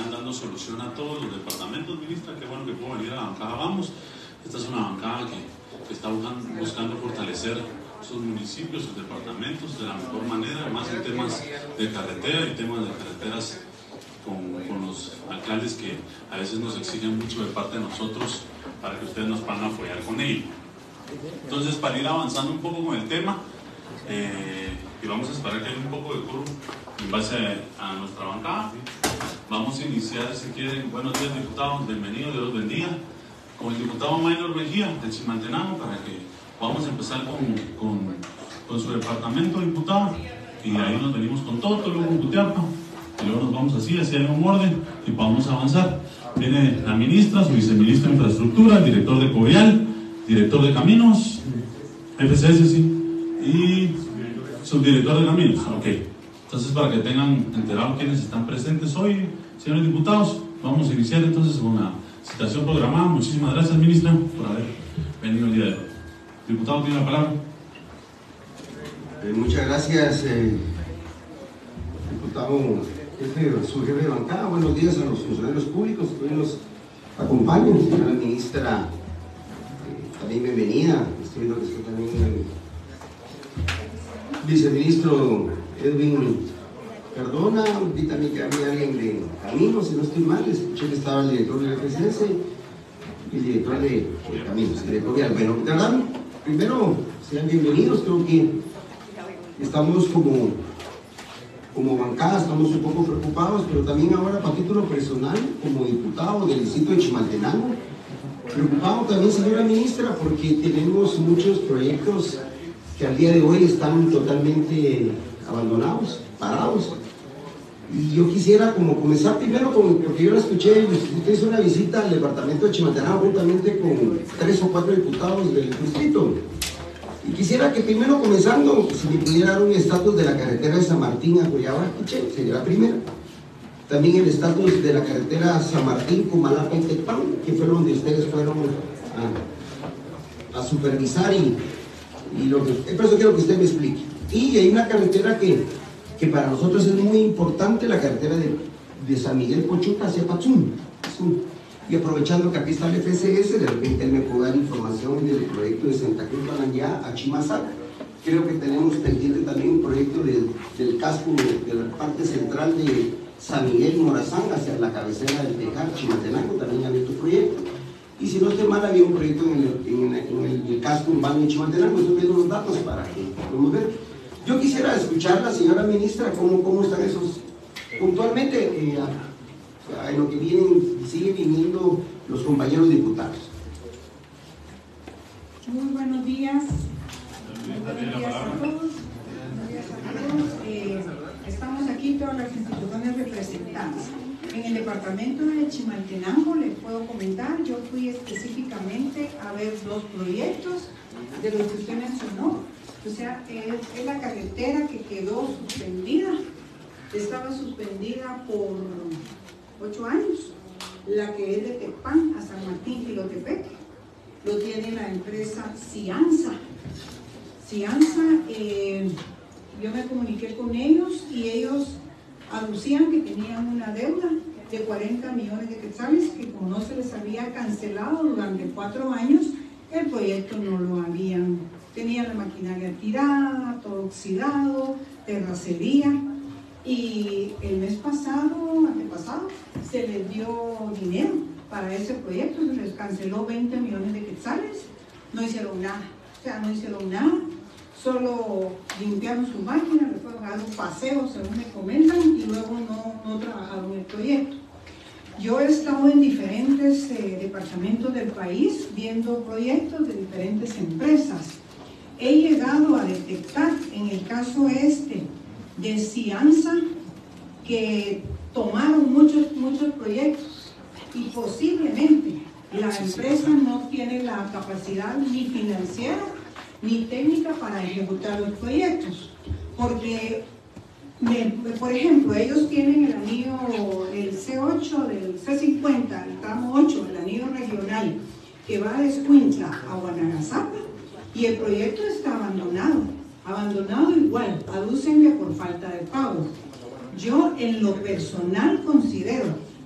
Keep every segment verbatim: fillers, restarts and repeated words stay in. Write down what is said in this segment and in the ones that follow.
están dando solución a todos los departamentos, ministra. Qué bueno que puedo venir a la bancada Vamos. Esta es una bancada que, que está buscando, buscando fortalecer sus municipios, sus departamentos de la mejor manera, más en temas de carretera y temas de carreteras con, con los alcaldes que a veces nos exigen mucho de parte de nosotros para que ustedes nos puedan apoyar con ello. Entonces, para ir avanzando un poco con el tema, eh, y vamos a esperar que haya un poco de coro en base a, a nuestra bancada, vamos a iniciar, si quieren. Buenos días, diputados, bienvenidos, Dios los bendiga, con el diputado Maynor Mejía de Chimaltenango, para que vamos a empezar con, con, con su departamento, diputado, y ahí nos venimos con todo, luego con Cutiapa, y luego nos vamos así, así en un orden, y podamos avanzar. Viene la ministra, su viceministro de Infraestructura, el director de COVIAL, director de Caminos, F C S, sí, y subdirector de Caminos. Ok, entonces para que tengan enterado quienes están presentes hoy, señores diputados, vamos a iniciar entonces con una citación programada. Muchísimas gracias, ministra, por haber venido el día de hoy. Diputado, tiene la palabra. Eh, muchas gracias, eh, diputado jefe, su jefe de bancada. Buenos días a los funcionarios públicos que nos acompañan. Señora ministra, eh, también bienvenida. Estoy viendo que está también el viceministro Edwin Cardona. Vi también que había alguien de Caminos, si no estoy mal. Escuché que estaba el director del F C S y el director de, de Caminos, director de Albero. Primero, sean bienvenidos. Creo que estamos como, como bancada, estamos un poco preocupados, pero también ahora, para título personal, como diputado del distrito de Chimaltenango, preocupado también, señora ministra, porque tenemos muchos proyectos que al día de hoy están totalmente abandonados, parados. Y yo quisiera como comenzar primero con, porque yo la escuché, usted hizo una visita al departamento de Chimaltenango juntamente con tres o cuatro diputados del distrito. Y quisiera que primero, comenzando, si me pudiera dar un estatus de la carretera de San Martín a Coyahuaquiche, sería la primera. También el estatus de la carretera San Martín, Comalapa y Tecpan, que fue donde ustedes fueron a, a supervisar, y, y lo que, por eso quiero que usted me explique. Y hay una carretera que, que para nosotros es muy importante, la carretera de, de San Miguel Pochuca hacia Patzún. Y aprovechando que aquí está el F C S, de repente él me puede dar información del proyecto de Santa Cruz Bananyá a Chimazac. Creo que tenemos pendiente también un proyecto de, del casco de, de la parte central de San Miguel Morazán hacia la cabecera del Tejar, Chimaltenango, también había otro proyecto. Y si no estoy mal, había un proyecto en el, en el, en el, el casco urbano de Chimaltenango. Estoy viendo los datos para que podamos ver. Yo quisiera escuchar a la señora ministra cómo, cómo están esos puntualmente. Eh, en lo que vienen, siguen viniendo los compañeros diputados. Muy buenos días. Buenos días a todos. Buenos días a todos. Eh, estamos aquí todas las instituciones representadas. En el departamento de Chimaltenango les puedo comentar, yo fui específicamente a ver dos proyectos de los que usted mencionó. O sea, es, es la carretera que quedó suspendida. Estaba suspendida por ocho años, la que es de Tepán a San Martín, Quilotepec, lo tiene la empresa Cianza. Cianza, eh, yo me comuniqué con ellos y ellos aducían que tenían una deuda de cuarenta millones de quetzales, que como no se les había cancelado durante cuatro años, el proyecto no lo habían, tenían la maquinaria tirada, todo oxidado, terracería. Y el mes pasado, antepasado, se les dio dinero para ese proyecto, se les canceló veinte millones de quetzales, no hicieron nada, o sea, no hicieron nada, solo limpiaron sus máquinas, le fueron a dar un paseo, según me comentan, y luego no, no trabajaron el proyecto. Yo he estado en diferentes eh, departamentos del país viendo proyectos de diferentes empresas. He llegado a detectar, en el caso este, de Cianza, que tomaron muchos, muchos proyectos y posiblemente la empresa no tiene la capacidad ni financiera ni técnica para ejecutar los proyectos, porque me, por ejemplo, ellos tienen el anillo, el C ocho del C cincuenta, el tramo ocho, el anillo regional que va de Escuintla a Guanacaste, y el proyecto está abandonado. Abandonado igual, adúcenle por falta de pago. Yo en lo personal considero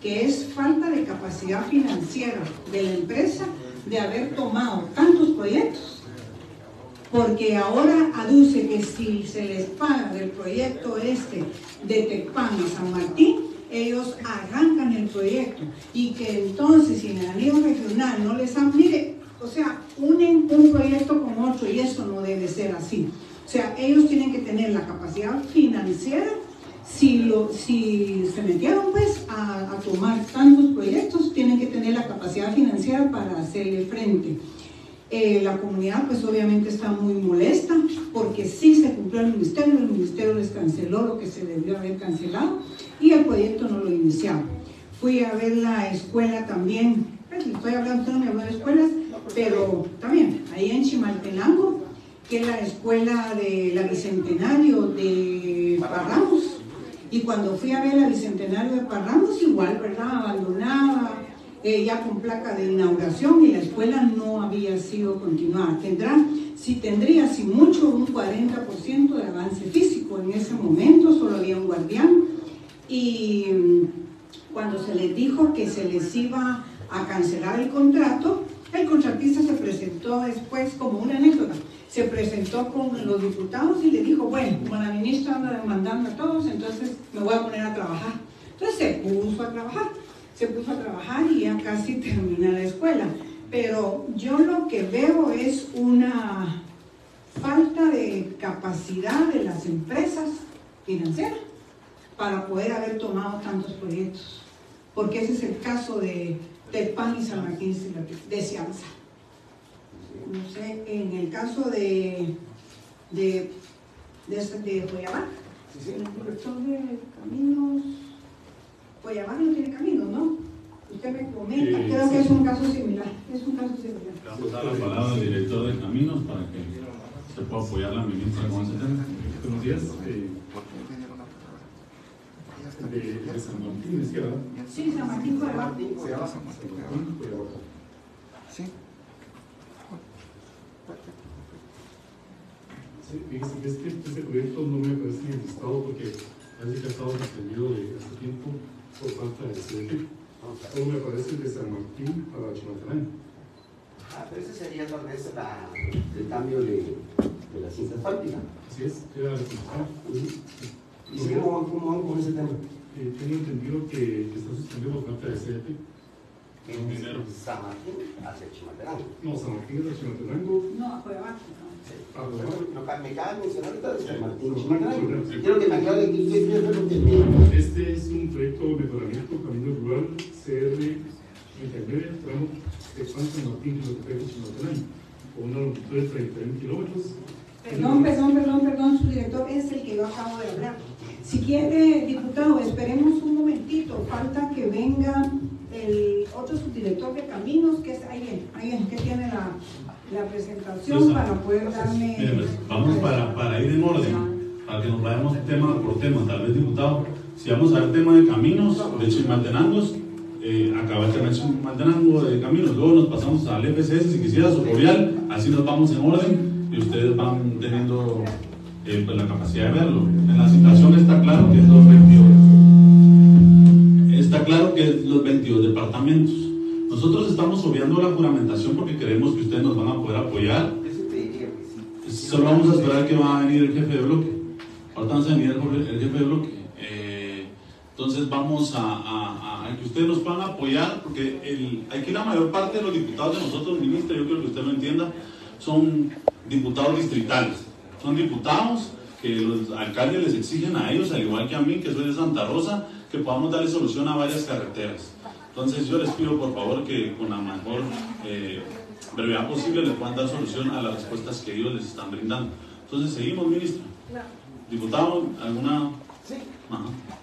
que es falta de capacidad financiera de la empresa de haber tomado tantos proyectos, porque ahora aduce que si se les paga del proyecto este de Tecpan a San Martín, ellos arrancan el proyecto, y que entonces si en el anillo regional no les han, mire, o sea, unen un proyecto con otro, y eso no debe ser así. O sea, ellos tienen que tener la capacidad financiera. Si, lo, si se metieron pues a, a tomar tantos proyectos, tienen que tener la capacidad financiera para hacerle frente. Eh, la comunidad pues obviamente está muy molesta, porque sí se cumplió el ministerio, el ministerio les canceló lo que se debió haber cancelado, y el proyecto no lo iniciaba. Fui a ver la escuela también, pues, estoy hablando, usted no me habló de escuelas, pero también ahí en Chimaltenango, que es la escuela de la Bicentenario de Parramos. Y cuando fui a ver la Bicentenario de Parramos, igual, ¿verdad? Abandonada, eh, ya con placa de inauguración, y la escuela no había sido continuada. Tendrá, si tendría, si mucho, un cuarenta por ciento de avance físico. En ese momento solo había un guardián, y cuando se les dijo que se les iba a cancelar el contrato, el contratista se presentó después, como una anécdota, se presentó con los diputados y le dijo, bueno, como la ministra anda demandando a todos, entonces me voy a poner a trabajar. Entonces se puso a trabajar, se puso a trabajar y ya casi termina la escuela. Pero yo lo que veo es una falta de capacidad de las empresas financieras para poder haber tomado tantos proyectos. Porque ese es el caso de Tecpan y San Martín de Cianza. No sé, en el caso de de, de, de Joyabá, el director de caminos, Joyabá no tiene caminos, ¿no? Usted me comenta, eh, creo sí. que es un caso similar, es un caso similar. Vamos a dar la palabra al director de caminos para que se pueda apoyar la ministra con ese tema. Buenos días. Eh, de, de San Martín, ¿es que verdad? Sí, San Martín Joyabá. Sí. Sí, fíjese que este, este proyecto no me aparece en el listado porque parece que ha estado suspendido de hace tiempo por falta de C D T. Solo me aparece el de San Martín para Chimaltenango. Ah, pero ese sería tal vez la, el cambio de, de la cinta asfáltica. Así es, era la cinta. ¿Y si cómo, cómo van con ese tema? Eh, tengo entendido que, que está suspendido por falta de C D T. En San Martín hacia Chimaltenango. No, San Martín hacia Chimaltenango. No, a Joyabá. Sí. Ah, bueno, no, me acaba de mencionar ahorita de San Martín Chimaltenango. Quiero que me aclare qué es lo que me... Este es un proyecto de mejoramiento camino rural C R treinta y nueve, tramo de San Martín de Chimaltenango, con una longitud de treinta y un kilómetros. Perdón, perdón, perdón, perdón, su director es el que yo acabo de hablar. Si quiere, diputado, esperemos un momentito, falta que venga el otro subdirector de caminos, que es ahí viene, ahí viene, que tiene la, la presentación Entonces, para poder darme... Mire, pues, vamos para, para ir en orden, para que nos vayamos tema por tema. Tal vez, diputado, si vamos a ver tema de caminos, de Chimaltenangos, eh, acaba el tema de Chimaltenango de caminos, luego nos pasamos al F C S, si quisiera, Socorrial, así nos vamos en orden y ustedes van teniendo eh, pues, la capacidad de verlo. En la citación está claro que es los veintidós. Está claro que es los veintidós departamentos. Nosotros estamos obviando la juramentación porque creemos que ustedes nos van a poder apoyar. Solo vamos a esperar que va a venir el jefe de bloque. Ahorita vamos a venir el, el jefe de bloque. Eh, entonces vamos a, a, a que ustedes nos puedan apoyar, porque el, aquí la mayor parte de los diputados de nosotros, ministra, yo creo que usted lo entienda, son diputados distritales. Son diputados que los alcaldes les exigen a ellos, al igual que a mí, que soy de Santa Rosa, que podamos darle solución a varias carreteras. Entonces yo les pido por favor que con la mejor eh, brevedad posible les puedan dar solución a las respuestas que ellos les están brindando. Entonces seguimos, ministra. Diputado, ¿alguna? Sí. Ajá.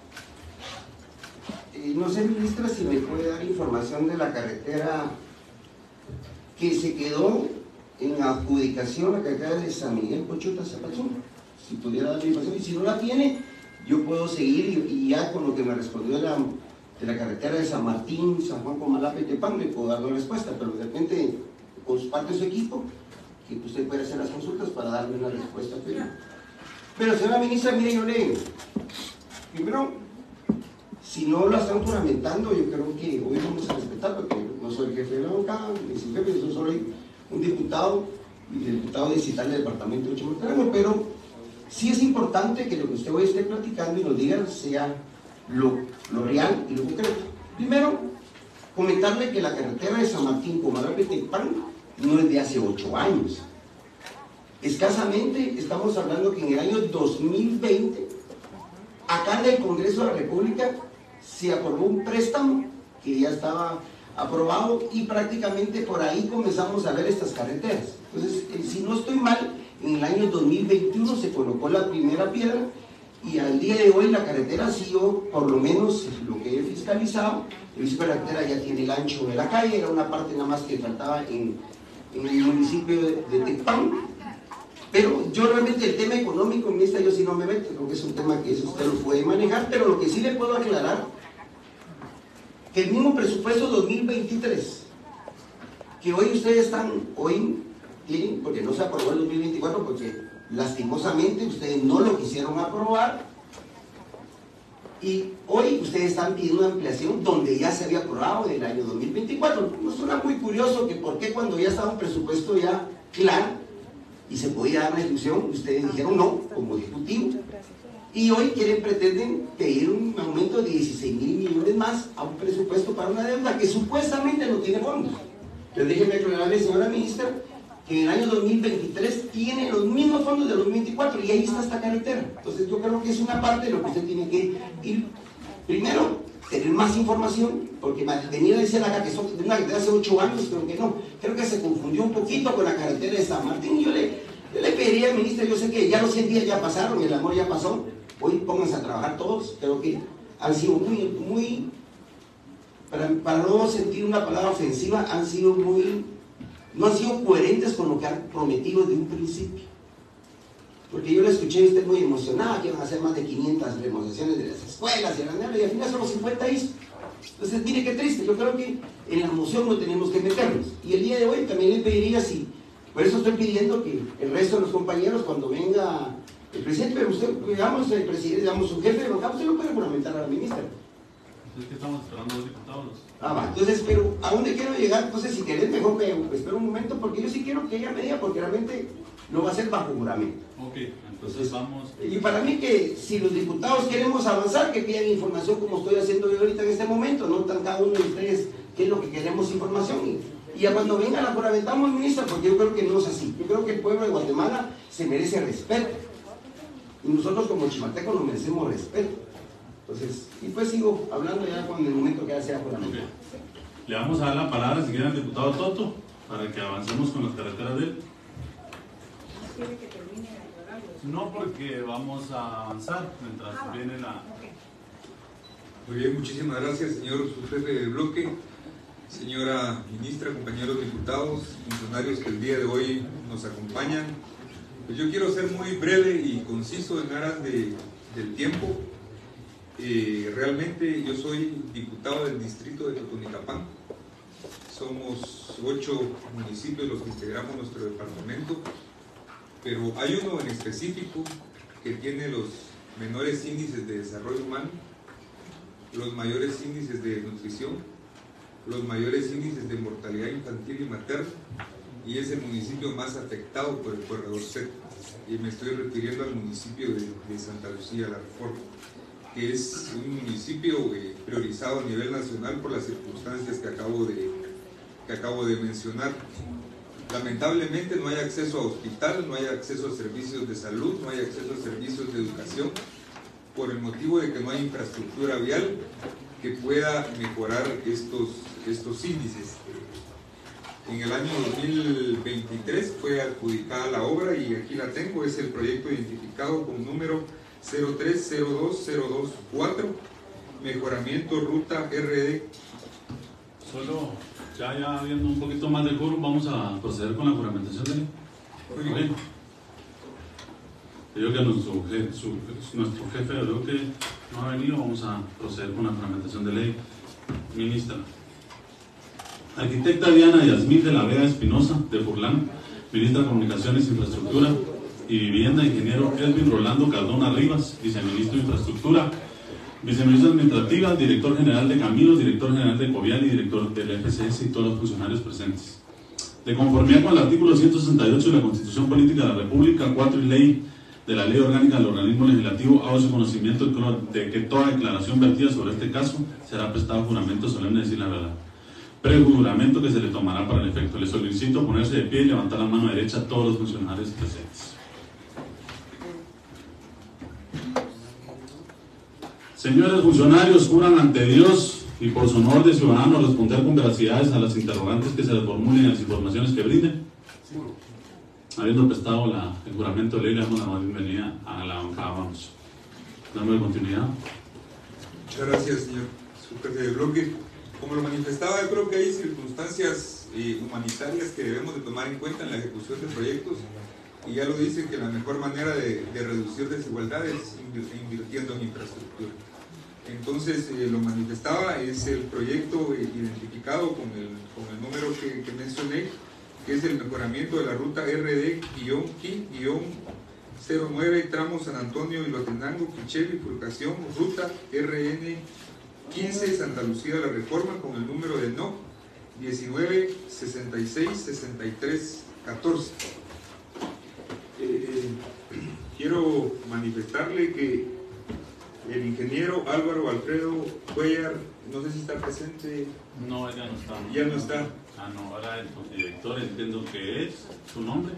Eh, no sé, ministra, si me puede dar información de la carretera que se quedó en adjudicación, la carretera de San Miguel Cochota Zapachón. Si pudiera darle información, y si no la tiene, yo puedo seguir y, y ya con lo que me respondió de la, de la carretera de San Martín, San Juan Comalapa y Tepán, le puedo dar una respuesta, pero de repente, con parte de su equipo, que usted puede hacer las consultas para darle una respuesta. Pero, pero señora ministra, mire, yo le primero, Si no lo están juramentando, yo creo que hoy vamos a respetar, porque no soy el jefe de la bancada, ni soy jefe, yo soy un diputado, y el diputado distrital del departamento de Chimaltenango, pero sí es importante que lo que usted hoy esté platicando y nos diga sea lo, lo real y lo concreto. Primero, comentarle que la carretera de San Martín Comalapa-Tecpan no es de hace ocho años. Escasamente estamos hablando que en el año dos mil veinte, acá en el Congreso de la República se aprobó un préstamo que ya estaba aprobado y prácticamente por ahí comenzamos a ver estas carreteras. Entonces, si no estoy mal, en el año dos mil veintiuno se colocó la primera piedra y al día de hoy la carretera ha sido, por lo menos lo que he fiscalizado, he visto que la carretera ya tiene el ancho de la calle, era una parte nada más que faltaba en, en el municipio de, de Tecpan. Pero yo realmente el tema económico, ministra, yo sí no me meto, creo que es un tema que eso usted lo puede manejar, pero lo que sí le puedo aclarar, que el mismo presupuesto dos mil veintitrés, que hoy ustedes están, hoy tienen, porque no se aprobó el dos mil veinticuatro, porque lastimosamente ustedes no lo quisieron aprobar, y hoy ustedes están pidiendo una ampliación donde ya se había aprobado en el año dos mil veinticuatro. Nos suena muy curioso que por qué cuando ya estaba un presupuesto ya claro, y se podía dar una discusión, ustedes dijeron no, como ejecutivo, y hoy quieren, pretenden pedir un aumento de dieciséis mil millones más a un presupuesto para una deuda que supuestamente no tiene fondos. Entonces déjenme aclararle, señora ministra, que en el año dos mil veintitrés tiene los mismos fondos de dos mil veinticuatro y ahí está esta carretera. Entonces yo creo que es una parte de lo que usted tiene que ir, primero, tener más información, porque venir a decir acá que son de una carretera de hace ocho años, creo que no, creo que se confundió un poquito con la carretera de San Martín. Yo le, yo le pediría, ministra, yo sé que ya los cien días ya pasaron, el amor ya pasó, hoy pónganse a trabajar todos, creo que han sido muy, muy, para, para no sentir una palabra ofensiva, han sido muy, no han sido coherentes con lo que han prometido desde un principio. Porque yo le escuché a usted muy emocionada, que iban a hacer más de quinientas remodelaciones de las escuelas y, y al final solo cincuenta hizo. Entonces, mire qué triste, yo creo que en la moción no tenemos que meternos. Y el día de hoy también le pediría, si, por eso estoy pidiendo que el resto de los compañeros, cuando venga el presidente, pero usted, digamos, el presidente, digamos, su jefe de bancada, usted lo puede juramentar a la ministra. Es que estamos esperando los diputados. Ah, va, entonces, pero ¿a dónde quiero llegar? Entonces, si querés, mejor me espero un momento, porque yo sí quiero que ella me diga, porque realmente lo va a hacer bajo juramento. Ok, entonces vamos. Y para mí que si los diputados queremos avanzar, que pidan información como estoy haciendo yo ahorita en este momento, no tan cada uno de ustedes qué es lo que queremos información. Y, y ya cuando venga la juramentamos, ministra, porque yo creo que no es así. Yo creo que el pueblo de Guatemala se merece respeto. Y nosotros como chimaltecos nos merecemos respeto. Entonces, y pues sigo hablando ya con el momento que ya sea juramentado. Okay. Le vamos a dar la palabra si quiere al diputado Toto, para que avancemos con las carreteras de él. ¿Quiere que termine el horario? No, porque vamos a avanzar mientras Ah, viene la... okay. Muy bien, muchísimas gracias, señor subjefe de bloque, señora ministra, compañeros diputados, funcionarios que el día de hoy nos acompañan. Pues yo quiero ser muy breve y conciso en aras de, del tiempo. Eh, realmente yo soy diputado del distrito de Totonicapán. Somos ocho municipios los que integramos nuestro departamento, pero hay uno en específico que tiene los menores índices de desarrollo humano, los mayores índices de nutrición, los mayores índices de mortalidad infantil y materna, y es el municipio más afectado por el corredor seco. Y me estoy refiriendo al municipio de, de Santa Lucía, La Reforma, que es un municipio eh, priorizado a nivel nacional por las circunstancias que acabo de, que acabo de mencionar. Lamentablemente no hay acceso a hospital, no hay acceso a servicios de salud, no hay acceso a servicios de educación, por el motivo de que no hay infraestructura vial que pueda mejorar estos, estos índices. En el año dos mil veintitrés fue adjudicada la obra y aquí la tengo, es el proyecto identificado con número cero tres cero dos cero dos cuatro, mejoramiento ruta R D. Solo, ya, ya viendo un poquito más de quórum, vamos a proceder con la juramentación de ley. Muy bien. Yo creo que nuestro jefe, su, nuestro jefe de bloque no ha venido, vamos a proceder con la juramentación de ley. Ministra. Arquitecta Diana Yasmín de la Vega Espinosa, de Furlán. Ministra de Comunicaciones, Infraestructura y Vivienda, ingeniero Elvin Rolando Cardona Rivas, viceministro de Infraestructura. Viceministra Administrativa, Director General de Caminos, Director General de Covial y Director del F C S y todos los funcionarios presentes. De conformidad con el artículo ciento sesenta y ocho de la Constitución Política de la República, cuatro y ley de la Ley Orgánica del Organismo Legislativo, hago su conocimiento de que toda declaración vertida sobre este caso será prestado juramento solemne de decir la verdad. Prejuramento que se le tomará para el efecto. Le solicito ponerse de pie y levantar la mano derecha a todos los funcionarios presentes. Señores funcionarios, juran ante Dios y por su honor de ciudadanos responder con veracidades a las interrogantes que se les formulen y a las informaciones que brinden. Habiendo prestado la, el juramento de ley, le damos la bienvenida a la bancada. Vamos. Damos continuidad. Muchas gracias, señor subjefe de bloque. Como lo manifestaba, yo creo que hay circunstancias eh, humanitarias que debemos de tomar en cuenta en la ejecución de proyectos, y ya lo dice que la mejor manera de, de reducir desigualdades es invirtiendo en infraestructura. Entonces, eh, lo manifestaba, es el proyecto eh, identificado con el, con el número que, que mencioné, que es el mejoramiento de la ruta R D cero nueve, tramo San Antonio y Lotenango, Quiché, bifurcación, ruta R N quince, Santa Lucía de la Reforma, con el número de N O C diecinueve sesenta y seis sesenta y tres catorce. Eh, quiero manifestarle que el ingeniero Álvaro Alfredo Cuellar, no sé si está presente. No, ya no está. Ya no está. Ah, no, ahora el director, entiendo que es su nombre.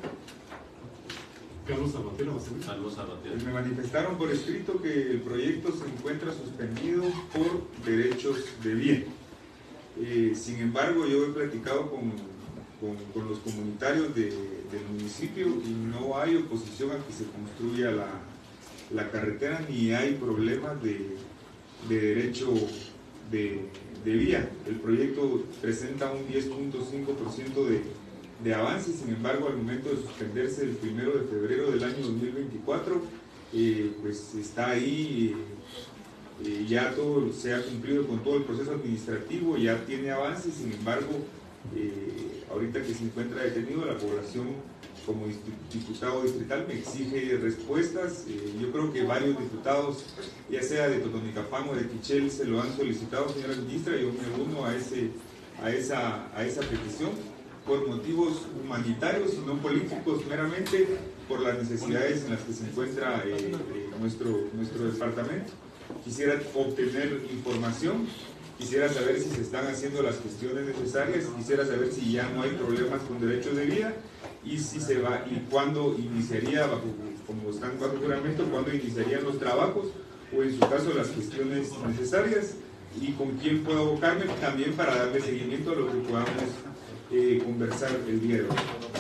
Carlos Sabatero. Carlos Sabatero. Me manifestaron por escrito que el proyecto se encuentra suspendido por derechos de vía. Eh, sin embargo, yo he platicado con, con, con los comunitarios de, del municipio y no hay oposición a que se construya la, la carretera, ni hay problemas de, de derecho de, de vía. El proyecto presenta un diez punto cinco por ciento de, de avance, sin embargo, al momento de suspenderse el primero de febrero del año dos mil veinticuatro, eh, pues está ahí, eh, eh, ya todo se ha cumplido con todo el proceso administrativo, ya tiene avance, sin embargo, eh, ahorita que se encuentra detenido, la población, como diputado distrital, me exige respuestas. Eh, yo creo que varios diputados, ya sea de Totonicapán o de Quichel, se lo han solicitado, señora ministra, y yo me uno a, ese, a, esa, a esa petición por motivos humanitarios y no políticos, meramente por las necesidades en las que se encuentra eh, eh, nuestro, nuestro departamento. Quisiera obtener información, quisiera saber si se están haciendo las gestiones necesarias, quisiera saber si ya no hay problemas con derechos de vida, y si se va, y cuándo iniciaría, bajo, como están bajo juramento, cuándo iniciarían los trabajos, o en su caso las gestiones necesarias, y con quién puedo abocarme también para darle seguimiento a lo que podamos eh, conversar el día de hoy.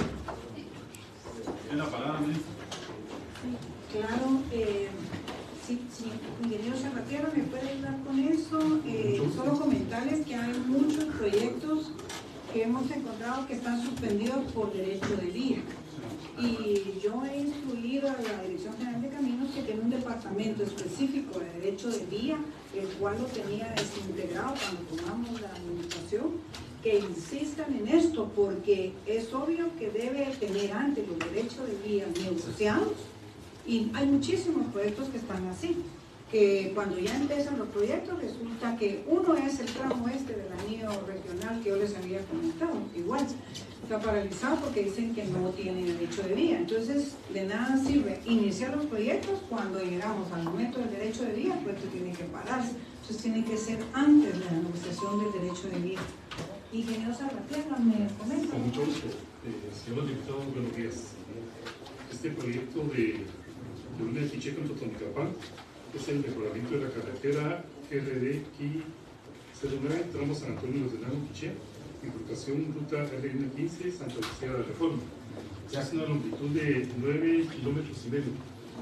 ¿Tiene la palabra, ministro? Sí, claro. Eh, sí, sí, ingeniero Sabatero, ¿me puede ayudar con eso? Eh, solo comentarles que hay muchos proyectos que hemos encontrado que están suspendidos por derecho de vía. Y yo he instruido a la Dirección General de Caminos que tiene un departamento específico de derecho de vía, el cual lo tenía desintegrado cuando tomamos la administración, que insistan en esto, porque es obvio que debe tener antes los derechos de vía negociados, y hay muchísimos proyectos que están así, que cuando ya empiezan los proyectos resulta que uno es el tramo este del anillo regional que yo les había comentado, igual está paralizado porque dicen que no tiene derecho de vía. Entonces de nada sirve iniciar los proyectos cuando llegamos al momento del derecho de vía, el proyecto tiene que pararse. Entonces tiene que ser antes de la negociación del derecho de vía. Ingeniero Salvatierra, ¿me comenta? Con mucho gusto. Eh, señores diputados, buenos días. Este proyecto de, de una de Quiché con Totonicapán es el mejoramiento de la carretera R D cero nueve, tramo San Antonio de Lotenango, Quiché, bifurcación ruta R N quince, Santa Lucía de la Reforma. Es una longitud de nueve kilómetros y medio.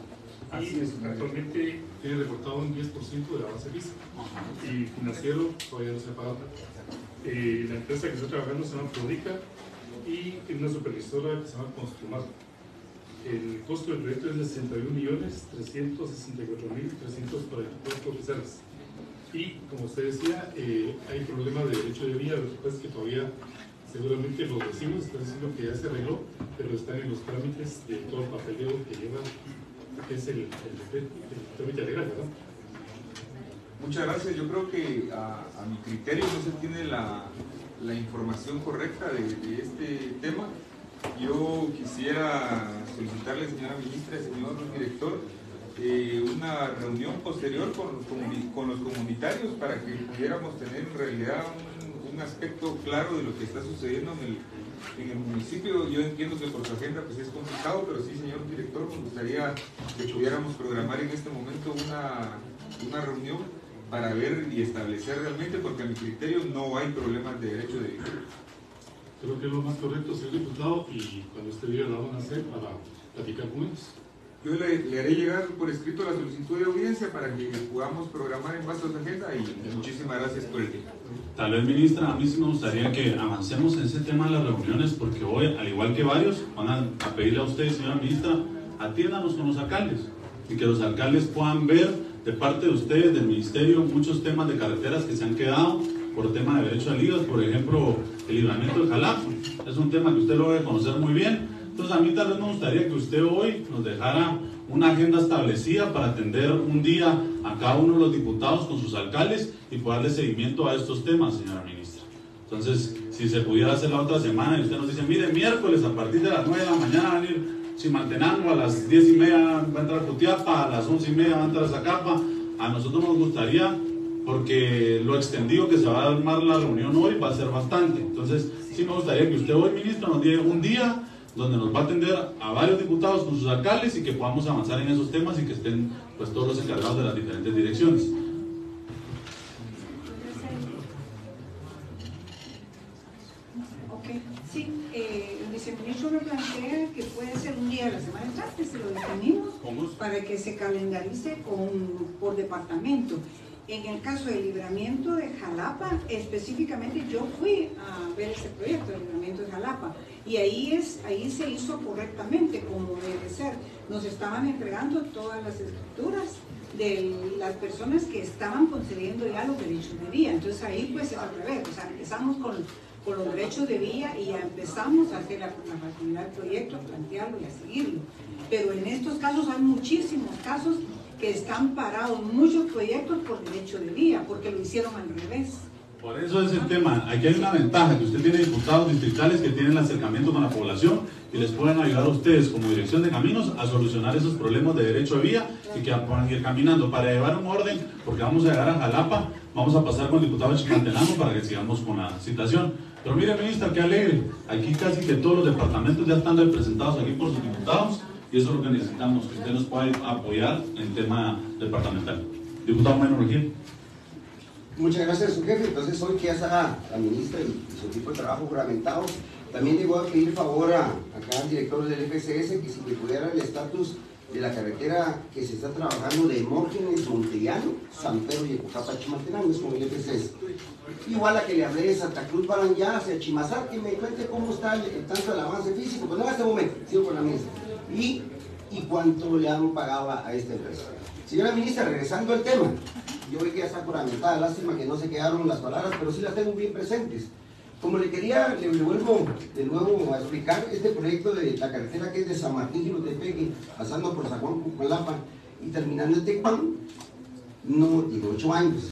Y actualmente tiene reportado un diez por ciento de avance vista. Y financiero todavía no se ha pagado. Eh, la empresa que está trabajando se llama Prodica y tiene una supervisora que se llama Construmar. El costo del proyecto es de sesenta y un millones trescientos sesenta y cuatro mil trescientos cuarenta y cuatro quetzales. Y como usted decía, eh, hay problemas de derecho de vía, lo que pasa es que todavía seguramente los vecinos están diciendo que ya se arregló, pero están en los trámites de todo el papeleo que lleva, que es el, el, el, el trámite legal, ¿verdad? Muchas gracias. Yo creo que a, a mi criterio no se tiene la, la información correcta de, de este tema. Yo quisiera solicitarle, señora ministra y señor director, eh, una reunión posterior con los, con los comunitarios para que pudiéramos tener en realidad un, un aspecto claro de lo que está sucediendo en el, en el municipio. Yo entiendo que por su agenda pues es complicado, pero sí, señor director, me gustaría que pudiéramos programar en este momento una, una reunión para ver y establecer realmente, porque a mi criterio no hay problemas de derecho de vivienda. Creo que es lo más correcto, señor diputado, y cuando usted diga la van a hacer para platicar con ellos. Yo le, le haré llegar por escrito la solicitud de audiencia para que podamos programar en base a su agenda, y muchísimas gracias por el tiempo. Tal vez, ministra, a mí sí me gustaría que avancemos en ese tema de las reuniones, porque hoy, al igual que varios, van a, a pedirle a usted, señora ministra, atiéndanos con los alcaldes, y que los alcaldes puedan ver de parte de ustedes, del ministerio, muchos temas de carreteras que se han quedado por tema de derecho a ligas, por ejemplo, el libramiento de Jalapa. Es un tema que usted lo debe conocer muy bien. Entonces, a mí tal vez me gustaría que usted hoy nos dejara una agenda establecida para atender un día a cada uno de los diputados con sus alcaldes y poder darle seguimiento a estos temas, señora ministra. Entonces, si se pudiera hacer la otra semana y usted nos dice, mire, miércoles a partir de las nueve de la mañana van a ir Chimaltenango, a las diez y media va a entrar Jutiapa, a las once y media va a entrar Zacapa. A nosotros nos gustaría, porque lo extendido que se va a armar la reunión hoy va a ser bastante. Entonces, sí me gustaría que usted hoy, ministro, nos diera un día donde nos va a atender a varios diputados con sus alcaldes y que podamos avanzar en esos temas y que estén pues todos los encargados de las diferentes direcciones. Ok, sí, eh, el viceministro me plantea que puede ser un día de la semana entrante, se lo definimos, para que se calendarice con, por departamento. En el caso del libramiento de Jalapa, específicamente yo fui a ver ese proyecto, el libramiento de Jalapa, y ahí, es, ahí se hizo correctamente, como debe ser. Nos estaban entregando todas las escrituras de las personas que estaban concediendo ya los derechos de vía. Entonces ahí pues es al revés, o sea, empezamos con, con los derechos de vía y ya empezamos a hacer la, la facilidad del proyecto, a plantearlo y a seguirlo. Pero en estos casos hay muchísimos casos que están parados, muchos proyectos por derecho de vía, porque lo hicieron al revés. Por eso es el tema. Aquí hay una ventaja, que usted tiene diputados distritales que tienen el acercamiento con la población y les pueden ayudar a ustedes como dirección de caminos a solucionar esos problemas de derecho de vía y que puedan ir caminando para llevar un orden, porque vamos a llegar a Jalapa, vamos a pasar con el diputado de Chimaltenango para que sigamos con la citación. Pero mire, ministra, qué alegre, aquí casi que todos los departamentos ya están representados aquí por sus diputados y eso es lo que necesitamos, que usted nos pueda apoyar en el tema departamental. Diputado Meno Regil. Muchas gracias, su jefe. Entonces, hoy que ya está la ministra y su equipo de trabajo juramentado, también le voy a pedir favor a, acá al director del F C S que si me pudiera el estatus de la carretera que se está trabajando de Hermógenes, Montellano, San Pedro y Ecocapa, Chimaltenango, es con el F C S. Igual a que le hablé de Santa Cruz Balanyá hacia Chimazar, que me cuente cómo está el, el tanto el avance físico, pues no en este momento, sigo con la ministra. Y, y cuánto le han pagado a, a esta empresa. Señora ministra, regresando al tema, yo vi que ya está juramentada, lástima que no se quedaron las palabras, pero sí las tengo bien presentes. Como le quería, le, le vuelvo de nuevo a explicar este proyecto de la carretera que es de San Martín Jilotepeque, pasando por San Juan Cucalapa y terminando en Tecuán, no tiene ocho años.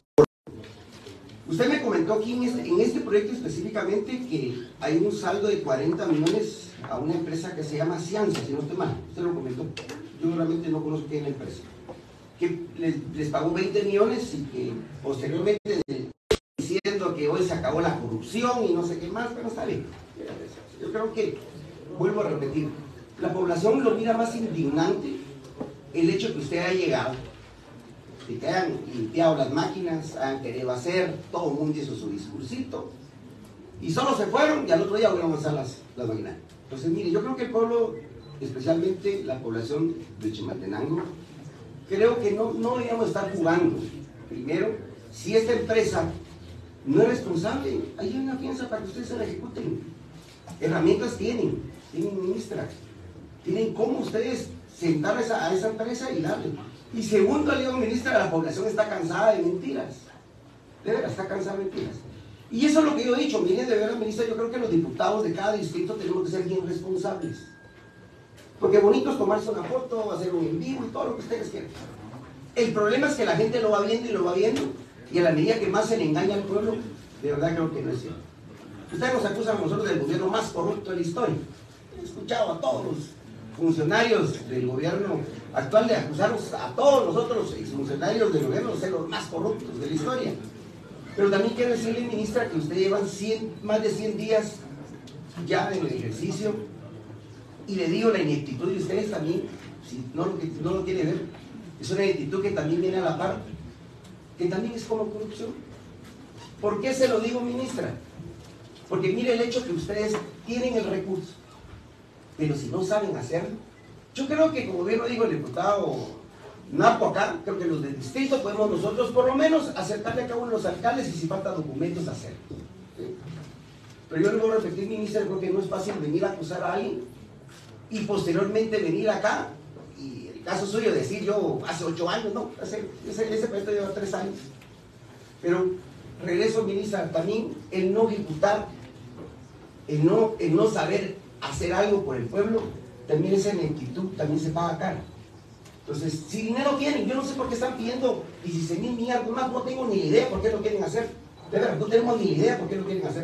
Usted me comentó aquí en este, en este proyecto específicamente que hay un saldo de cuarenta millones a una empresa que se llama Cianza, si no estoy mal, usted lo comentó. Yo realmente no conozco qué es la empresa. Que les, les pagó veinte millones y que posteriormente diciendo que hoy se acabó la corrupción y no sé qué más, pero está bien. Yo creo que, vuelvo a repetir, la población lo mira más indignante el hecho que usted haya llegado, de que hayan limpiado las máquinas, hayan querido hacer, todo el mundo hizo su discursito, y solo se fueron y al otro día volvieron a hacer las, las máquinas. Entonces, mire, yo creo que el pueblo, especialmente la población de Chimaltenango, creo que no, no deberíamos estar jugando. Primero, si esta empresa no es responsable, hay una fianza para que ustedes se la ejecuten. Herramientas tienen, tienen ministra, tienen cómo ustedes sentar a esa, a esa empresa y darle. Y segundo, le digo, ministra, la población está cansada de mentiras. De verdad, está cansada de mentiras. Y eso es lo que yo he dicho, miren, de verdad, ministra, yo creo que los diputados de cada distrito tenemos que ser bien responsables. Porque bonito es tomarse una foto, hacer un en vivo y todo lo que ustedes quieran. El problema es que la gente lo va viendo y lo va viendo, y a la medida que más se le engaña al pueblo, de verdad creo que no es cierto. Ustedes nos acusan a nosotros del gobierno más corrupto de la historia. He escuchado a todos los funcionarios del gobierno actual de acusarnos a todos nosotros los exfuncionarios del gobierno de ser los más corruptos de la historia. Pero también quiero decirle, ministra, que usted lleva cien, más de cien días ya en el ejercicio, y le digo, la ineptitud de ustedes también, si no lo, no lo quiere ver, es una ineptitud que también viene a la par, que también es como corrupción. ¿Por qué se lo digo, ministra? Porque mire el hecho que ustedes tienen el recurso, pero si no saben hacerlo, yo creo que, como bien lo dijo el diputado Napo acá, creo que los del distrito podemos nosotros por lo menos acercarle a cada uno de los alcaldes, y si faltan documentos hacerlo. ¿Sí? Pero yo le voy a repetir, ministra, creo que no es fácil venir a acusar a alguien y posteriormente venir acá, y el caso suyo decir yo hace ocho años, no, hace, ese, ese proyecto lleva tres años. Pero regreso, ministra, también el no ejecutar, el no, el no saber hacer algo por el pueblo, también esa ineptitud también se paga cara. Entonces, si dinero tienen, yo no sé por qué están pidiendo dieciséis mil millones más, no tengo ni idea por qué lo quieren hacer. De verdad, no tenemos ni idea por qué lo quieren hacer.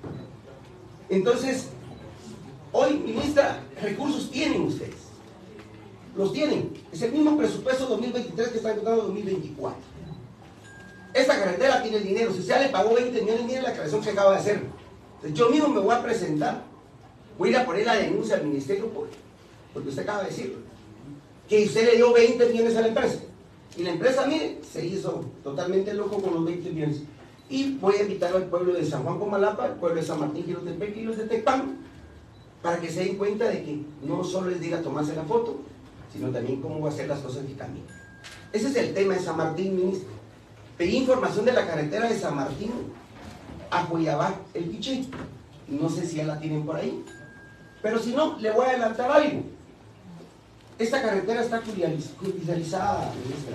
Entonces, hoy, ministra, recursos tienen ustedes. Los tienen. Es el mismo presupuesto dos mil veintitrés que está encontrando dos mil veinticuatro. Esta carretera tiene el dinero. Si usted le pagó veinte millones, mire la creación que acaba de hacer. Entonces, yo mismo me voy a presentar. Voy a ir a poner la denuncia al Ministerio Público, porque usted acaba de decirlo, que usted le dio veinte millones a la empresa. Y la empresa, mire, se hizo totalmente loco con los veinte millones. Y voy a invitar al pueblo de San Juan Comalapa, al pueblo de San Martín, Gilotepec y los de Tecpan, para que se den cuenta de que no solo es de ir a tomarse la foto, sino también cómo va a hacer las cosas en el camino. Ese es el tema de San Martín, ministro. Pedí información de la carretera de San Martín a Cuiabá, el Quiché. No sé si ya la tienen por ahí. Pero si no, le voy a adelantar algo. Esta carretera está judicializada, ministra.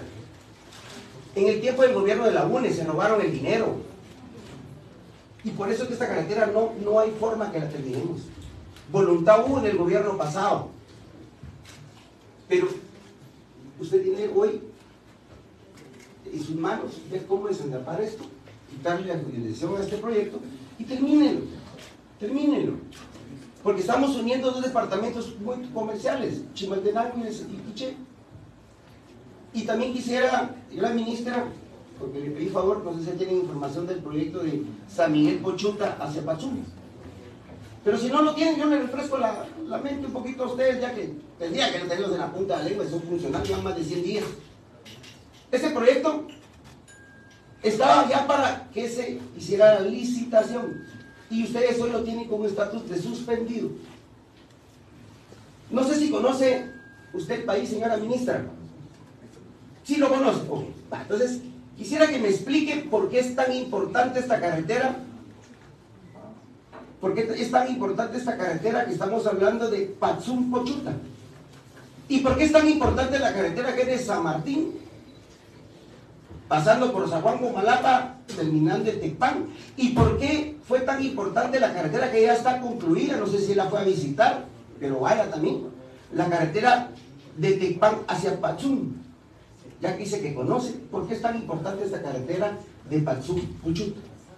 En el tiempo del gobierno de la U N E se robaron el dinero. Y por eso es que esta carretera no, no hay forma que la terminemos. Voluntad hubo en el gobierno pasado. Pero usted tiene hoy en sus manos ver cómo desengrapar esto, quitarle la jurisdicción a este proyecto y termínelo. Termínelo. Porque estamos uniendo dos departamentos muy comerciales, Chimaltenango y Quiché. Y también quisiera, yo la ministra, porque le pedí favor, no sé si tienen información del proyecto de San Miguel Pochuta hacia Pachuca. Pero si no lo tienen, yo les refresco la, la mente un poquito a ustedes, ya que tendría que lo tenemos en la punta de la lengua, son funcionarios, llevan más de cien días. Este proyecto estaba ya para que se hiciera la licitación. Y ustedes hoy lo tienen con un estatus de suspendido. No sé si conoce usted el país, señora ministra. ¿Sí lo conoce? Okay. Entonces, quisiera que me explique por qué es tan importante esta carretera. ¿Por qué es tan importante esta carretera que estamos hablando de Patzum-Pochuta? ¿Y por qué es tan importante la carretera que es de San Martín, pasando por San Juan Comalapa, terminando en Tecpan? ¿Y por qué fue tan importante la carretera que ya está concluida? No sé si la fue a visitar, pero vaya también. La carretera de Tecpan hacia Patzum, ya que dice que conoce. ¿Por qué es tan importante esta carretera de Patzum-Pochuta?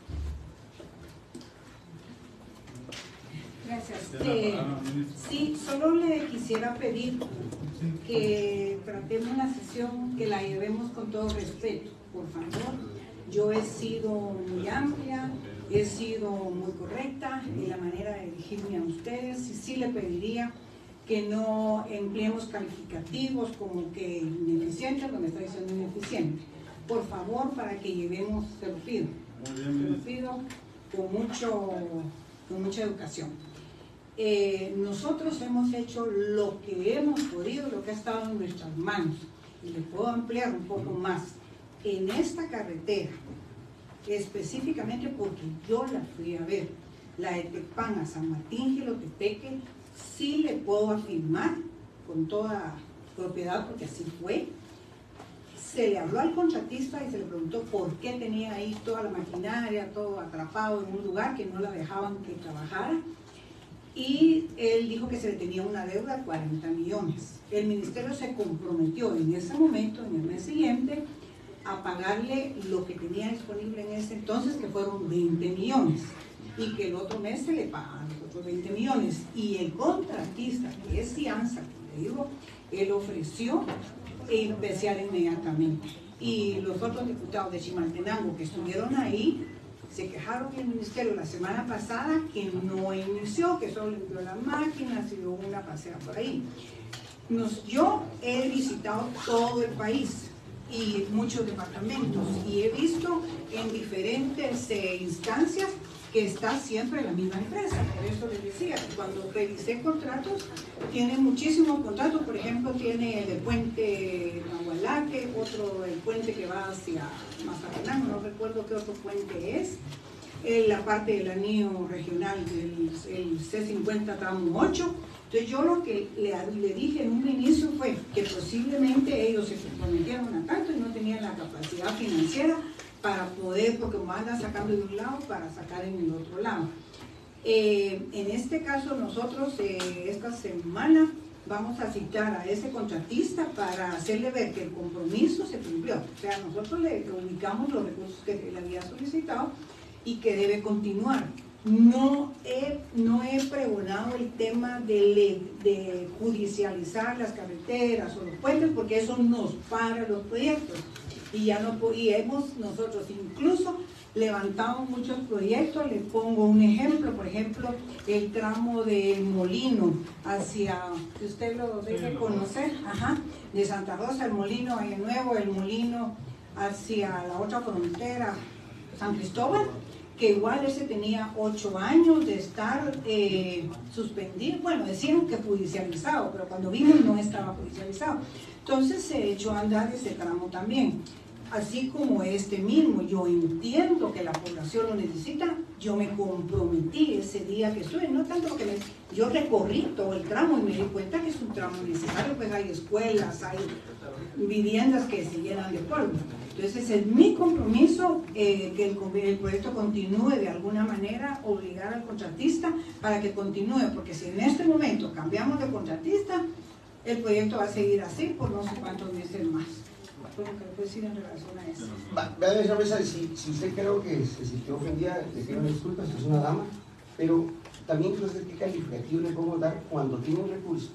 Gracias. Eh, sí, solo le quisiera pedir que tratemos la sesión, que la llevemos con todo respeto, por favor. Yo he sido muy amplia, he sido muy correcta en la manera de dirigirme a ustedes, y sí le pediría que no empleemos calificativos como que ineficiente, lo que me está diciendo ineficiente. Por favor, para que llevemos, se lo pido, se lo pido con, mucho, con mucha educación. Eh, nosotros hemos hecho lo que hemos podido, lo que ha estado en nuestras manos, y le puedo ampliar un poco más. En esta carretera, específicamente porque yo la fui a ver, la de Tecpan a San Martín, Gilotepeque, sí le puedo afirmar con toda propiedad, porque así fue. Se le habló al contratista y se le preguntó por qué tenía ahí toda la maquinaria, todo atrapado en un lugar que no la dejaban que trabajara. y él dijo que se le tenía una deuda de cuarenta millones. El ministerio se comprometió en ese momento, en el mes siguiente, a pagarle lo que tenía disponible en ese entonces, que fueron veinte millones, y que el otro mes se le pagan los otros veinte millones. Y el contratista, que es Cianza, como le digo, él ofreció empezar inmediatamente. Y los otros diputados de Chimaltenango que estuvieron ahí se quejaron en el ministerio la semana pasada que no inició, que solo limpió las máquinas y hubo una pasea por ahí. Nos, yo he visitado todo el país y muchos departamentos y he visto en diferentes eh, instancias que está siempre la misma empresa. Por eso les decía, cuando revisé contratos, tiene muchísimos contratos. Por ejemplo, tiene el de Puente Nahualaque, otro el puente que va hacia Mazatlán, no recuerdo qué otro puente es, eh, la parte del anillo regional del el C cincuenta tramo ocho. Entonces yo lo que le, le dije en un inicio fue que posiblemente ellos se comprometieron a tanto y no tenían la capacidad financiera para poder, porque me andan sacando de un lado para sacar en el otro lado. Eh, en este caso nosotros eh, esta semana vamos a citar a ese contratista para hacerle ver que el compromiso se cumplió. O sea, nosotros le ubicamos los recursos que él había solicitado y que debe continuar. No he, no he pregonado el tema de, de judicializar las carreteras o los puentes, porque eso nos para los proyectos. Y, ya no, y hemos nosotros incluso levantado muchos proyectos. Les pongo un ejemplo, por ejemplo, el tramo del Molino hacia, que usted lo debe conocer, ajá, de Santa Rosa, el Molino, Valle Nuevo, el Molino hacia la otra frontera, San Cristóbal, que igual ese tenía ocho años de estar eh, suspendido, bueno, decían que judicializado, pero cuando vimos no estaba judicializado. Entonces se echó a andar ese tramo también. Así como este mismo, yo entiendo que la población lo necesita, yo me comprometí ese día que estuve, no tanto que me, yo recorrí todo el tramo y me di cuenta que es un tramo necesario, pues hay escuelas, hay viviendas que se llenan de polvo. Entonces es mi compromiso eh, que el, el proyecto continúe de alguna manera, obligar al contratista para que continúe, porque si en este momento cambiamos de contratista, el proyecto va a seguir así por no sé cuántos meses más. Lo que le puedo decir en relación a eso. Vean, señora Mesa, si, si usted creo que se sintió ofendida, le pido disculpas, es una dama, pero también quiero saber qué calificativo le podemos dar cuando tiene un recurso.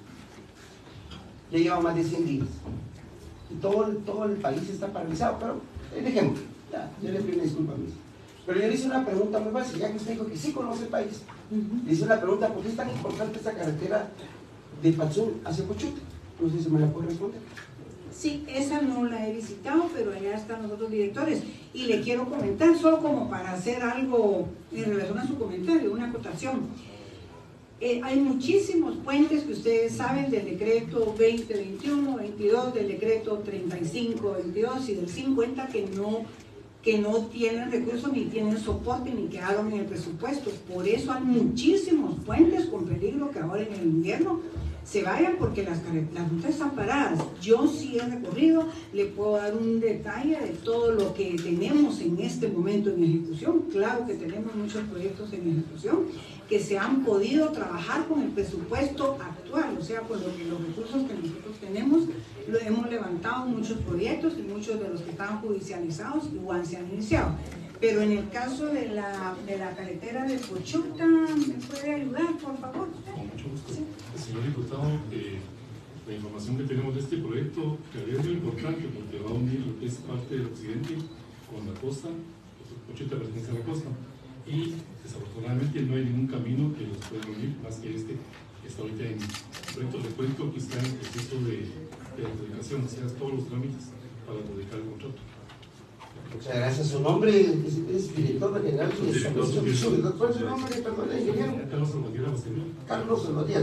Ya lleva más de cien días y todo el, todo el país está paralizado, pero dejemos, ya, yo le pido disculpas. Pero yo le hice una pregunta muy fácil, ya que usted dijo que sí conoce el país. Uh-huh. Le hice una pregunta, ¿por qué es tan importante esta carretera de Patzún hacia Cochute? No sé si me la puede responder. Sí, esa no la he visitado, pero allá están los otros directores. Y le quiero comentar, solo como para hacer algo en relación a su comentario, una acotación. Eh, hay muchísimos puentes que ustedes saben del decreto veinte veintiuno, veintidós, del decreto treinta y cinco veintidós y del cincuenta que no, que no tienen recursos ni tienen soporte ni quedaron en el presupuesto. Por eso hay muchísimos puentes con peligro que ahora en el invierno se vayan porque las, las rutas están paradas. Yo sí he recorrido, le puedo dar un detalle de todo lo que tenemos en este momento en ejecución. Claro que tenemos muchos proyectos en ejecución que se han podido trabajar con el presupuesto actual, o sea, con lo que, los recursos que nosotros tenemos, lo hemos levantado muchos proyectos y muchos de los que estaban judicializados igual se han iniciado. Pero en el caso de la, de la carretera de Cochuta, ¿me puede ayudar, por favor? Con mucho gusto. Sí. Señor diputado, eh, la información que tenemos de este proyecto que es muy importante porque va a unir lo que es parte del occidente con la costa, Cochuta pertenece a la costa, y desafortunadamente no hay ningún camino que los pueda unir más que este que está ahorita en proyecto. Le cuento que está en proceso de, de adjudicación, o sea, todos los trámites para adjudicar el contrato. Muchas gracias. Su nombre es, es director general de Salvación. ¿Cuál es su nombre? Perdón, ingeniero. Carlos Salvatierra Bastelio. Carlos Salvatierra.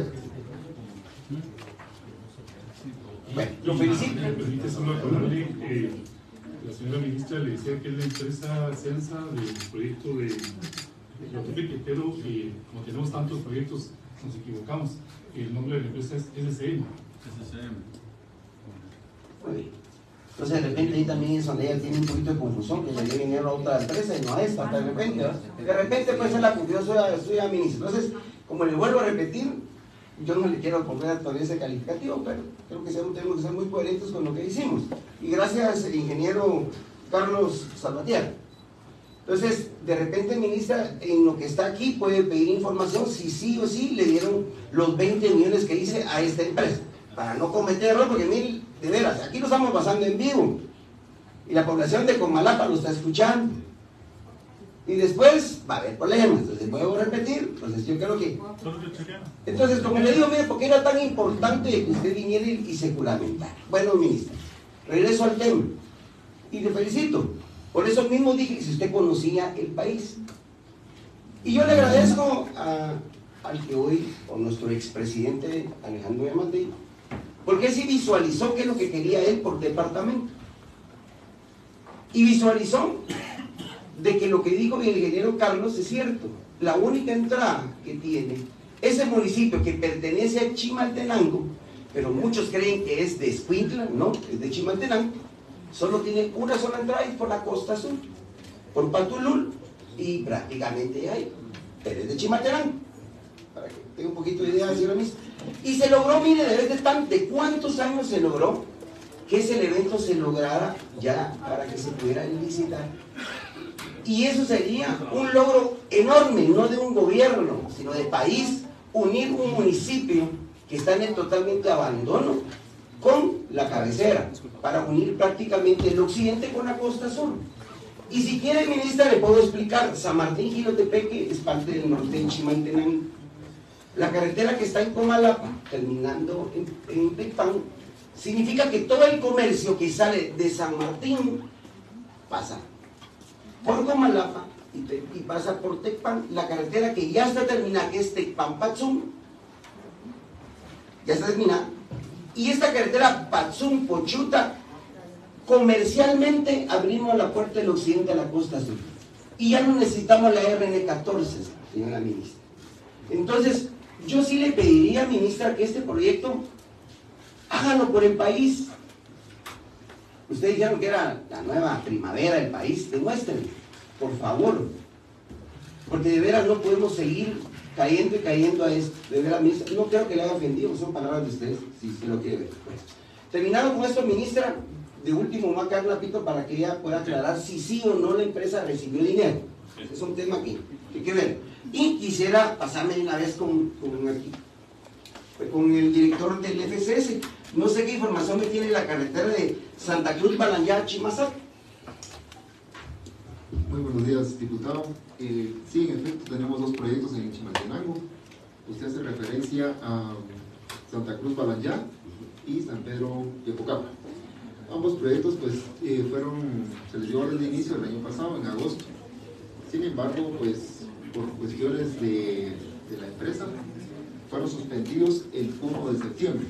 Bueno, lo felicito. Me permite solo acordarle que la señora ministra le decía que es la empresa Censa del proyecto de Yotepeque, pero eh, como tenemos tantos proyectos, nos equivocamos. El nombre de la empresa es S C M. Muy bien. Entonces de repente ahí también es donde ella tiene un poquito de confusión, que le dio dinero a otra empresa y no a esta, de repente, ¿verdad? De repente puede ser la curiosa suya ministra. Entonces, como le vuelvo a repetir, yo no le quiero poner todavía ese calificativo, pero creo que tenemos que ser muy coherentes con lo que hicimos. Y gracias, ingeniero Carlos Salvatierra. Entonces, de repente, ministra, en lo que está aquí puede pedir información si sí o sí le dieron los veinte millones que hice a esta empresa, para no cometer error, porque mil, de veras, aquí lo estamos pasando en vivo, y la población de Comalapa lo está escuchando, y después va a haber problemas. Entonces, vuelvo a repetir, entonces yo creo que... Entonces, como le digo, mire, ¿por qué era tan importante que usted viniera y se juramentara? Bueno, ministra, regreso al tema, y le felicito. Por eso mismo dije que si usted conocía el país. Y yo le agradezco a, al que hoy, o nuestro expresidente Alejandro Yamatei, porque él sí visualizó qué es lo que quería él por departamento. Y visualizó de que lo que dijo el ingeniero Carlos es cierto. La única entrada que tiene ese municipio que pertenece a Chimaltenango, pero muchos creen que es de Escuintla, no, es de Chimaltenango, solo tiene una sola entrada y por la costa sur, por Patulul, y prácticamente ahí, pero es de Chimaltenango, para que tenga un poquito de idea, señora Miss. Y se logró, mire, de de tan, de cuántos años se logró que ese evento se lograra ya para que se pudiera licitar. Y eso sería un logro enorme, no de un gobierno, sino de país, unir un municipio que está en totalmente abandono con la cabecera, para unir prácticamente el occidente con la costa sur. Y si quiere, ministra, le puedo explicar. San Martín Jilotepeque es parte del norte de Chimaltenango. La carretera que está en Comalapa, terminando en, en Tecpan, significa que todo el comercio que sale de San Martín pasa por Comalapa y, te, y pasa por Tecpan. La carretera que ya está terminada, que es Tecpan-Patzum, ya está terminada. Y esta carretera Patzum-Pochuta, comercialmente abrimos la puerta del occidente a la costa sur. Y ya no necesitamos la R N catorce, señora ministra. Entonces, yo sí le pediría, ministra, que este proyecto hágalo por el país. Ustedes dijeron que era la nueva primavera del país, demuéstrenlo, por favor. Porque de veras no podemos seguir cayendo y cayendo a esto. De veras, ministra, no creo que le haya ofendido, son palabras de ustedes, si usted lo quiere ver. Pues, terminado con esto, ministra, de último me va a caer una pito para que ella pueda aclarar si sí o no la empresa recibió dinero. Ese es un tema que, que hay que ver. Y quisiera pasarme de una vez con, con, aquí, con el director del F C S. No sé qué información me tiene la carretera de Santa Cruz Balanyá Chimazac. Muy buenos días, diputado. Eh, sí, en efecto, tenemos dos proyectos en Chimaltenango. Usted hace referencia a Santa Cruz Balanyá y San Pedro Yepocapa. Ambos proyectos pues eh, fueron, se les dio orden de inicio el año pasado, en agosto. Sin embargo, pues por cuestiones de, de la empresa, fueron suspendidos el uno de septiembre.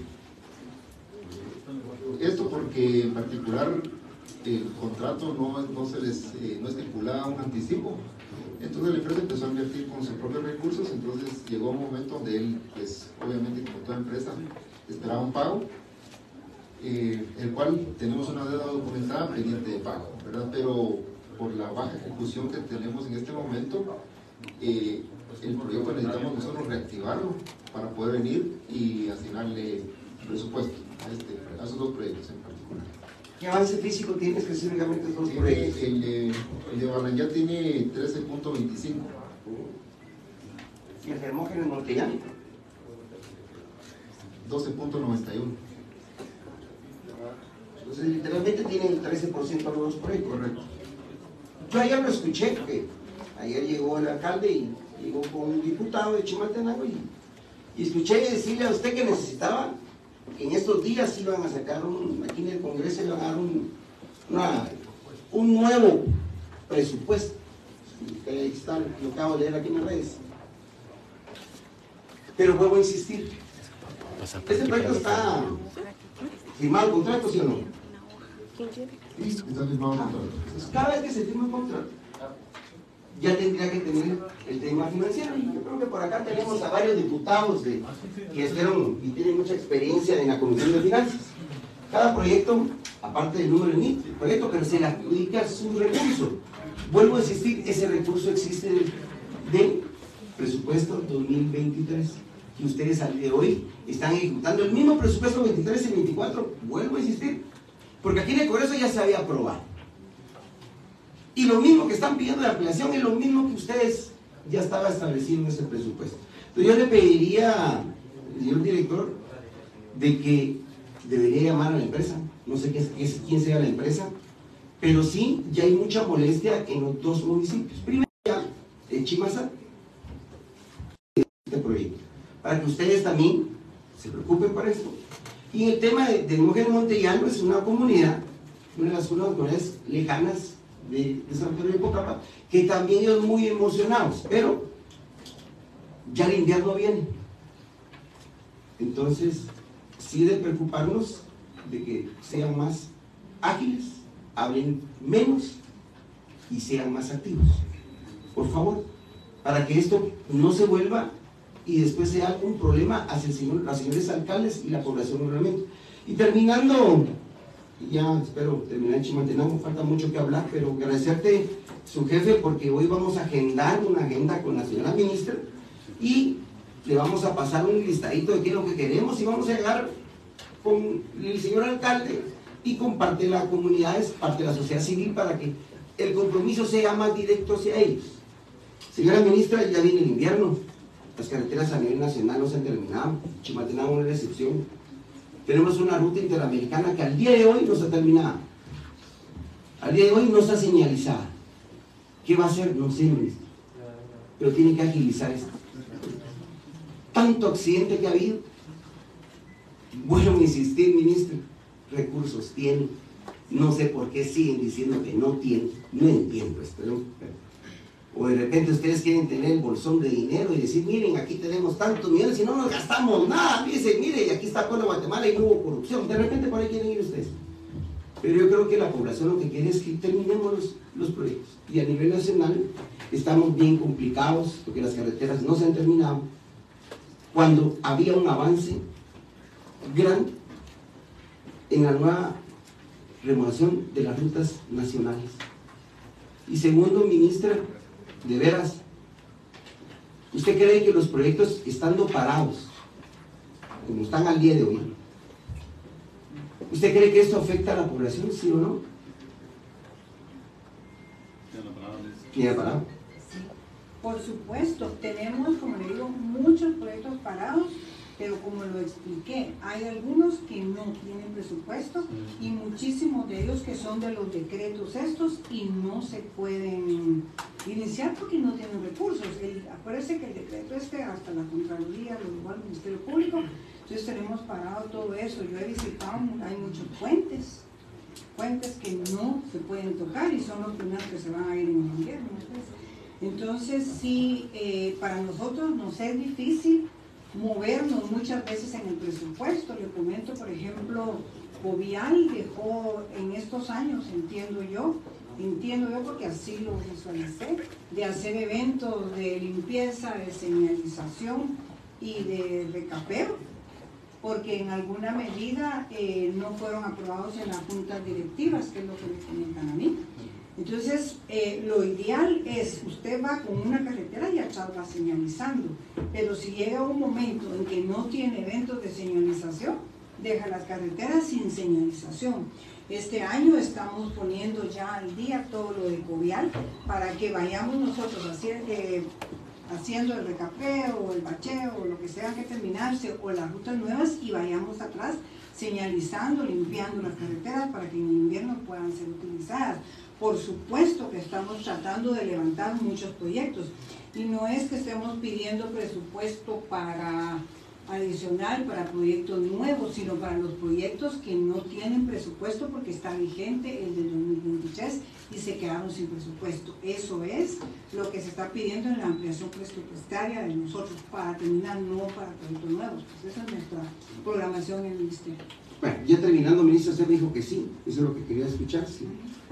Esto porque en particular el contrato no, no se les eh, no estipulaba un anticipo. Entonces la empresa empezó a invertir con sus propios recursos. Entonces llegó un momento donde él, pues obviamente como toda empresa, esperaba un pago, eh, el cual tenemos una deuda documentada pendiente de pago, ¿verdad? Pero por la baja ejecución que tenemos en este momento, eh, el proyecto necesitamos nosotros reactivarlo para poder venir y asignarle presupuesto a, este, a esos dos proyectos en particular. ¿Qué avance físico tiene específicamente estos dos proyectos? El, el, el de Balanyá tiene trece punto veinticinco. ¿Y el termógeno norteñano? doce punto noventa y uno. Entonces literalmente tienen el trece por ciento de los proyectos. Correcto. Yo ayer lo escuché, porque ayer llegó el alcalde y llegó con un diputado de Chimaltenango y, y escuché decirle a usted que necesitaba, que en estos días iban a sacar un, aquí en el Congreso iban a dar un, una, un nuevo presupuesto. Ahí está, lo acabo de leer aquí en las redes. Pero vuelvo a insistir, este proyecto está firmado el contrato, ¿sí o no? Sí, está firmado el contrato. Entonces, cada vez que se firma un contrato, ya tendría que tener el tema financiero. Y yo creo que por acá tenemos a varios diputados de, que estuvieron y tienen mucha experiencia en la Comisión de Finanzas. cada proyecto, aparte del número de proyecto, pero se le adjudica su recurso. Vuelvo a insistir, ese recurso existe del, del presupuesto dos mil veintitrés, que ustedes al día de hoy están ejecutando el mismo presupuesto veintitrés y veinticuatro, vuelvo a insistir, porque aquí en el Congreso ya se había aprobado. Y lo mismo que están pidiendo de ampliación es lo mismo que ustedes ya estaba establecido en ese presupuesto. Entonces yo le pediría, señor director, de que debería llamar a la empresa, no sé qué, qué, quién sea la empresa, pero sí, ya hay mucha molestia en los dos municipios. Primero, ya, en Chimaza, este proyecto, para que ustedes también se preocupen por esto. Y el tema de, de Mujer Montellano es una comunidad, una de las comunidades lejanas de, de San Pedro de Pocapa, que también ellos muy emocionados, pero ya el invierno viene. Entonces, sí de preocuparnos de que sean más ágiles, hablen menos y sean más activos, por favor, para que esto no se vuelva y después sea un problema hacia el señor, los señores alcaldes y la población realmente. Y terminando, ya espero terminar en Chimaltenango, falta mucho que hablar, pero agradecerte, su jefe, porque hoy vamos a agendar una agenda con la señora ministra y le vamos a pasar un listadito de qué es lo que queremos y vamos a llegar con el señor alcalde y con parte de la comunidad, parte de la sociedad civil, para que el compromiso sea más directo hacia ellos. Señora ministra, ya viene el invierno, las carreteras a nivel nacional no se han terminado, Chimaltenango no es la excepción. Tenemos una ruta interamericana que al día de hoy no está terminada, al día de hoy no está señalizada. ¿Qué va a hacer? No sé, ministro, pero tiene que agilizar esto. Tanto accidente que ha habido. Vuelvo a insistir, ministro, recursos tienen, no sé por qué siguen diciendo que no tienen, no entiendo esto, ¿no? O de repente ustedes quieren tener el bolsón de dinero y decir, miren, aquí tenemos tantos millones y no nos gastamos nada, dicen, mire, y aquí está con Guatemala y no hubo corrupción, de repente por ahí quieren ir ustedes. Pero yo creo que la población lo que quiere es que terminemos los, los proyectos, y a nivel nacional estamos bien complicados porque las carreteras no se han terminado, cuando había un avance gran en la nueva remodelación de las rutas nacionales. Y segundo, ministra, de veras, ¿usted cree que los proyectos estando parados, como están al día de hoy, usted cree que esto afecta a la población, sí o no? ¿Quién ha parado? Por supuesto, tenemos, como le digo, muchos proyectos parados, pero como lo expliqué, hay algunos que no tienen presupuesto y muchísimos de ellos que son de los decretos estos y no se pueden iniciar porque no tienen recursos. El, acuérdense que el decreto este hasta la Contraloría, lo igual el Ministerio Público, entonces tenemos parado todo eso. Yo he visitado, hay muchos puentes, puentes que no se pueden tocar y son los primeros que se van a ir en el invierno. Entonces sí, eh, para nosotros nos es difícil movernos muchas veces en el presupuesto. Le comento, por ejemplo, Povial dejó en estos años, entiendo yo, entiendo yo porque así lo visualicé, de hacer eventos de limpieza, de señalización y de recapeo, porque en alguna medida eh, no fueron aprobados en las juntas directivas, que es lo que me comentan a mí. Entonces, eh, lo ideal es, usted va con una carretera y ya va señalizando, pero si llega un momento en que no tiene eventos de señalización, deja las carreteras sin señalización. Este año estamos poniendo ya al día todo lo de Covial para que vayamos nosotros haciendo, eh, haciendo el recapeo o el bacheo o lo que sea que terminarse o las rutas nuevas y vayamos atrás señalizando, limpiando las carreteras para que en invierno puedan ser utilizadas. Por supuesto que estamos tratando de levantar muchos proyectos y no es que estemos pidiendo presupuesto para adicional para proyectos nuevos, sino para los proyectos que no tienen presupuesto porque está vigente el del dos mil veintitrés y se quedaron sin presupuesto. Eso es lo que se está pidiendo en la ampliación presupuestaria de nosotros para terminar, no para proyectos nuevos. Pues esa es nuestra programación en el ministerio. Bueno, ya terminando, ministro, usted me dijo que sí, eso es lo que quería escuchar, sí.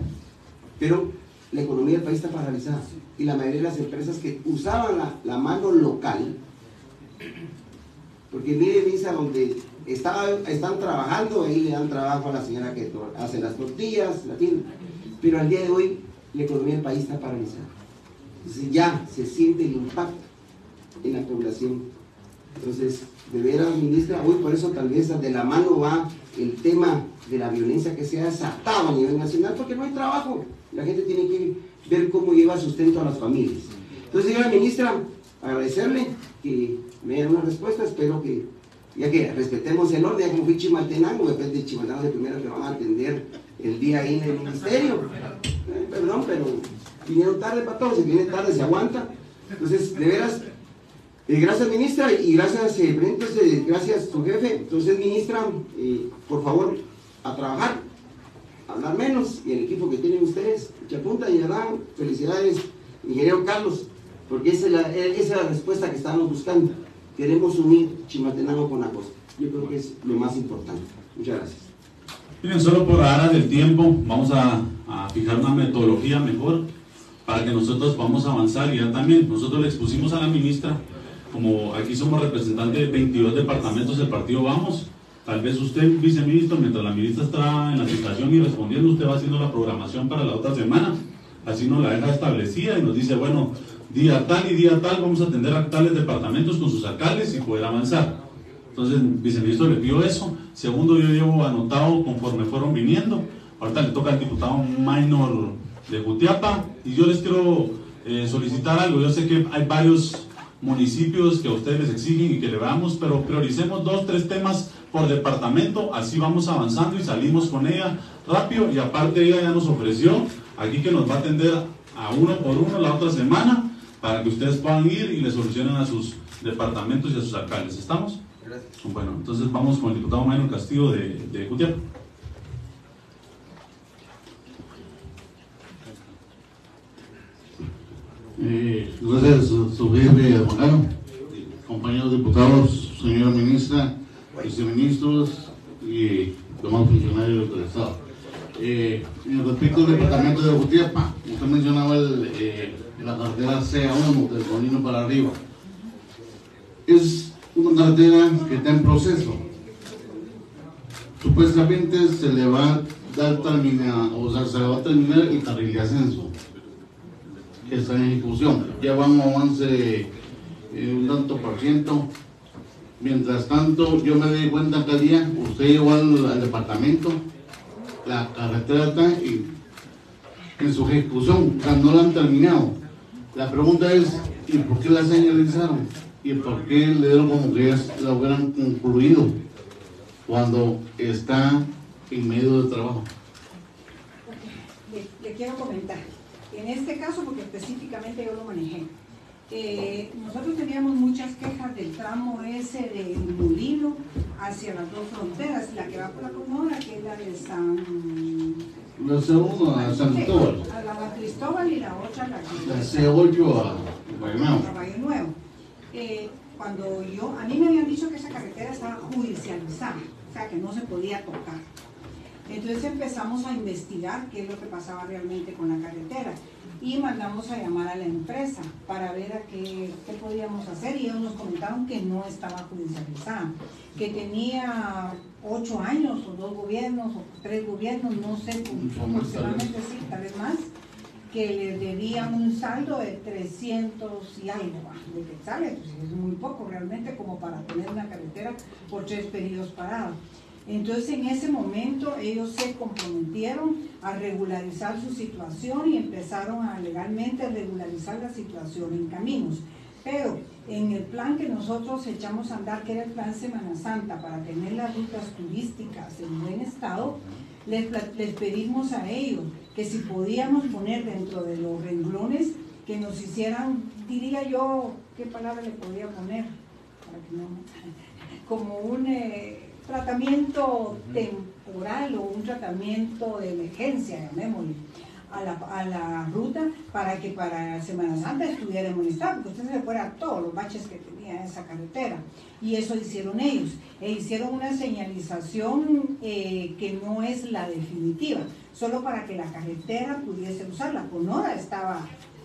Pero la economía del país está paralizada y la mayoría de las empresas que usaban la, la mano local, porque mire, Misa, donde está, están trabajando, ahí le dan trabajo a la señora que hace las tortillas, la tienda, pero al día de hoy la economía del país está paralizada. Entonces ya se siente el impacto en la población. Entonces, de veras, ministra, hoy por eso tal vez de la mano va el tema de la violencia que se ha desatado a nivel nacional, porque no hay trabajo. La gente tiene que ver cómo lleva sustento a las familias. Entonces, señora ministra, agradecerle que me dé una respuesta. Espero que, ya que respetemos el orden, ya como fui Chimaltenango, depende de Chimaltenango de primero que van a atender el día ahí en el ministerio. Eh, perdón, pero vinieron tarde para todos, si viene tarde se aguanta. Entonces, de veras, eh, gracias ministra, y gracias, eh, entonces, gracias su jefe. Entonces, ministra, eh, por favor, a trabajar, a hablar menos, y el equipo que tienen ustedes, mucha punta, y verdad, felicidades, ingeniero Carlos, porque esa es la, esa es la respuesta que estábamos buscando. Queremos unir Chimaltenango con la costa. Yo creo que es lo más importante. Muchas gracias. Miren, solo por ahora del tiempo, vamos a, a fijar una metodología mejor para que nosotros podamos avanzar. Y ya también, nosotros le expusimos a la ministra, como aquí somos representantes de veintidós departamentos del partido Vamos, tal vez usted, viceministro, mientras la ministra está en la citación y respondiendo, usted va haciendo la programación para la otra semana, así nos la deja establecida y nos dice, bueno, día tal y día tal vamos a atender a tales departamentos con sus alcaldes y poder avanzar. Entonces, viceministro, le pido eso. Segundo, yo llevo anotado conforme fueron viniendo. Ahorita le toca al diputado Minor de Jutiapa, y yo les quiero eh, solicitar algo. Yo sé que hay varios municipios que a ustedes les exigen y que le veamos, pero prioricemos dos, tres temas por departamento, así vamos avanzando y salimos con ella rápido. Y aparte ella ya nos ofreció aquí que nos va a atender a uno por uno la otra semana para que ustedes puedan ir y le solucionen a sus departamentos y a sus alcaldes. ¿Estamos? Gracias. Bueno, entonces vamos con el diputado Maynor Castillo de, de Jutiapa. Eh, gracias, su jefe abogado, compañeros diputados, señora ministra, viceministros y demás funcionarios del Estado. Eh, en respecto al departamento de Jutiapa, usted mencionaba el, eh, la carretera C A uno del Molino para arriba. Es una carretera que está en proceso. Supuestamente se le va a dar termina, o sea, se le va a terminar el carril de ascenso, que está en ejecución. Ya van a avance eh, un tanto por ciento. Mientras tanto, yo me di cuenta que al día usted llegó al, al departamento, la carretera está en, en su ejecución, o sea, no la han terminado. La pregunta es, ¿y por qué la señalizaron? ¿Y por qué le dieron como que ya la hubieran concluido cuando está en medio del trabajo? Le, le quiero comentar. En este caso, porque específicamente yo lo manejé, eh, nosotros teníamos muchas quejas del tramo ese de Molino hacia las dos fronteras, la que va por la Comora, que es la de San... La segunda a San Cristóbal. A la San Cristóbal, y la otra la que... La C ocho a Valle Nuevo. A Valle Nuevo. Eh, cuando yo, a mí me habían dicho que esa carretera estaba judicializada, o sea que no se podía tocar. Entonces empezamos a investigar qué es lo que pasaba realmente con la carretera y mandamos a llamar a la empresa para ver a qué, qué podíamos hacer, y ellos nos comentaron que no estaba judicializada, que tenía ocho años o dos gobiernos o tres gobiernos, no sé, aproximadamente sí, tal vez más, que le debían un saldo de trescientos y algo de quetzales, pues es muy poco realmente como para tener una carretera por tres periodos parados. Entonces en ese momento ellos se comprometieron a regularizar su situación y empezaron a legalmente regularizar la situación en caminos. Pero en el plan que nosotros echamos a andar, que era el plan Semana Santa, para tener las rutas turísticas en buen estado, les, les pedimos a ellos que si podíamos poner dentro de los renglones que nos hicieran, diría yo, ¿qué palabra le podría poner? Para que no, como un... Eh, tratamiento temporal o un tratamiento de emergencia, llamémosle, a la, a la ruta, para que para Semana Santa estuviera en buen estado, porque usted se le fuera a todos los baches que tenía esa carretera. Y eso hicieron ellos. E hicieron una señalización eh, que no es la definitiva, solo para que la carretera pudiese usarla. Conora estaba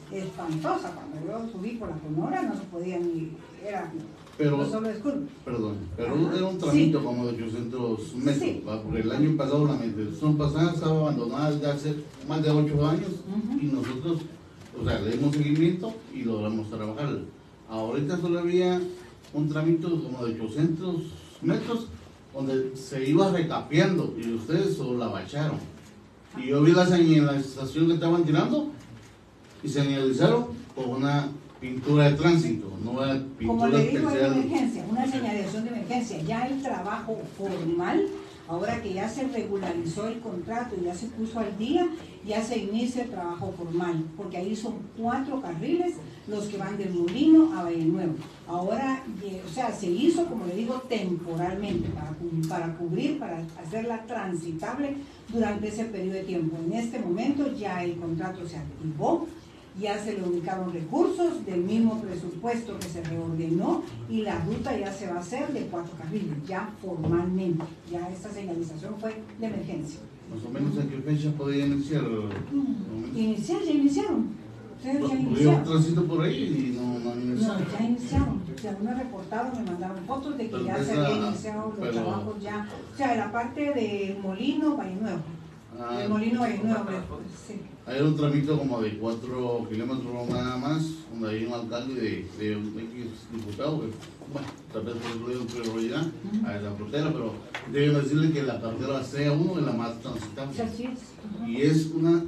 espantosa. Cuando yo subí por la Sonora no se podía ni, era Pero, no solo esculpe. perdón, pero Ajá. era un tramito Sí. como de ochocientos metros, Sí. ¿va? Porque el año pasado la administración pasada estaba abandonada desde hace más de ocho años Ujú. y nosotros, o sea, le dimos seguimiento y logramos trabajar. Ahorita solo había un tramito como de ochocientos metros donde se iba recapeando y ustedes solo la bacharon. Y yo vi la señalización que estaban tirando y señalizaron con una pintura de tránsito, no era Como pintura le digo, hay especial. emergencia, una señalización de emergencia. Ya el trabajo formal, ahora que ya se regularizó el contrato y ya se puso al día, ya se inicia el trabajo formal, porque ahí son cuatro carriles los que van del Molino a Valle Nuevo. Ahora, eh, o sea, se hizo, como le digo, temporalmente, para, cu- para cubrir, para hacerla transitable durante ese periodo de tiempo. En este momento ya el contrato se activó, ya se le ubicaron recursos del mismo presupuesto que se reordenó y la ruta ya se va a hacer de cuatro carriles, ya formalmente. Ya esta señalización fue de emergencia. Más o menos en qué fecha podía iniciar. Iniciar, ya iniciaron. Ustedes ya Había un iniciaron. tránsito por ahí y no, no han No, iniciado. ya iniciaron. Ya me reportaron, me mandaron fotos de que Pero ya se esa- habían iniciado los pero- trabajos ya. O sea, la parte del Molino, Valle Nuevo. Ah, Del Molino, Valle Nuevo, sí. hay un tramito como de cuatro kilómetros nada más, donde hay un alcalde de, de un X diputado, que, bueno, tal vez por eso le doy prioridad a esa frontera, pero deben decirle que la carretera C uno es la más transitable. Así es. Ujú. Y es una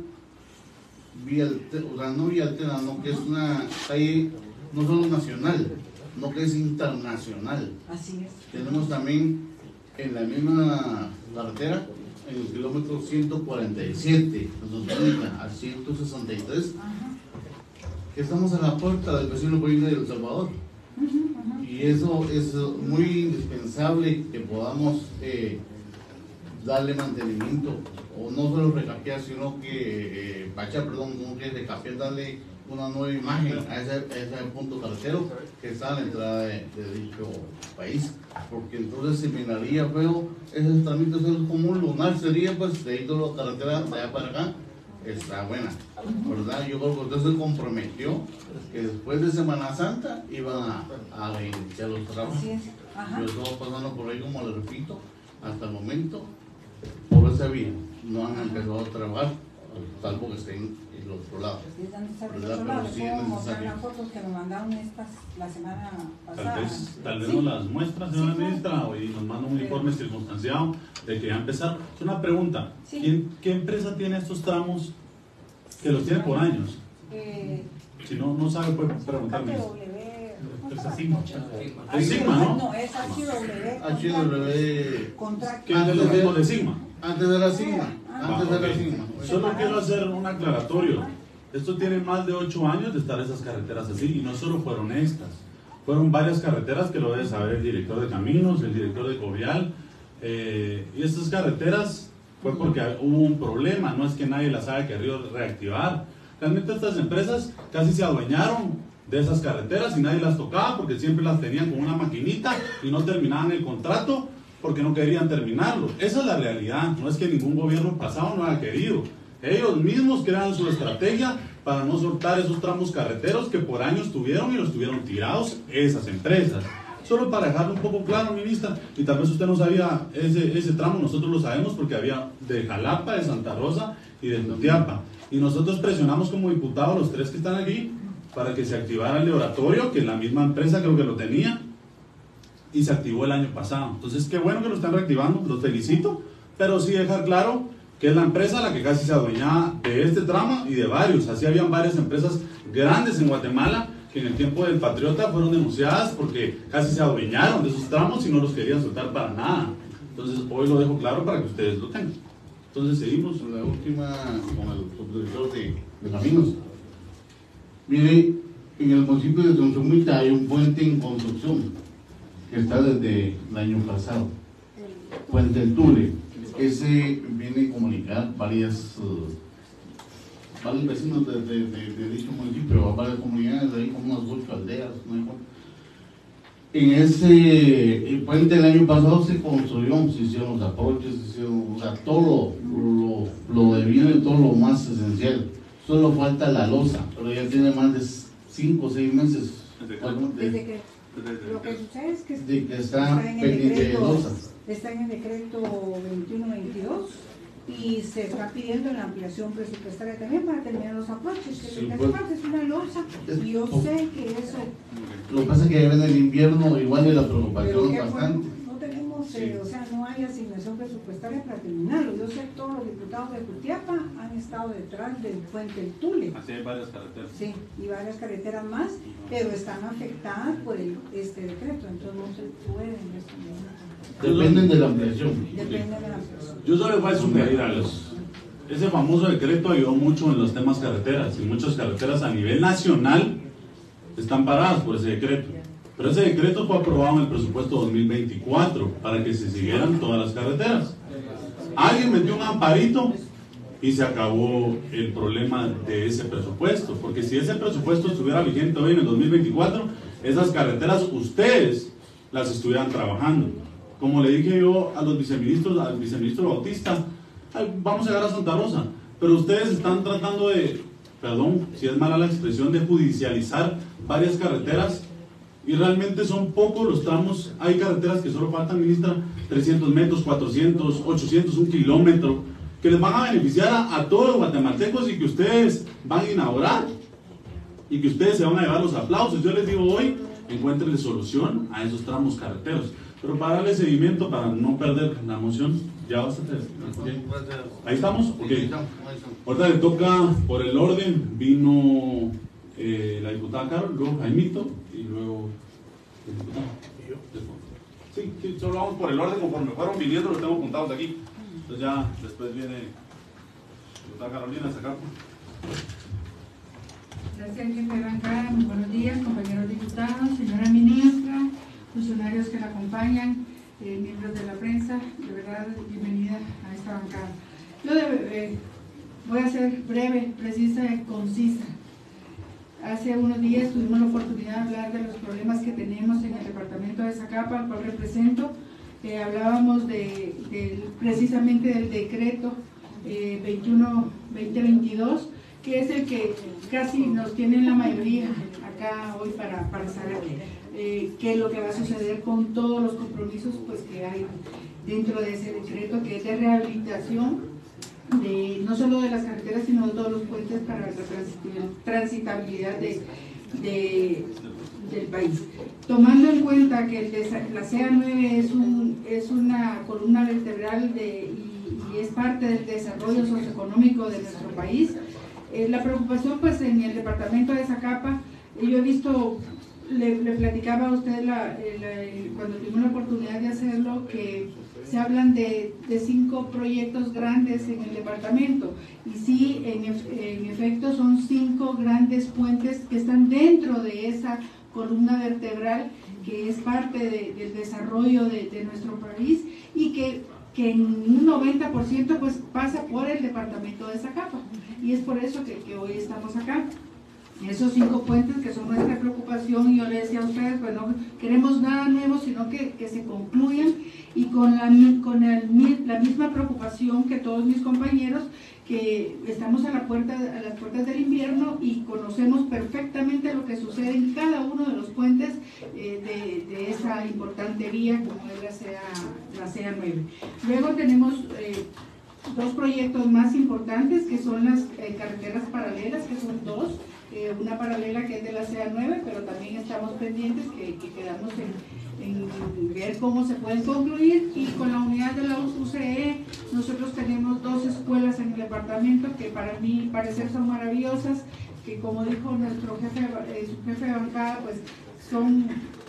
vía alterna, o sea, no vía alterna, no, que es una calle no solo nacional, no que es internacional. Así es. Tenemos también en la misma carretera, en el kilómetro ciento cuarenta y siete, nos comunica a ciento sesenta y tres, Ajá. que estamos a la puerta del vecino país de El Salvador. Ujú, ujú. Y eso es muy indispensable que podamos eh, darle mantenimiento, o no solo recapear, sino que, eh, bachar, perdón, no que recapear, darle una nueva imagen a ese, a ese punto carretero que está a la entrada de, de dicho país, porque entonces se miraría feo esos trámites, es como un lunar, sería pues de ahí toda la carretera de allá para acá, está buena, ¿verdad? Yo creo que usted se comprometió que después de Semana Santa iban a, a reiniciar los trabajos. Así es. Ajá. Yo estaba pasando por ahí, como le repito, hasta el momento, por esa vía, no han empezado a trabajar, salvo que estén en el otro lado. Sí, están cerca del ¿Verdad? otro lado. Pero sí Les es puedo mostrar necesario. las fotos que me mandaron estas la semana pasada. Tal vez, tal vez Sí. nos las muestra, Sí, señora claro. ministra, o y nos manda un informe circunstanciado de que ya empezar. Es una pregunta. Sí. ¿Quién- ¿Qué empresa tiene estos tramos que los tiene por años? Eh, Si no, no sabe, puede preguntarme. K T W, ¿cómo Empresa se llama? Sigma. Es Sigma, ¿no? No, es H W. H W, Contract. ¿Qué es de los mismos de Sigma? antes de la Sigma, Ah, antes de ok. la Sigma. Solo quiero hacer un aclaratorio. Esto tiene más de ocho años de estar esas carreteras así, y no solo fueron estas. Fueron varias carreteras que lo debe saber el director de caminos, el director de Covial. Eh, y estas carreteras fue porque hubo un problema, no es que nadie las haya querido reactivar. Realmente estas empresas casi se adueñaron de esas carreteras y nadie las tocaba porque siempre las tenían con una maquinita y no terminaban el contrato porque no querían terminarlo. Esa es la realidad, no es que ningún gobierno pasado no haya querido. Ellos mismos crearon su estrategia para no soltar esos tramos carreteros que por años tuvieron y los tuvieron tirados esas empresas. Solo para dejarlo un poco claro, ministra, y tal vez usted no sabía ese, ese tramo, nosotros lo sabemos porque había de Jalapa, de Santa Rosa y de Jutiapa. Y nosotros presionamos como diputados, los tres que están aquí, para que se activara el de oratorio, que la misma empresa creo que lo tenía, y se activó el año pasado. Entonces, qué bueno que lo están reactivando, los felicito, pero sí dejar claro que es la empresa la que casi se adueñaba de este tramo y de varios. Así habían varias empresas grandes en Guatemala que en el tiempo del Patriota fueron denunciadas porque casi se adueñaron de esos tramos y no los querían soltar para nada. Entonces, hoy lo dejo claro para que ustedes lo tengan. Entonces, seguimos. La última con el subdirector de, de caminos. Mire, en el municipio de Tonzumita hay un puente en construcción que está desde el año pasado, Puente del Tule. Ese viene a comunicar varias, uh, varios vecinos de, de, de, de dicho municipio, varias comunidades, ahí como unas ocho aldeas, no hay cuánto. En ese el puente el año pasado se construyó, se hicieron los aproches, se hicieron, o sea, todo lo, lo, lo debido y todo lo más esencial. solo falta la losa, pero ya tiene más de cinco o seis meses. Desde que lo que sucede es que, de que está, está en el pendiente de decreto, losas. está en el decreto veintiuno veintidós y se está pidiendo la ampliación presupuestaria también para terminar los aproches, que Sí, lo que pues, hace falta es una losa, y yo sé que eso, Lo que pasa es que ya en el invierno igual de la pero preocupación que bastante. bueno, no tenemos, eh, o sea, no hay asignación presupuestaria para terminarlo. Yo sé que todos los diputados de Jutiapa han estado detrás del puente El Tule. Así hay varias carreteras. Sí, y varias carreteras más, pero están afectadas por el, este decreto, entonces no se pueden resolver. Dependen de la ampliación. Depende de la persona. Yo solo les voy a sugerir a los... Ese famoso decreto ayudó mucho en los temas carreteras, y muchas carreteras a nivel nacional están paradas por ese decreto. Pero ese decreto fue aprobado en el presupuesto dos mil veinticuatro para que se siguieran todas las carreteras. Alguien metió un amparito y se acabó el problema de ese presupuesto, porque si ese presupuesto estuviera vigente hoy en el dos mil veinticuatro, esas carreteras ustedes las estuvieran trabajando. Como le dije yo a los viceministros, al viceministro Bautista, ay, vamos a llegar a Santa Rosa, pero ustedes están tratando de, perdón si es mala la expresión, de judicializar varias carreteras, y realmente son pocos los tramos. Hay carreteras que solo faltan, ministra, trescientos metros, cuatrocientos, ochocientos, un kilómetro, que les van a beneficiar a, a todos los guatemaltecos, y que ustedes van a inaugurar, y que ustedes se van a llevar los aplausos. Yo les digo hoy, encuéntrenle solución a esos tramos carreteros. Pero para darle seguimiento, para no perder la moción, ya bastante. Okay. Ahí estamos, ok. Ahorita le toca por el orden. Vino eh, la diputada Carol, luego Jaimito y luego el diputado. Sí, sí, solo vamos por el orden conforme fueron viniendo, los tengo apuntados aquí. Entonces ya después viene la diputada Carolina a sacar. Gracias, jefe de bancada. Muy buenos días, compañeros diputados, señora ministra, funcionarios que la acompañan, eh, miembros de la prensa. De verdad, bienvenida a esta bancada. Yo de, eh, voy a ser breve, precisa y concisa. Hace unos días tuvimos la oportunidad de hablar de los problemas que tenemos en el departamento de Zacapa, al cual represento. Eh, hablábamos de, de, precisamente del decreto eh, veintiuno veinte veintidós, que es el que casi nos tiene la mayoría acá hoy para, para saber eh, qué es lo que va a suceder con todos los compromisos pues, que hay dentro de ese decreto, que es de rehabilitación de, no solo de las carreteras, sino de todos los puentes para la transitabilidad de, de, del país. Tomando en cuenta que el de, la C A nueve es, un, es una columna vertebral de, y, y es parte del desarrollo socioeconómico de nuestro país, Eh, la preocupación pues en el departamento de Zacapa, eh, yo he visto, le, le platicaba a usted la, la, cuando tuvimos la oportunidad de hacerlo, que se hablan de, de cinco proyectos grandes en el departamento, y sí, en, en efecto son cinco grandes puentes que están dentro de esa columna vertebral que es parte de, del desarrollo de, de nuestro país, y que que en un noventa por ciento pues pasa por el departamento de Zacapa, y es por eso que, que hoy estamos acá. Esos cinco puentes que son nuestra preocupación, y yo le decía a ustedes, pues no queremos nada nuevo, sino que, que se concluyan, y con, la, con el, la misma preocupación que todos mis compañeros, que estamos a, la puerta, a las puertas del invierno y conocemos perfectamente lo que sucede en cada uno de los puentes eh, de, de esa importante vía como es la C A, la C A nueve. Luego tenemos eh, dos proyectos más importantes, que son las eh, carreteras paralelas, que son dos. Eh, una paralela que es de la C A nueve, pero también estamos pendientes que, que quedamos en, en ver cómo se pueden concluir. Y con la unidad de la U C E, nosotros tenemos dos escuelas en el departamento que para mí parecer son maravillosas, que como dijo nuestro jefe, eh, su jefe de bancada, pues son,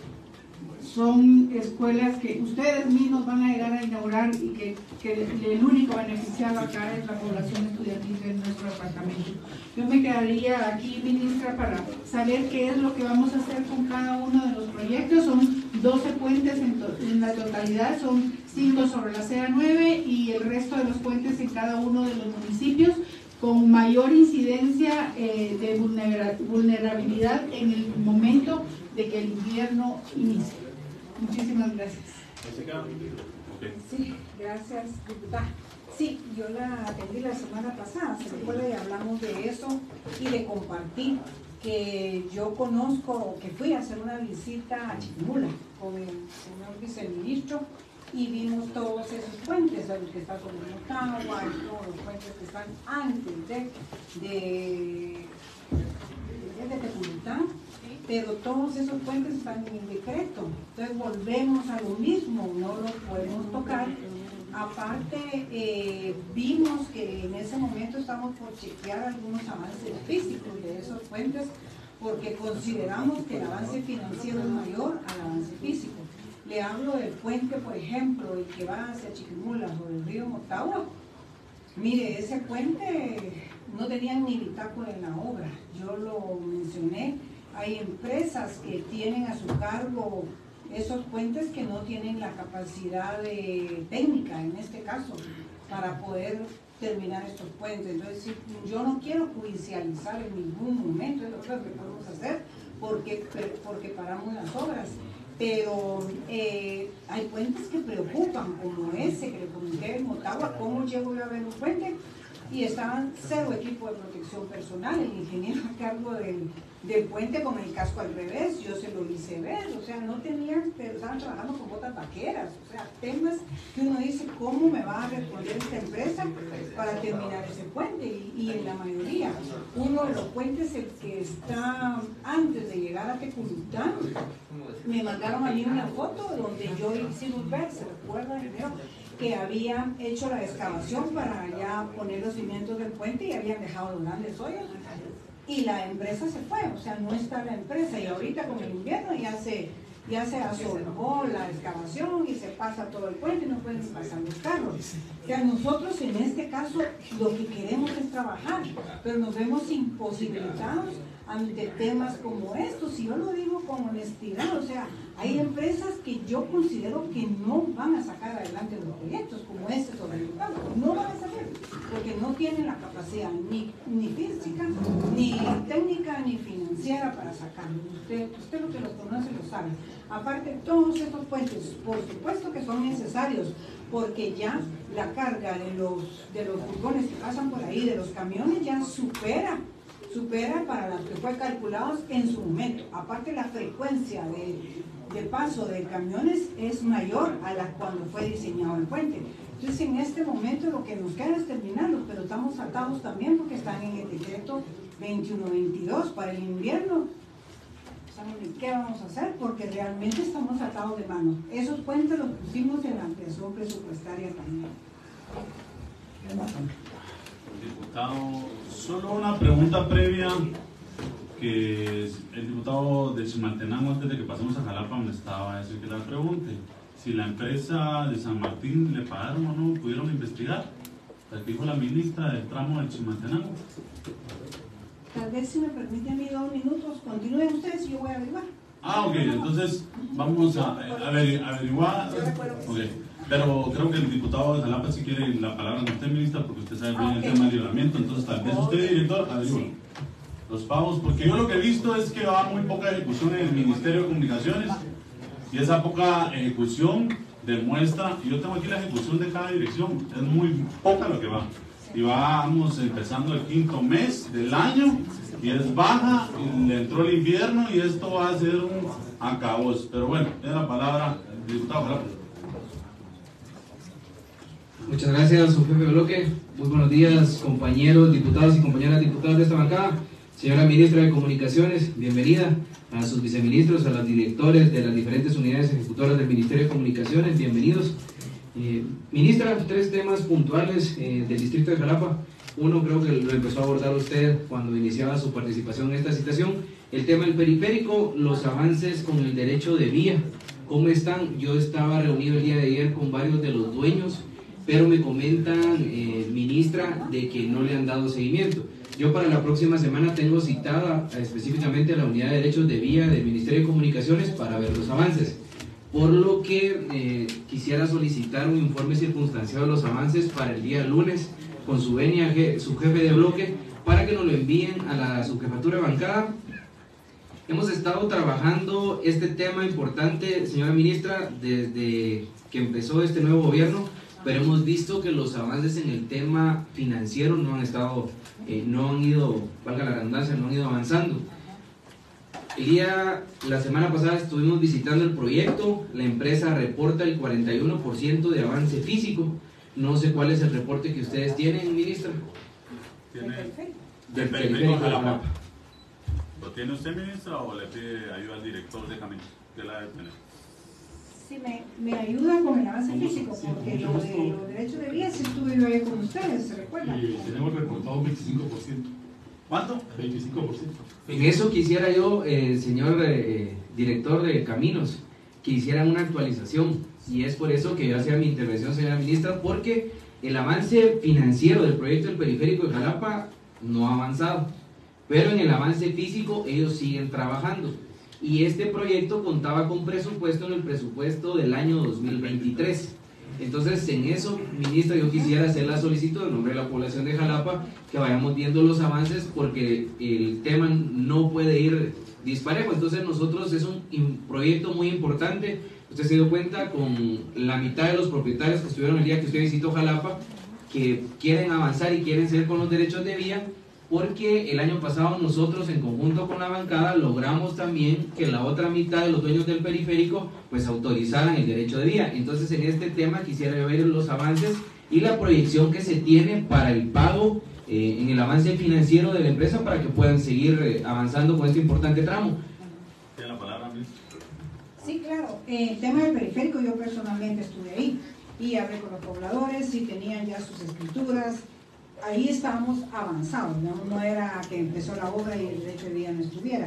son escuelas que ustedes mismos van a llegar a inaugurar, y que, que el único beneficiado acá es la población estudiantil de nuestro departamento. Yo me quedaría aquí, ministra, para saber qué es lo que vamos a hacer con cada uno de los proyectos. Son doce puentes en, to en la totalidad, son cinco sobre la C A nueve y el resto de los puentes en cada uno de los municipios, con mayor incidencia eh, de vulnera vulnerabilidad en el momento de que el invierno inicie. Muchísimas gracias. Okay. Sí, gracias, diputada. Sí, yo la atendí la semana pasada, se recuerda, y hablamos de eso y de compartir que yo conozco, que fui a hacer una visita a Chiquimula con el señor viceministro y vimos todos esos puentes, el que está sobre Motagua y todos los puentes que están antes de, de, de, de Tepulután, pero todos esos puentes están en decreto, entonces volvemos a lo mismo, no los podemos tocar. Aparte, eh, vimos que en ese momento estamos por chequear algunos avances físicos de esos puentes porque consideramos que el avance financiero es mayor al avance físico. Le hablo del puente, por ejemplo, el que va hacia Chiquimula o el río Motagua. Mire, ese puente no tenían ni bitácora en la obra. Yo lo mencioné, hay empresas que tienen a su cargo esos puentes que no tienen la capacidad de, técnica, en este caso, para poder terminar estos puentes. Entonces, yo no quiero judicializar en ningún momento, es lo que podemos hacer, porque, porque paramos las obras. Pero eh, hay puentes que preocupan, como ese que le comenté en Motagua. ¿Cómo llego yo a ver un puente? Y estaban cero equipo de protección personal, el ingeniero a cargo del, del puente con el casco al revés, yo se lo hice ver, o sea, no tenían, pero estaban trabajando con botas vaqueras, o sea, temas que uno dice, ¿cómo me va a responder esta empresa para terminar ese puente? Y, y en la mayoría, uno de los puentes, el que está antes de llegar a Tepulután, me mandaron allí una foto donde yo hicimos ver, ¿se recuerda, ingeniero? Que habían hecho la excavación para ya poner los cimientos del puente y habían dejado los grandes hoyos y la empresa se fue, o sea, no está la empresa, y ahorita con el invierno ya se, ya se asolvó la excavación y se pasa todo el puente y no pueden pasar los carros. O sea, nosotros en este caso lo que queremos es trabajar, pero nos vemos imposibilitados ante temas como estos, y yo lo digo con honestidad, o sea, hay empresas que yo considero que no van a sacar adelante los proyectos como este sobre el campo, no van a sacar, porque no tienen la capacidad ni, ni física, ni técnica, ni financiera para sacarlo. Usted, usted lo que los conoce lo sabe. Aparte, todos estos puentes, por supuesto que son necesarios, porque ya la carga de los, de los furgones que pasan por ahí, de los camiones, ya supera supera para los que fue calculados en su momento. Aparte, la frecuencia de, de paso de camiones es mayor a la cuando fue diseñado el puente. Entonces, en este momento lo que nos queda es terminarlo, pero estamos atados también porque están en el decreto veintiuno veintidós para el invierno. ¿Saben qué vamos a hacer? Porque realmente estamos atados de manos. Esos puentes los pusimos en la ampliación presupuestaria también. Diputado, solo una pregunta previa que el diputado de Chimaltenango, antes de que pasemos a Jalapa, me estaba a decir que la pregunte. Si la empresa de San Martín le pagaron o no, pudieron investigar. ¿Qué dijo la ministra del tramo de Chimaltenango? Tal vez, si me permite a mí dos minutos, continúen ustedes y yo voy a averiguar. Ah, ok, entonces vamos a, a ver, averiguar. Okay. Pero creo que el diputado de Jalapa si quiere la palabra con usted, ministra, porque usted sabe bien ah, okay. el tema del libramiento, entonces tal vez usted, director, averigua. Sí. Los pagos, porque yo lo que he visto es que va muy poca ejecución en el Ministerio de Comunicaciones, y esa poca ejecución demuestra, y yo tengo aquí la ejecución de cada dirección, es muy poca lo que va. Y vamos empezando el quinto mes del año, y es baja, y le entró el invierno, y esto va a ser un acabos. Pero bueno, tiene la palabra el diputado Jalapa. Muchas gracias, su jefe de bloque. Muy buenos días, compañeros diputados y compañeras diputadas de esta bancada. Señora ministra de Comunicaciones, bienvenida. A sus viceministros, a los directores de las diferentes unidades ejecutoras del Ministerio de Comunicaciones, bienvenidos. Eh, ministra, tres temas puntuales eh, del distrito de Jalapa. Uno creo que lo empezó a abordar usted cuando iniciaba su participación en esta citación. El tema del periférico, los avances con el derecho de vía. ¿Cómo están? Yo estaba reunido el día de ayer con varios de los dueños, pero me comentan, eh, ministra, de que no le han dado seguimiento. Yo para la próxima semana tengo citada específicamente a la Unidad de Derechos de Vía del Ministerio de Comunicaciones para ver los avances. Por lo que eh, quisiera solicitar un informe circunstanciado de los avances para el día lunes con su venia, su jefe de bloque, para que nos lo envíen a la subjefatura de bancada Hemos estado trabajando este tema importante, señora ministra, desde que empezó este nuevo gobierno, pero hemos visto que los avances en el tema financiero no han estado, eh, no han ido, valga la redundancia, no han ido avanzando. El día, la semana pasada estuvimos visitando el proyecto, la empresa reporta el cuarenta y uno por ciento de avance físico. No sé cuál es el reporte que ustedes tienen, ministra. ¿Tiene Del periférico de Jalapa? Jalapa. ¿Lo tiene usted, ministra, o le pide ayuda al director de caminos? ¿Qué la debe tener? Sí, me, me ayuda con el avance físico, porque lo de los derechos de vía sí estuve yo ahí con ustedes, ¿se recuerdan? Y tenemos reportado un veinticinco por ciento. ¿Cuánto? veinticinco por ciento. En eso quisiera yo, eh, señor eh, director de caminos, que hicieran una actualización, y es por eso que yo hacía mi intervención, señora ministra, porque el avance financiero del proyecto del periférico de Jalapa no ha avanzado, pero en el avance físico ellos siguen trabajando, y este proyecto contaba con presupuesto en el presupuesto del año dos mil veintitrés. Entonces, en eso, ministra, yo quisiera hacer la solicitud en nombre de la población de Jalapa, que vayamos viendo los avances, porque el tema no puede ir disparejo. Entonces, nosotros es un proyecto muy importante. Usted se dio cuenta con la mitad de los propietarios que estuvieron el día que usted visitó Jalapa, que quieren avanzar y quieren seguir con los derechos de vía, porque el año pasado nosotros en conjunto con la bancada logramos también que la otra mitad de los dueños del periférico pues autorizaran el derecho de vía. Entonces, en este tema quisiera ver los avances y la proyección que se tiene para el pago eh, en el avance financiero de la empresa, para que puedan seguir eh, avanzando con este importante tramo. ¿Tiene la palabra, ministra? Sí, claro. Eh, el tema del periférico, yo personalmente estuve ahí y hablé con los pobladores y tenían ya sus escrituras. Ahí estábamos avanzados, ¿no? No era que empezó la obra y el derecho de vía no estuviera.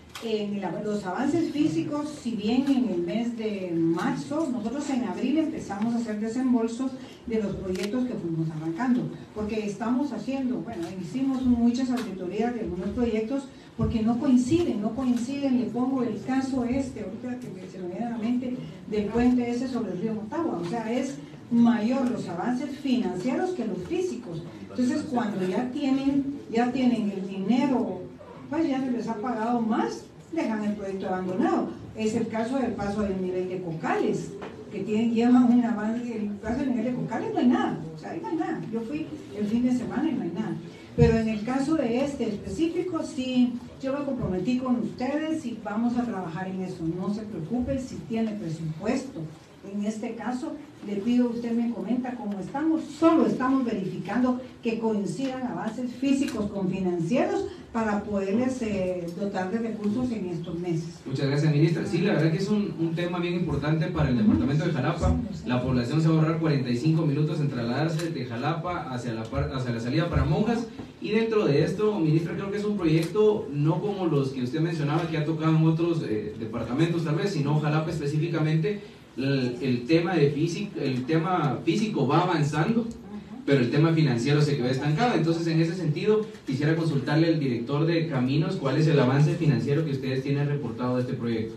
En la, los avances físicos, si bien en el mes de marzo, nosotros en abril empezamos a hacer desembolsos de los proyectos que fuimos arrancando, porque estamos haciendo, bueno, hicimos muchas auditorías de algunos proyectos porque no coinciden, no coinciden. Le pongo el caso este, ahorita que se me viene a la mente, del puente ese sobre el río Motagua, o sea, es mayor los avances financieros que los físicos. Entonces, cuando ya tienen, ya tienen el dinero, pues ya se les ha pagado más, dejan el proyecto abandonado. Es el caso del paso del nivel de Cocales, que tienen, llevan un avance. El paso del nivel de Cocales no hay nada, o sea, ahí no hay nada. Yo fui el fin de semana y no hay nada. Pero en el caso de este específico, sí, yo me comprometí con ustedes y vamos a trabajar en eso. No se preocupen si tiene presupuesto. En este caso, le pido, usted me comenta cómo estamos, solo estamos verificando que coincidan avances físicos con financieros para poderles eh, dotar de recursos en estos meses. Muchas gracias, ministra. Sí, la verdad que es un, un tema bien importante para el departamento de Jalapa. La población se va a ahorrar cuarenta y cinco minutos en trasladarse de Jalapa hacia la, hacia la salida para Monjas, y dentro de esto, ministra, creo que es un proyecto no como los que usted mencionaba que ha tocado en otros eh, departamentos tal vez, sino Jalapa específicamente. El, el, tema de físico, el tema físico va avanzando, pero el tema financiero se quedó estancado. Entonces, en ese sentido, quisiera consultarle al director de Caminos cuál es el avance financiero que ustedes tienen reportado de este proyecto.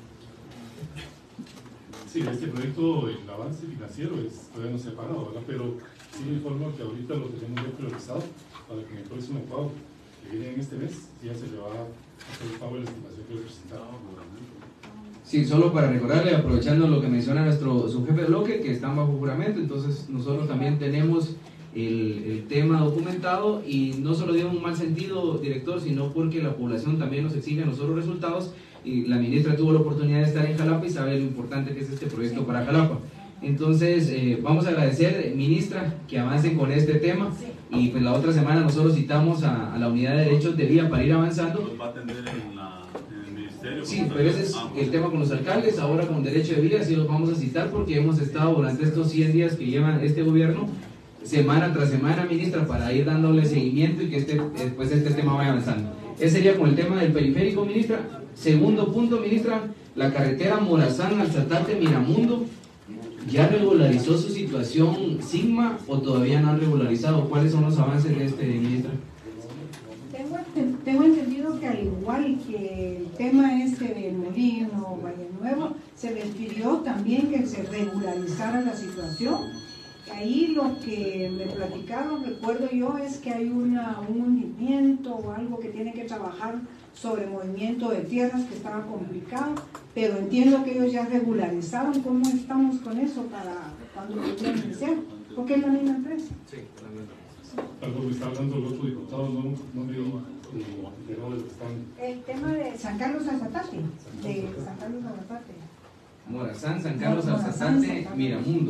Sí, este proyecto, el avance financiero es, todavía no se ha pagado, ¿verdad? Pero sí me informo que ahorita lo tenemos ya priorizado para que en el próximo pago que viene en este mes ya se le va a hacer el pago de la estimación que le presentaba. Sí, solo para recordarle, aprovechando lo que menciona nuestro su jefe de bloque, que están bajo juramento, entonces nosotros también tenemos el, el tema documentado, y no solo dio un mal sentido, director, sino porque la población también nos exige a nosotros resultados, y la ministra tuvo la oportunidad de estar en Jalapa y sabe lo importante que es este proyecto para Jalapa. Entonces, eh, vamos a agradecer, ministra, que avance con este tema, y pues la otra semana nosotros citamos a, a la unidad de derechos de vía para ir avanzando. ¿Los va a atender en la, en el ministerio? Sí, pero ese es el tema con los alcaldes. Ahora con derecho de vía sí los vamos a citar, porque hemos estado durante estos cien días que lleva este gobierno, semana tras semana, ministra, para ir dándole seguimiento y que este, pues este tema vaya avanzando. Ese sería con el tema del periférico, ministra. Segundo punto, ministra, la carretera Morazán-Alzatate-Miramundo, ¿ya regularizó su situación Sigma o todavía no han regularizado? ¿Cuáles son los avances de este, ministra? Tengo, tengo entendido que al igual que el tema este de Molino, Valle Nuevo, se les pidió también que se regularizara la situación. Ahí lo que me platicaron, recuerdo yo, es que hay una, un hundimiento o algo que tiene que trabajar sobre movimiento de tierras que estaba complicado, pero entiendo que ellos ya regularizaron. ¿Cómo estamos con eso para cuando pudieran iniciar? Porque es la misma empresa. Sí, la misma empresa. Algo que está hablando el otro diputado, no, no me digo de dónde están. El tema de San Carlos Alzate, de San Carlos Alzate. Morazán, San Carlos Alzate, Miramundo.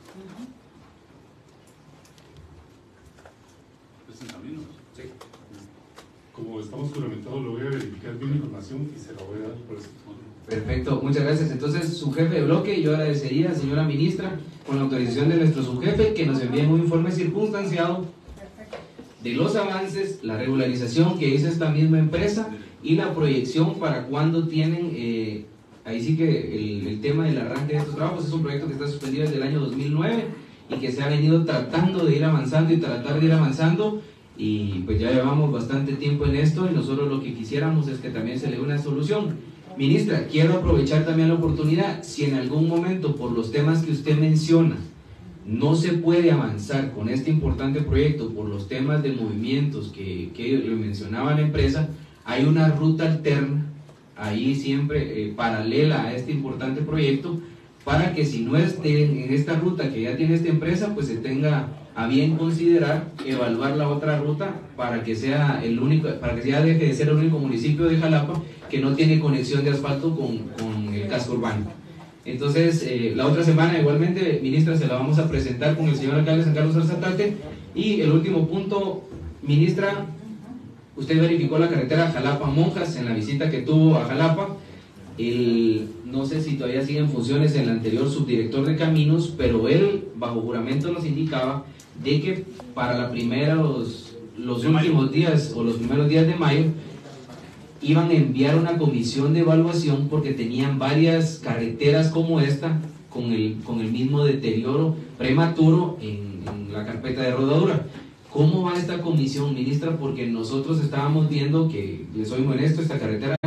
¿Es en caminos? Sí. Como estamos juramentados, lo voy a verificar bien la información y se la voy a dar por eso. Perfecto, muchas gracias. Entonces, su jefe de bloque, yo agradecería, señora ministra, con la autorización de nuestro subjefe, que nos envíe un informe circunstanciado de los avances, la regularización que hizo esta misma empresa y la proyección para cuándo tienen, eh, ahí sí que el, el tema del arranque de estos trabajos. Es un proyecto que está suspendido desde el año dos mil nueve y que se ha venido tratando de ir avanzando y tratar de ir avanzando, y pues ya llevamos bastante tiempo en esto, y nosotros lo que quisiéramos es que también se le dé una solución. Ministra, quiero aprovechar también la oportunidad, si en algún momento por los temas que usted menciona no se puede avanzar con este importante proyecto por los temas de movimientos que, que le mencionaba la empresa, hay una ruta alterna ahí siempre eh, paralela a este importante proyecto, para que si no esté en esta ruta que ya tiene esta empresa, pues se tenga a bien considerar evaluar la otra ruta para que sea el único, para que ya deje de ser el único municipio de Jalapa que no tiene conexión de asfalto con, con el casco urbano. Entonces, eh, la otra semana igualmente, ministra, se la vamos a presentar con el señor alcalde de San Carlos Alzate. Y el último punto, ministra, usted verificó la carretera Jalapa-Monjas en la visita que tuvo a Jalapa. El, no sé si todavía sigue en funciones el anterior subdirector de caminos, pero él bajo juramento nos indicaba de que para la primera, los, los últimos días o los primeros días de mayo iban a enviar una comisión de evaluación porque tenían varias carreteras como esta con el, con el mismo deterioro prematuro en, en la carpeta de rodadura. ¿Cómo va esta comisión, ministra? Porque nosotros estábamos viendo que, les soy muy honesto, esta carretera,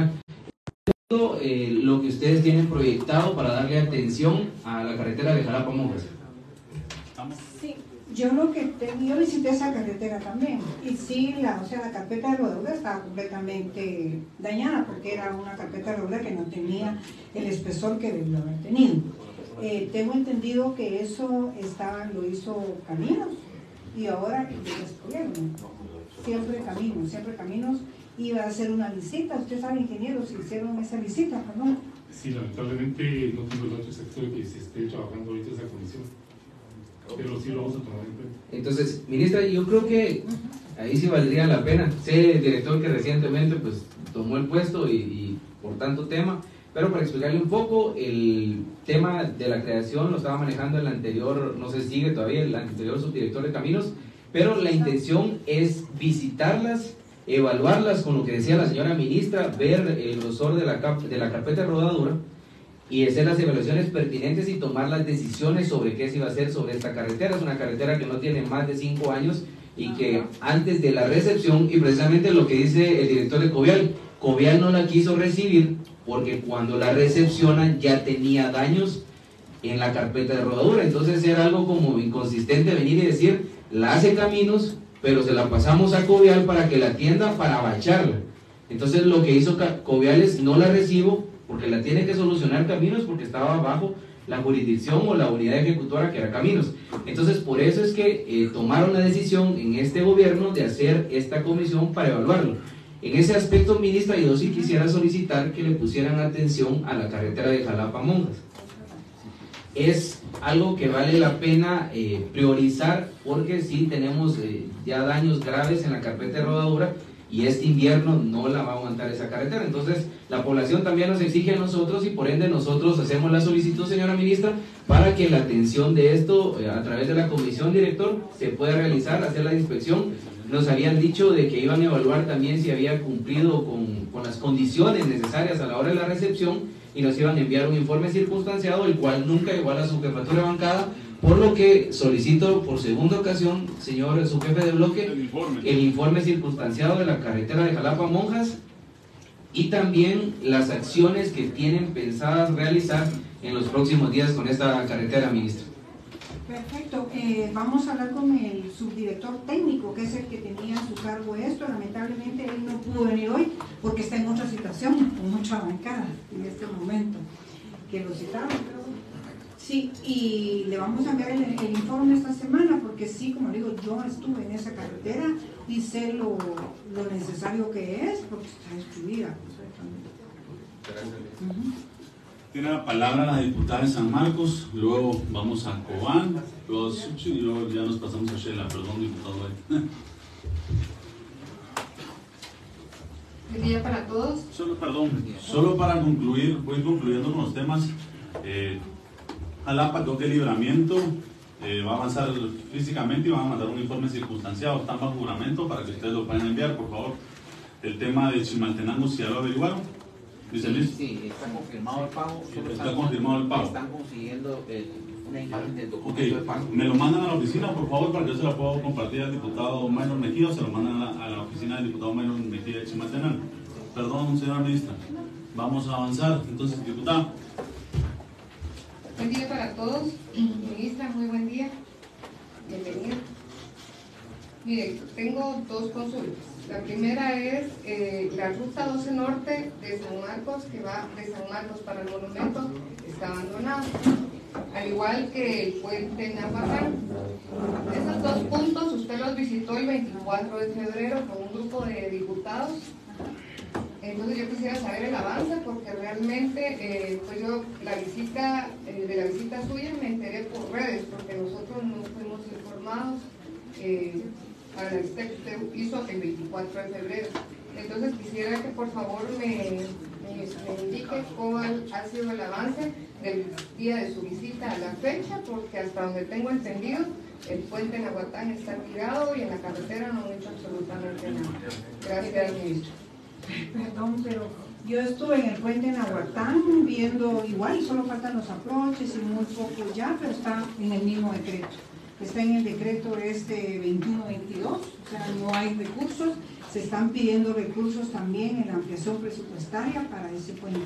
eh, lo que ustedes tienen proyectado para darle atención a la carretera de Jalapa-Monjas. Sí, yo lo que tenía, yo visité esa carretera también, y sí, la, o sea, la carpeta de rodadura estaba completamente dañada, porque era una carpeta de rodadura que no tenía el espesor que debió haber tenido. Eh, tengo entendido que eso estaba, lo hizo Caminos, y ahora que descubrieron, siempre Caminos, siempre Caminos iba a hacer una visita. Usted sabe, ingeniero, si hicieron esa visita, ¿no? Sí, lamentablemente no tengo el dato exacto de que se esté trabajando ahorita esa comisión, pero sí lo vamos a tomar en cuenta. Entonces, ministra, yo creo que ahí sí valdría la pena. Sé el director que recientemente pues tomó el puesto y, y por tanto tema, pero para explicarle un poco, el tema de la creación lo estaba manejando el anterior, no sé si sigue todavía, el anterior subdirector de caminos, pero la intención es visitarlas, evaluarlas con lo que decía la señora ministra, ver el grosor de la, cap de la carpeta de rodadura y hacer las evaluaciones pertinentes y tomar las decisiones sobre qué se iba a hacer sobre esta carretera. Es una carretera que no tiene más de cinco años y que antes de la recepción, y precisamente lo que dice el director de Covial, Covial no la quiso recibir porque cuando la recepcionan ya tenía daños en la carpeta de rodadura. Entonces era algo como inconsistente venir y decir, la hace Caminos, pero se la pasamos a Covial para que la atienda para bacharla. Entonces lo que hizo Covial es, no la recibo porque la tiene que solucionar Caminos, porque estaba bajo la jurisdicción o la unidad ejecutora que era Caminos. Entonces por eso es que eh, tomaron la decisión en este gobierno de hacer esta comisión para evaluarlo. En ese aspecto, ministra, yo sí quisiera solicitar que le pusieran atención a la carretera de Jalapa-Monjas. Es algo que vale la pena eh, priorizar, porque sí tenemos eh, ya daños graves en la carpeta de rodadura y este invierno no la va a aguantar esa carretera. Entonces la población también nos exige a nosotros y por ende nosotros hacemos la solicitud, señora ministra, para que la atención de esto eh, a través de la comisión director se pueda realizar, hacer la inspección. Nos habían dicho de que iban a evaluar también si había cumplido con, con las condiciones necesarias a la hora de la recepción y nos iban a enviar un informe circunstanciado, el cual nunca llegó a la subjefatura de bancada, por lo que solicito por segunda ocasión, señor subjefe de bloque, el informe. el informe circunstanciado de la carretera de Jalapa-Monjas y también las acciones que tienen pensadas realizar en los próximos días con esta carretera, ministro. Perfecto, eh, vamos a hablar con el subdirector técnico, que es el que tenía a su cargo esto. Lamentablemente él no pudo venir hoy porque está en otra situación, con mucha bancada en este momento, que lo citaron, creo. Sí, y le vamos a enviar el, el informe esta semana, porque sí, como digo, yo estuve en esa carretera y sé lo, lo necesario que es, porque está destruida. Uh-huh. Tiene la palabra la diputada de San Marcos, luego vamos a Cobán, luego a Suchi y luego ya nos pasamos a Shela. Perdón, diputado. Buen día para todos. Solo, perdón, solo para concluir, voy concluyendo con los temas. Eh, Jalapa, creo que el libramiento eh, va a avanzar físicamente y van a mandar un informe circunstanciado, están bajo juramento para que ustedes lo puedan enviar, por favor. El tema de Chimaltenango, si ya lo averiguaron. Sí, sí, está confirmado el pago. Está están, confirmado el pago. Están consiguiendo el, una imagen del documento okay. de pago. Me lo mandan a la oficina, por favor, para que yo se la pueda compartir al diputado Maynor Mejía, o se lo mandan a la, a la oficina del diputado Maynor Mejía de Chimaltenango. Perdón, señora ministra. Vamos a avanzar. Entonces, diputada. Buen día para todos. Ministra, muy buen día. Bienvenida. Mire, tengo dos consultas. La primera es eh, la ruta doce Norte de San Marcos, que va de San Marcos para el monumento, está abandonado. Al igual que el puente Navarra. Esos dos puntos usted los visitó el veinticuatro de febrero con un grupo de diputados. Entonces yo quisiera saber el avance, porque realmente eh, pues yo la visita eh, de la visita suya me enteré por redes, porque nosotros no fuimos informados eh, para la visita que usted hizo el veinticuatro de febrero. Entonces quisiera que por favor me, me, me indique cuál ha sido el avance del día de su visita a la fecha, porque hasta donde tengo entendido el puente en Aguatán está tirado y en la carretera no han hecho absolutamente nada. Gracias, ministro. Perdón, pero yo estuve en el puente en Nahuatán viendo igual, solo faltan los aproches y muy poco ya, pero está en el mismo decreto. Está en el decreto este veintiuno veintidós, o sea, no hay recursos, se están pidiendo recursos también en la ampliación presupuestaria para ese puente.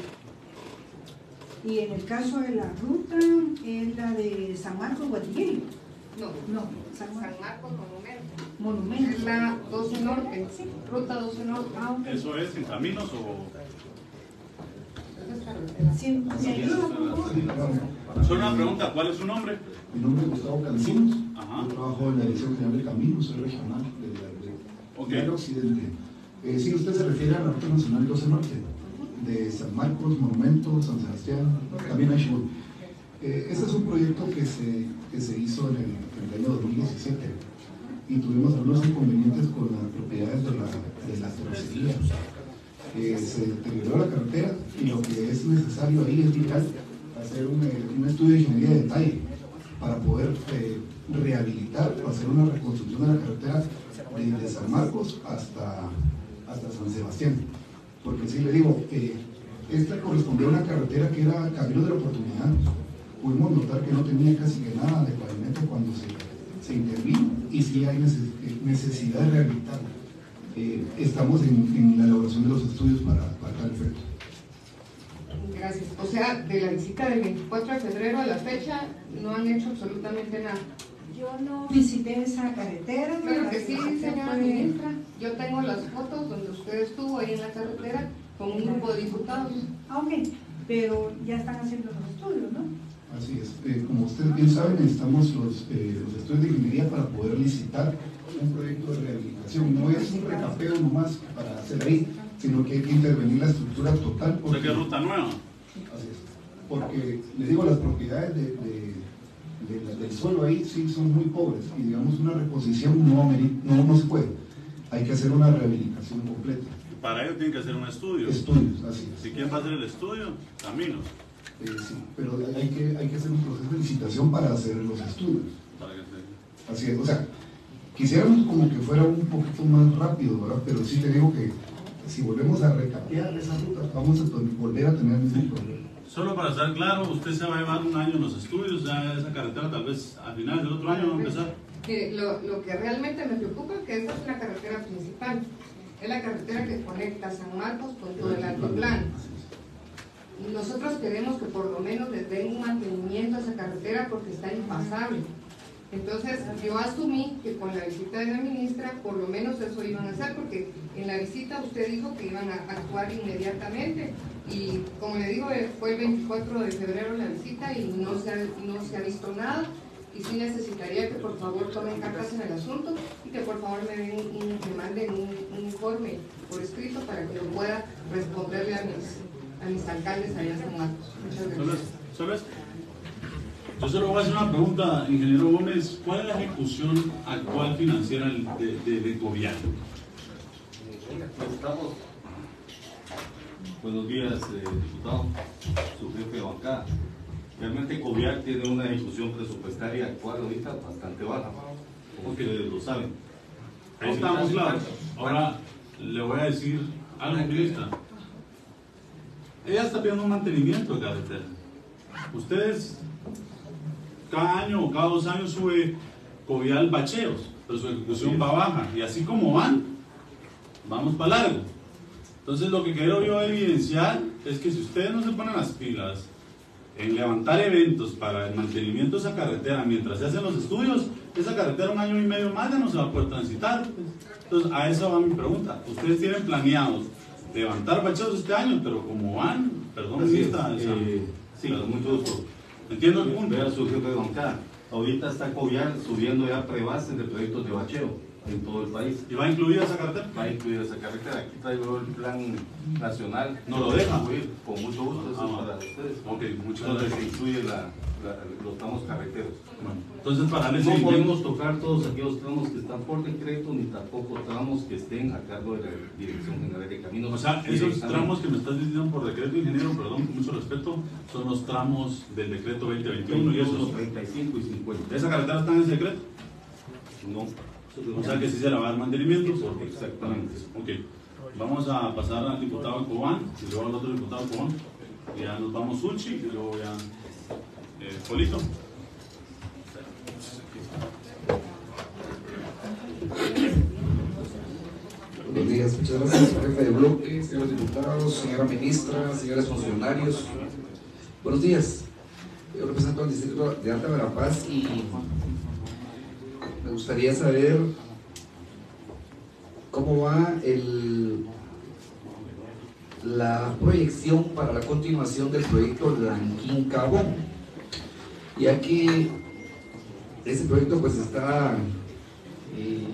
Y en el caso de la ruta, es la de San Marcos Guatiguiri. No, no, San Marcos, San Marcos Monumento. Monumento. Es la doce Norte, sí, ruta doce Norte. Ah, okay. ¿Eso es en caminos o...? Sí, ¿me ayuda, por favor? Solo una pregunta, ¿cuál es su nombre? Mi nombre es Gustavo Cancinos. Ajá. Yo trabajo en la Dirección General de Caminos, soy regional del de, de Occidente. Eh, sí, usted se refiere a la Ruta Nacional doce Norte, de San Marcos, Monumento, San Sebastián, también hay Shul. Eh, este es un proyecto que se, que se hizo en el, en el año dos mil diecisiete y tuvimos algunos inconvenientes con las propiedades de la, de la terracería. Eh, se deterioró la carretera y lo que es necesario ahí es vital hacer un, un estudio de ingeniería de detalle para poder eh, rehabilitar o hacer una reconstrucción de la carretera desde San Marcos hasta, hasta San Sebastián. Porque sí le digo, eh, esta correspondía a una carretera que era Camino de la Oportunidad. Pudimos notar que no tenía casi que nada de pavimento cuando se, se intervino y sí hay neces necesidad de rehabilitarla. Eh, estamos en, en la elaboración de los estudios para, para tal efecto. Gracias. O sea, de la visita del veinticuatro de febrero a la fecha no han hecho absolutamente nada. Yo no visité esa carretera. Claro que sí, señora ministra. Yo tengo las fotos donde usted estuvo ahí en la carretera con un grupo de diputados. Ah, ok, pero ya están haciendo los estudios, ¿no? Así es. Eh, como ustedes bien saben, necesitamos los, eh, los estudios de ingeniería para poder licitar un proyecto de rehabilitación. No es un recapeo nomás para hacer ahí, sino que hay que intervenir la estructura total. Porque, ¿de qué ruta nueva? Así es. Porque, les digo, las propiedades de, de, de la, del suelo ahí sí son muy pobres y digamos una reposición no, no, no se puede. Hay que hacer una rehabilitación completa. Para ello tienen que hacer un estudio. Estudios, así es. ¿Y quién va a hacer el estudio? Caminos. Eh, sí, pero hay que, hay que hacer un proceso de licitación para hacer los estudios. Para que se... Así es, o sea, quisiéramos como que fuera un poquito más rápido, ¿verdad? Pero sí te digo que si volvemos a recapear esa ruta, vamos a volver a tener el mismo problema. Solo para estar claro, usted se va a llevar un año en los estudios, ya esa carretera tal vez a finales del otro año va a empezar. Que lo, lo que realmente me preocupa es que esta es la carretera principal. Es la carretera que conecta San Marcos con todo el altiplano. nosotros queremos que por lo menos les den un mantenimiento a esa carretera porque está impasable. Entonces yo asumí que con la visita de la ministra por lo menos eso iban a hacer, porque en la visita usted dijo que iban a actuar inmediatamente y como le digo, fue el veinticuatro de febrero la visita y no se ha, no se ha visto nada, y sí necesitaría que por favor tomen cartas en el asunto y que por favor me, den un, me manden un, un informe por escrito para que lo pueda responderle a mis, a mis alcaldes allá en San Marcos. Muchas gracias. ¿Sabes? Yo solo voy a hacer una pregunta, ingeniero Gómez. ¿Cuál es la ejecución actual financiera de, de, de Covial? Estamos. Buenos días, eh, diputado, su jefe de bancada. Realmente Covial tiene una ejecución presupuestaria actual ahorita bastante baja, como que ustedes lo saben. Ahí estamos claros. Ahora le voy a decir algo, ministra. Ella está pidiendo un mantenimiento de carretera. Ustedes cada año o cada dos años sube Covial bacheos, pero su ejecución va baja, y así como van, vamos para largo. Entonces lo que quiero yo evidenciar es que si ustedes no se ponen las pilas en levantar eventos para el mantenimiento de esa carretera mientras se hacen los estudios, esa carretera un año y medio más ya no se va a poder transitar. Entonces a eso va mi pregunta. Ustedes tienen planeados levantar bacheos este año, pero como van, perdón, sí, está, esa, eh, sí, con mucho gusto. Entiendo el punto. Vea su jefe de bancada. Ahorita está Covial subiendo ya prebases de proyectos de bacheo en todo el país. ¿Y va incluida esa carretera? Va incluida esa carretera. Aquí traigo el plan nacional. ¿No lo deja? Con mucho gusto, eso ah, es para ustedes. Ok, muchas Donde gracias. se incluye la, la, los tramos carreteros. Bueno, entonces para darle no seguimiento, podemos tocar todos aquellos tramos que están por decreto, ni tampoco tramos que estén a cargo de la Dirección General de Caminos. o sea, esos tramos que me estás diciendo por decreto, ingeniero, perdón, con mucho respeto, son los tramos del decreto veinte veintiuno y esos. treinta y cinco y cincuenta. ¿Esa carretera está en ese decreto? No. O sea que sí se le va a dar mantenimiento. Porque... Exactamente. Ok. Vamos a pasar al diputado Cobán y luego al otro diputado Cobán. Ya nos vamos Uchi y luego ya eh, Polito. Buenos días, muchas gracias, jefe de bloque, señores diputados, señora ministra, señores funcionarios. Buenos días. Yo represento al distrito de Alta Verapaz y me gustaría saber cómo va el, la proyección para la continuación del proyecto Lanquín-Cabón, ya que ese proyecto pues está eh,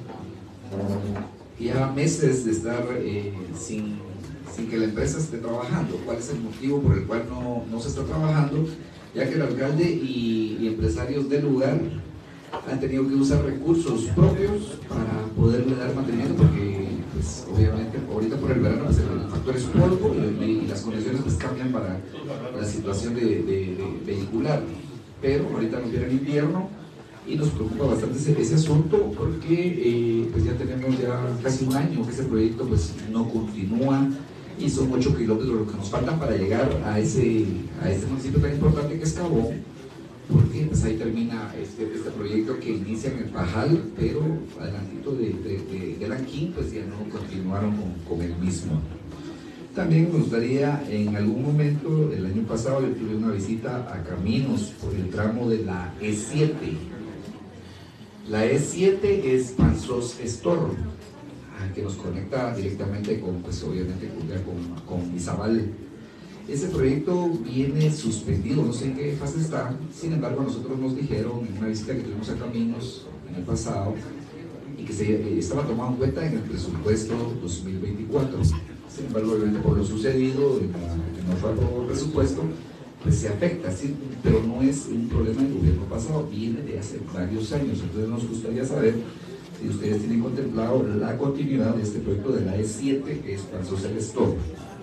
ya meses de estar eh, sin, sin que la empresa esté trabajando. ¿Cuál es el motivo por el cual no, no se está trabajando? Ya que el alcalde y, y empresarios del lugar han tenido que usar recursos propios para poderle dar mantenimiento, porque pues, obviamente ahorita por el verano pues, el factor es polvo y, y las condiciones pues, cambian para la situación de, de, de vehicular, pero ahorita nos viene el invierno y nos preocupa bastante ese, ese asunto, porque eh, pues ya tenemos ya casi un año que ese proyecto pues no continúa y son ocho kilómetros lo que nos faltan para llegar a ese, a ese municipio tan importante que es Cabón, porque pues ahí termina este, este proyecto que inicia en el Pajal, pero adelantito de, de, de, de Lanquín pues ya no continuaron con, con el mismo. También me gustaría, en algún momento, el año pasado yo tuve una visita a Caminos por el tramo de la E siete. La E siete es Panzos-Estorro, que nos conecta directamente con, pues obviamente, con, con Izabal. Ese proyecto viene suspendido, no sé en qué fase está. Sin embargo, a nosotros nos dijeron en una visita que tuvimos a Caminos en el pasado y que se, eh, estaba tomado en cuenta en el presupuesto dos mil veinticuatro. Sin embargo, obviamente por lo sucedido en, la, en el nuevo presupuesto, pues se afecta, ¿sí? Pero no es un problema del gobierno pasado, viene de hace varios años. Entonces nos gustaría saber si ustedes tienen contemplado la continuidad de este proyecto de la E siete, que es Panzos-Estorro.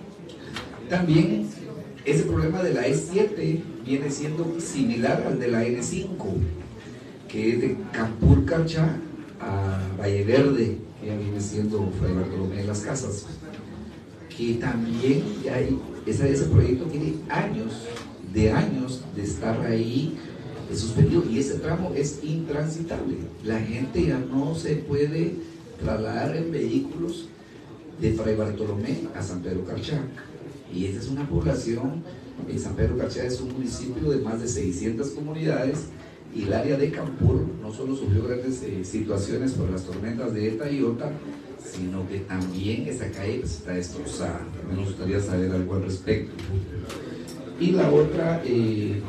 También ese problema de la E siete viene siendo similar al de la N cinco, que es de Campur Carchá a Valle Verde, que ya viene siendo Fray Bartolomé de las Casas, que también hay, ese, ese proyecto tiene años, de años de estar ahí suspendido, y ese tramo es intransitable. La gente ya no se puede trasladar en vehículos de Fray Bartolomé a San Pedro Carchá. Y esa es una población, en San Pedro Carchá es un municipio de más de seiscientas comunidades, y el área de Campur no solo sufrió grandes eh, situaciones por las tormentas de Eta y Ota, sino que también esa calle pues, está destrozada. Me gustaría saber algo al respecto. Y la otra, eh,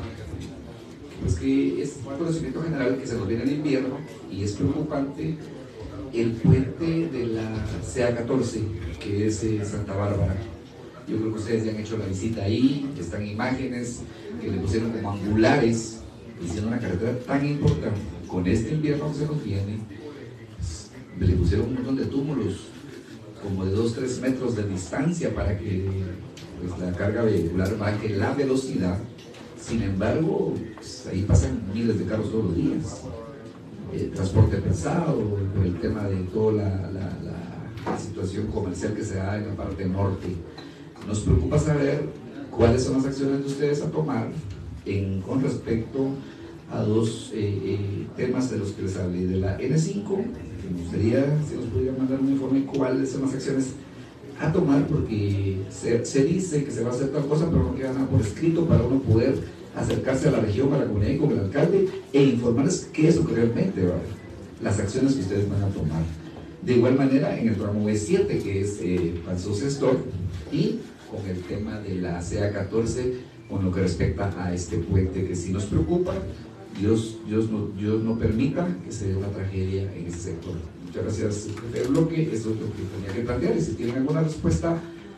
pues que es un conocimiento general que se nos viene el invierno y es preocupante el puente de la C A catorce, que es eh, Santa Bárbara. Yo creo que ustedes ya han hecho la visita ahí, están imágenes que le pusieron como angulares, diciendo una carretera tan importante, con este invierno que se nos viene, pues, le pusieron un montón de túmulos, como de dos a tres metros de distancia para que pues, la carga vehicular baje la velocidad. Sin embargo, pues, ahí pasan miles de carros todos los días. El transporte pesado, por el tema de toda la, la, la, la situación comercial que se da en la parte norte. Nos preocupa saber cuáles son las acciones de ustedes a tomar en, con respecto a dos eh, eh, temas de los que les hablé. De la N cinco, me gustaría si nos pudieran mandar un informe cuáles son las acciones a tomar, porque se, se dice que se va a hacer tal cosa, pero no queda nada por escrito para uno poder acercarse a la región, a la comunidad y con el alcalde e informarles qué es lo que realmente va a haber, las acciones que ustedes van a tomar. De igual manera, en el tramo E siete, que es eh, Paso Sestor, y con el tema de la C A catorce, con lo que respecta a este puente que sí nos preocupa. Dios, Dios, no, Dios no permita que se dé una tragedia en ese sector. Muchas gracias, jefe de bloque. Eso es lo que tenía que plantear, y si tienen alguna respuesta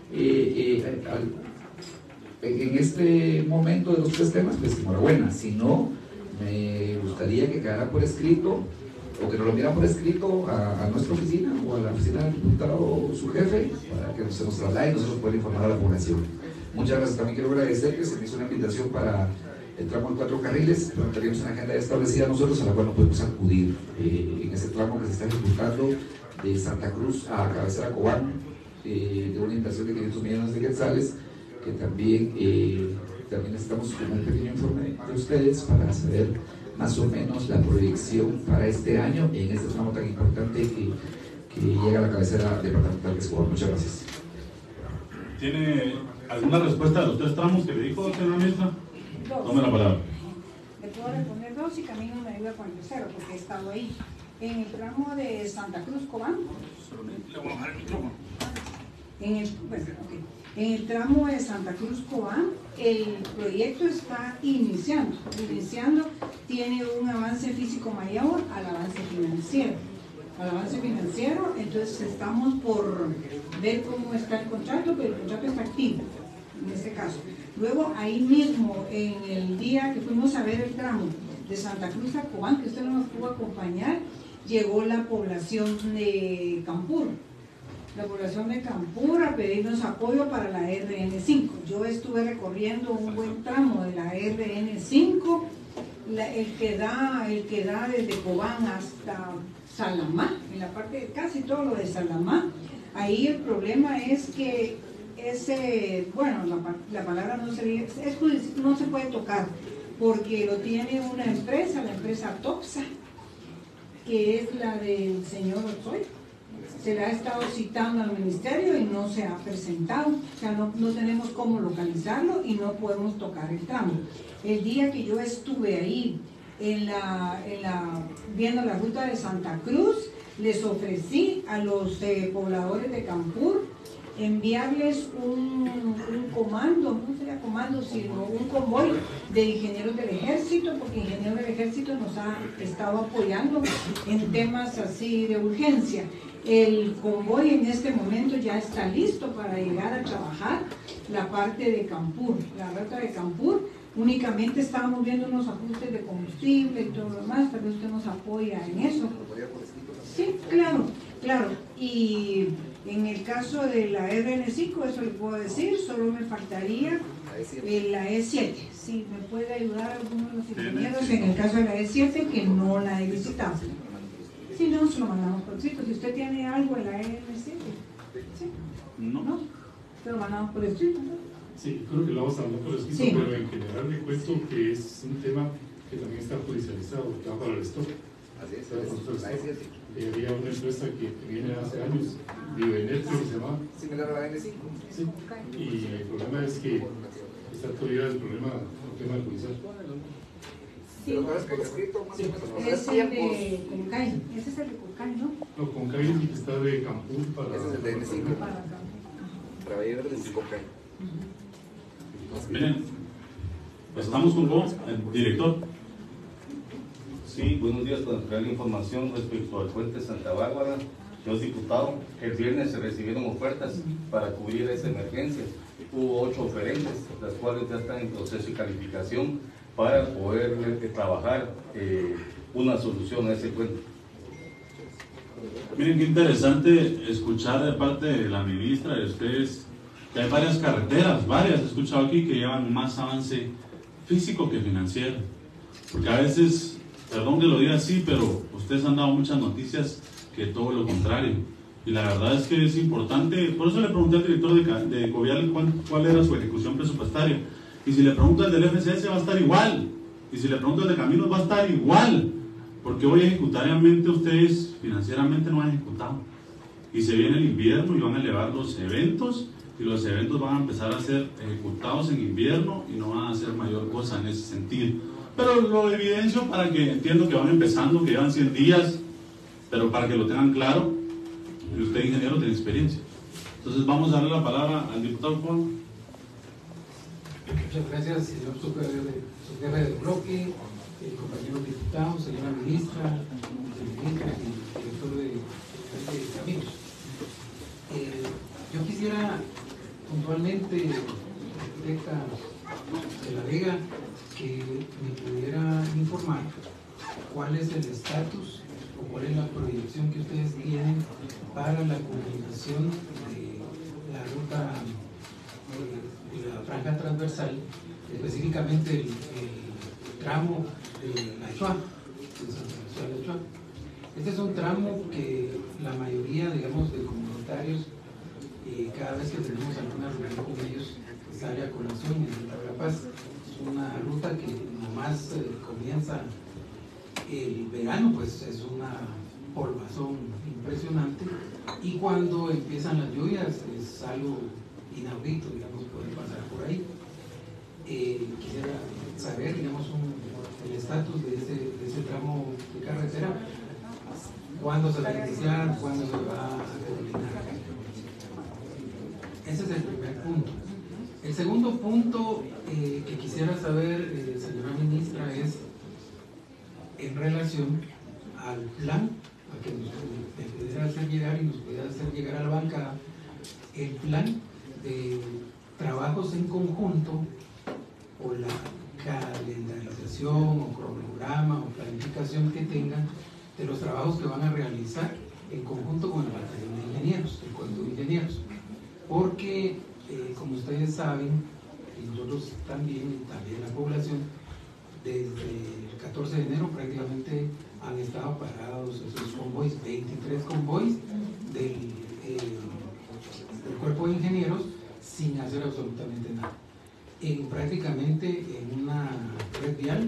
eh, eh, al, en este momento de los tres temas, pues enhorabuena. Si no, me gustaría que quedara por escrito, o que nos lo enviaran por escrito a, a nuestra oficina o a la oficina del diputado o su jefe, para que se nos traslade y nosotros podamos informar a la población. Muchas gracias. También quiero agradecer que se me hizo una invitación para el tramo de cuatro carriles, pero tenemos una agenda establecida nosotros a la cual no podemos acudir eh, en ese tramo que se está ejecutando de Santa Cruz a Cabecera Cobán, eh, de una inversión de quinientos millones de quetzales, que también, eh, también estamos con un pequeño informe de ustedes para saber más o menos la proyección para este año en este tramo tan importante que, que llega a la cabecera departamental de Escobar. Muchas gracias. ¿Tiene alguna respuesta de los tres tramos que le dijo, señora ministra? Dos. Tome la palabra. Le puedo responder dos y Camino me ayuda con el tercero, porque he estado ahí. En el tramo de Santa Cruz Cobán. En el, bueno, okay. En el tramo de Santa Cruz Cobán, el proyecto está iniciando. Iniciando, tiene un avance físico mayor al avance financiero. Al avance financiero, entonces estamos por ver cómo está el contrato, pero el contrato está activo en este caso. Luego, ahí mismo, en el día que fuimos a ver el tramo de Santa Cruz a Cobán, que usted no nos pudo acompañar, llegó la población de Campur. La población de Campur a pedirnos apoyo para la R N cinco. Yo estuve recorriendo un buen tramo de la R N cinco, la, el, que da, el que da desde Cobán hasta Salamá, en la parte, casi todo lo de Salamá. Ahí el problema es que ese, bueno, la, la palabra no se, es, no se puede tocar, porque lo tiene una empresa, la empresa Topsa, que es la del señor Ochoa. Se la ha estado citando al ministerio y no se ha presentado, o sea, no, no tenemos cómo localizarlo y no podemos tocar el tramo. El día que yo estuve ahí, en la, en la, viendo la ruta de Santa Cruz, les ofrecí a los eh, pobladores de Campur enviarles un, un comando, no sería comando, sino un convoy de ingenieros del ejército, porque ingenieros del ejército nos ha estado apoyando en temas así de urgencia. El convoy en este momento ya está listo para llegar a trabajar la parte de Campur, la ruta de Campur. Únicamente estábamos viendo unos ajustes de combustible y todo lo demás, tal vez usted nos apoya en eso. Sí, claro, claro. Y en el caso de la R N cinco, eso le puedo decir, solo me faltaría la E siete. Sí, me puede ayudar alguno de los ingenieros en el caso de la E siete, que no la he visitado. Si no, se lo mandamos por escrito. Si usted tiene algo en la R N siete, ¿sí? No. ¿No? Se lo mandamos por escrito, ¿no? Sí, creo que lo vamos a hablar por escrito, sí. Pero en general le cuento que es un tema que también está judicializado, que va para el stock. Así es, Pero, por es, supuesto, es, es, eh, había una empresa que viene hace años, Vivenet, creo que se llama. similar a la N cinco. Sí. Y el problema es que está todavía el problema, el tema del judicial. Sí. Pero parece que está escrito más o menos por los Es el tiempos. de Concay, ese es el de Concay, ¿no? No, con Cairo que está de Campún para. Ese es el de N cinco. Para acá. Para Valleverdes y Concay. Miren, estamos con vos, el director. Sí, buenos días. Para entregar información respecto al puente Santa Bárbara, señor diputado, el viernes se recibieron ofertas para cubrir esa emergencia. Hubo ocho oferentes, las cuales ya están en proceso de calificación para poder eh, trabajar eh, una solución a ese puente. Miren qué interesante escuchar de parte de la ministra, de ustedes, que hay varias carreteras, varias, he escuchado aquí, que llevan más avance físico que financiero. Porque a veces, perdón que lo diga así, pero ustedes han dado muchas noticias que todo lo contrario. Y la verdad es que es importante, por eso le pregunté al director de, de Covial cuál, cuál era su ejecución presupuestaria. Y si le pregunto al del F C S va a estar igual. Y si le pregunto al de Caminos va a estar igual. Porque hoy ejecutariamente ustedes financieramente no han ejecutado. Y se viene el invierno y van a elevar los eventos. Y los eventos van a empezar a ser ejecutados en invierno y no van a hacer mayor cosa en ese sentido. Pero lo evidencio para que entiendo que van empezando, que llevan cien días, pero para que lo tengan claro, y usted ingeniero tiene experiencia. Entonces vamos a darle la palabra al diputado Juan. Muchas gracias, señor subjefe de bloque, eh, compañeros diputados, señora ministra, viceministra y director de, de Caminos. Eh, yo quisiera puntualmente, arquitecta de la Vega, que me pudiera informar cuál es el estatus o cuál es la proyección que ustedes tienen para la comunicación de la ruta de, de la franja transversal, específicamente el, el tramo de la Chua, de Santa Lucía de la Chua. Este es un tramo que la mayoría, digamos, de comunitarios, eh, cada vez que tenemos alguna reunión con ellos, sale a colación en La Paz. Es una ruta que nomás eh, comienza el verano, pues es una polvazón impresionante, y cuando empiezan las lluvias es algo inaudito, digamos, poder pasar por ahí. Eh, quisiera saber, digamos, un, el estatus de ese, de ese tramo de carretera, cuándo se va a iniciar, cuándo se va a terminar. Ese es el primer punto. El segundo punto eh, que quisiera saber, eh, señora ministra, es en relación al plan, a que nos pudiera hacer llegar y nos pudiera hacer llegar a la bancada, el plan de trabajos en conjunto o la calendarización o cronograma o planificación que tengan de los trabajos que van a realizar en conjunto con el batallón de ingenieros, el cuerpo de ingenieros. Porque, eh, como ustedes saben, y nosotros también, y también la población, desde el catorce de enero prácticamente han estado parados esos convoys, veintitrés convoys del, eh, del cuerpo de ingenieros sin hacer absolutamente nada. En, prácticamente en una red vial,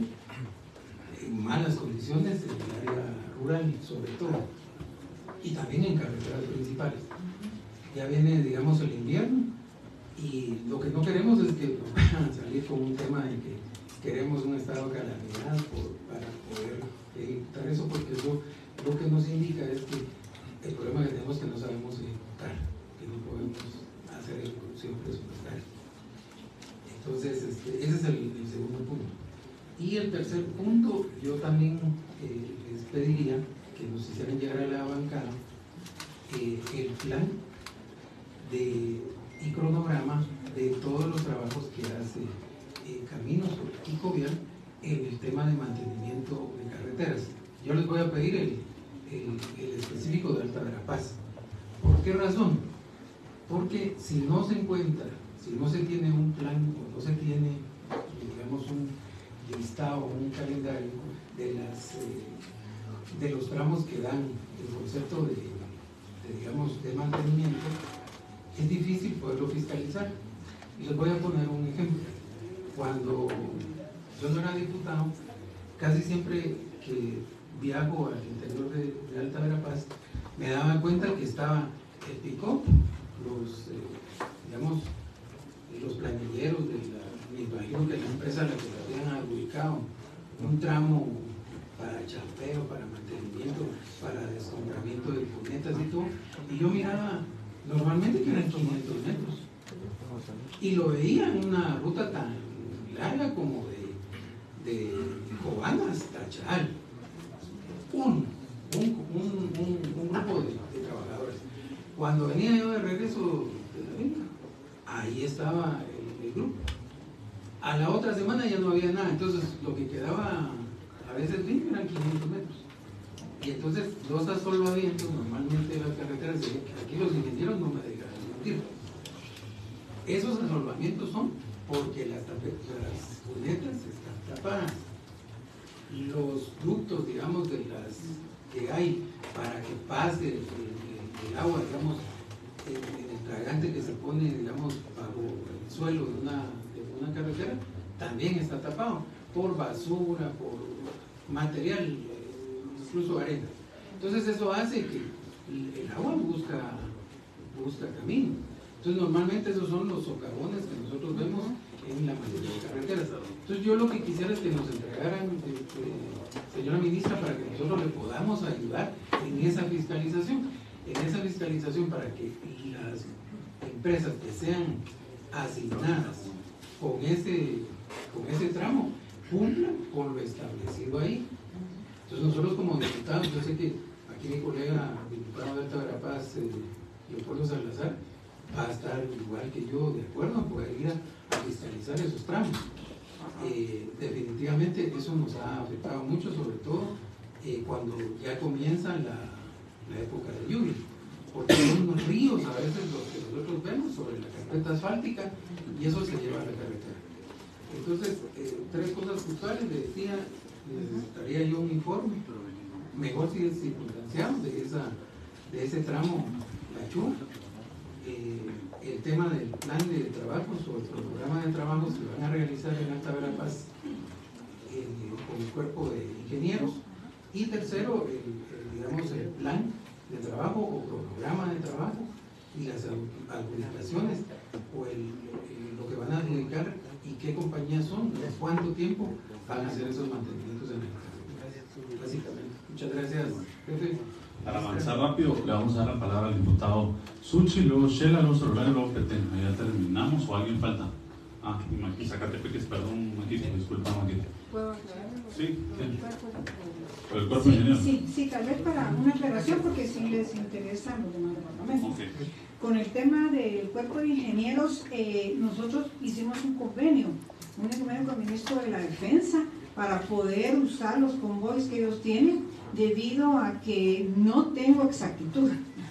en malas condiciones, en el área rural sobre todo, y también en carreteras principales. Ya viene, digamos, el invierno, y lo que no queremos es que nos vayan a salir con un tema de que queremos un estado de calamidad por, para poder ejecutar eso, porque eso lo que nos indica es que el problema que tenemos es que no sabemos ejecutar, que no podemos hacer ejecución presupuestaria. Entonces, este, ese es el, el segundo punto. Y el tercer punto, yo también eh, les pediría que nos hicieran llegar a la bancada eh, el plan de, y cronograma de todos los trabajos que hace eh, Caminos y Covial en el tema de mantenimiento de carreteras. Yo les voy a pedir el, el, el específico de Alta Verapaz. ¿Por qué razón? Porque si no se encuentra, si no se tiene un plan o no se tiene, digamos, un listado, un calendario de, las, eh, de los tramos que dan el concepto de, de, digamos, de mantenimiento, es difícil poderlo fiscalizar. Y les voy a poner un ejemplo. Cuando yo no era diputado, casi siempre que viajo al interior de, de Alta Verapaz, me daba cuenta que estaba el pick-up, los, eh, digamos, los planilleros de la, me imagino que la empresa a la que lo habían adjudicado, un tramo para chapeo, para mantenimiento, para descombramiento de cunetas y todo, y yo miraba normalmente que eran quinientos metros, y lo veía en una ruta tan larga como de, de Cobán hasta Charal, un, un, un, un, un grupo de, de trabajadores. Cuando venía yo de regreso de la finca, ahí estaba el, el grupo. A la otra semana ya no había nada, entonces lo que quedaba a veces limpio eran quinientos metros. Y entonces los asolvamientos, normalmente las carreteras, aquí los ingenieros no me dejan mentir. Esos asolvamientos son porque las, las cunetas están tapadas. Los ductos, digamos, de las que hay para que pase el, el, el agua, digamos, en, en el tragante que se pone, digamos, bajo el suelo de una, de una carretera, también está tapado por basura, por material, incluso arena. Entonces eso hace que el agua busca, busca camino. Entonces normalmente esos son los socavones que nosotros vemos en la mayoría de carreteras. Entonces yo lo que quisiera es que nos entregaran, eh, señora ministra, para que nosotros le podamos ayudar en esa fiscalización, en esa fiscalización para que las empresas que sean asignadas con ese, con ese tramo cumplan con lo establecido ahí. Entonces nosotros como diputados, yo sé que aquí mi colega diputado de Alta Verapaz, eh, Leopoldo Salazar, va a estar igual que yo de acuerdo en poder ir a, a fiscalizar esos tramos. Eh, definitivamente eso nos ha afectado mucho, sobre todo eh, cuando ya comienza la, la época de lluvia, porque son unos ríos a veces los que nosotros vemos sobre la carpeta asfáltica y eso se lleva a la carretera. Entonces, eh, tres cosas puntuales, le decía, necesitaría yo un informe, mejor si es circunstanciado, de, esa, de ese tramo La Chua, eh, el tema del plan de trabajos o el programa de trabajos que van a realizar en Alta Verapaz eh, con el cuerpo de ingenieros, y tercero, el, el, digamos, el plan de trabajo o programa de trabajo y las adjudicaciones o el, el, lo que van a adjudicar y qué compañías son, cuánto tiempo van a hacer esos mantenimientos en el carro. Básicamente. Muchas gracias, jefe. Para avanzar rápido, le vamos a dar la palabra al diputado Suchi, luego Shela, luego Soraya, luego Petén. Ya terminamos, o alguien falta. Ah, y Maquis, Zacatepeques, perdón, Maquis, disculpa, Maquis. ¿Puedo aclarar? Sí, sí. Por el cuerpo sí, ingeniero. sí, sí, tal vez para una aclaración, porque sí les interesa los demás departamentos. Okay. Con el tema del cuerpo de ingenieros, eh, nosotros hicimos un convenio, un convenio con el ministro de la Defensa para poder usar los convoys que ellos tienen, debido a que no tengo exactitud,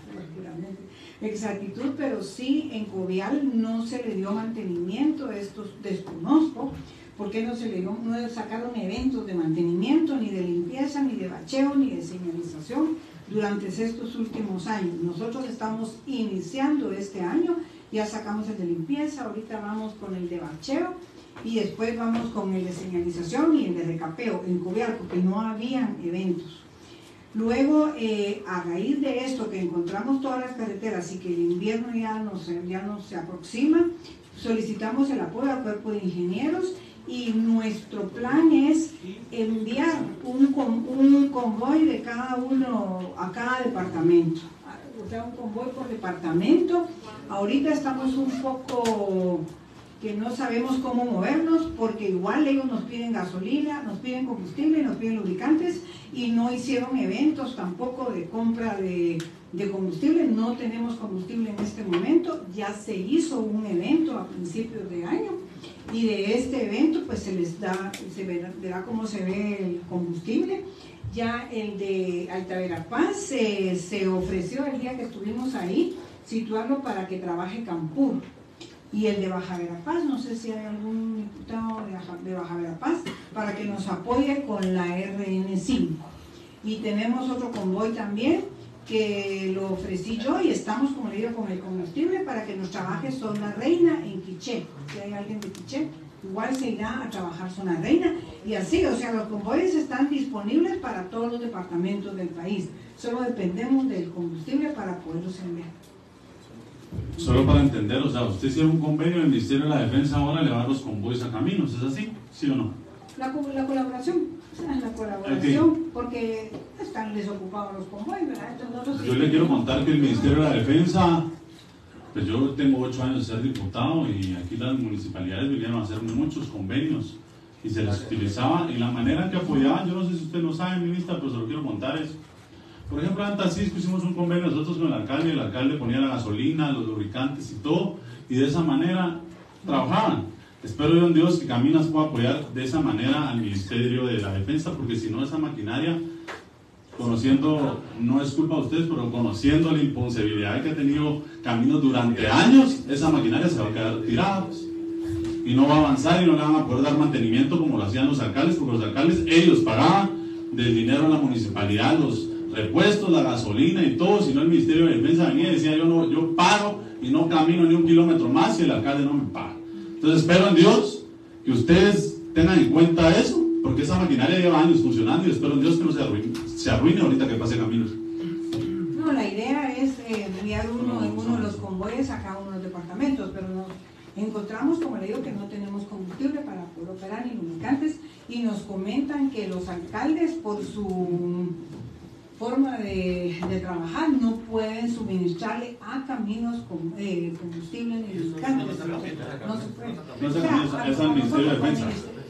exactitud, pero sí en Covial no se le dio mantenimiento, esto desconozco, porque no se le dio, no sacaron eventos de mantenimiento, ni de limpieza, ni de bacheo, ni de señalización durante estos últimos años. Nosotros estamos iniciando este año, ya sacamos el de limpieza, ahorita vamos con el de bacheo, y después vamos con el de señalización y el de recapeo en Covial, porque no habían eventos. Luego, eh, a raíz de esto que encontramos todas las carreteras y que el invierno ya nos, ya nos se aproxima, solicitamos el apoyo al cuerpo de ingenieros y nuestro plan es enviar un, un convoy de cada uno a cada departamento, o sea, un convoy por departamento. Ahorita estamos un poco que no sabemos cómo movernos, porque igual ellos nos piden gasolina, nos piden combustible, nos piden lubricantes, y no hicieron eventos tampoco de compra de, de combustible. No tenemos combustible en este momento. Ya se hizo un evento a principios de año, y de este evento pues se les da, se verá, verá cómo se ve el combustible. Ya el de Alta Verapaz se, se ofreció el día que estuvimos ahí, situarlo para que trabaje Campur. Y el de Baja Verapaz, no sé si hay algún diputado de Baja, de Baja Verapaz, para que nos apoye con la R N cinco. Y tenemos otro convoy también, que lo ofrecí yo, y estamos, como le digo, con el combustible para que nos trabaje Zona Reina en Quiché. Si hay alguien de Quiché, igual se irá a trabajar Zona Reina y así, o sea, los convoyes están disponibles para todos los departamentos del país, solo dependemos del combustible para poderlos enviar. Solo para entender, o sea, usted hicieron un convenio, el Ministerio de la Defensa ahora le va a dar los convoyes a Caminos, ¿es así? ¿Sí o no? La, la colaboración, o sea, la colaboración, okay. Porque están desocupados los convoyes, ¿verdad? Entonces, no yo le quiero contar que el Ministerio de la Defensa, pues yo tengo ocho años de ser diputado y aquí las municipalidades vinieron a hacer muchos convenios y se les utilizaba y la manera en que apoyaban, yo no sé si usted lo sabe, ministra, pero se lo quiero contar es, por ejemplo, en Tacisco hicimos un convenio nosotros con el alcalde, el alcalde ponía la gasolina, los lubricantes y todo, y de esa manera trabajaban. Espero yo en Dios que Caminos pueda apoyar de esa manera al Ministerio de la Defensa, porque si no esa maquinaria, conociendo, no es culpa de ustedes, pero conociendo la imposibilidad que ha tenido Caminos durante años, esa maquinaria se va a quedar tirada y no va a avanzar y no le van a poder dar mantenimiento como lo hacían los alcaldes, porque los alcaldes, ellos pagaban del dinero a la municipalidad los repuestos, la gasolina y todo, si no el Ministerio de Defensa venía y decía yo no, yo paro y no camino ni un kilómetro más y el alcalde no me paga. Entonces espero en Dios que ustedes tengan en cuenta eso, porque esa maquinaria lleva años funcionando y espero en Dios que no se arruine, se arruine ahorita que pase Caminos. No, la idea es eh, enviar uno en uno de los convoyes a cada uno de los departamentos, pero nos encontramos, como le digo, que no tenemos combustible para poder operar ni lubricantes y nos comentan que los alcaldes por su forma de, de trabajar no pueden suministrarle a Caminos con, eh, combustible ni lubricantes. No se puede. No se puede, es al Ministerio de Defensa.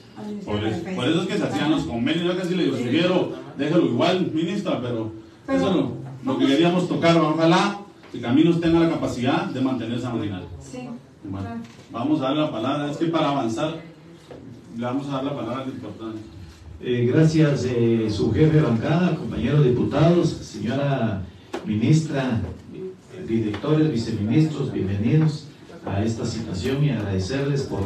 Por eso, por eso es que se hacían los convenios. Yo casi le digo, si quiero, déjalo igual, ministra, pero, pero eso es lo, lo que queríamos tocar. Ojalá que Caminos tenga la capacidad de mantener esa maquinaria. Sí. Bueno, vamos a dar la palabra. Es que para avanzar, le vamos a dar la palabra al diputado. Eh, gracias, eh, su jefe de bancada, compañeros diputados, señora ministra, directores, viceministros, bienvenidos a esta situación y agradecerles por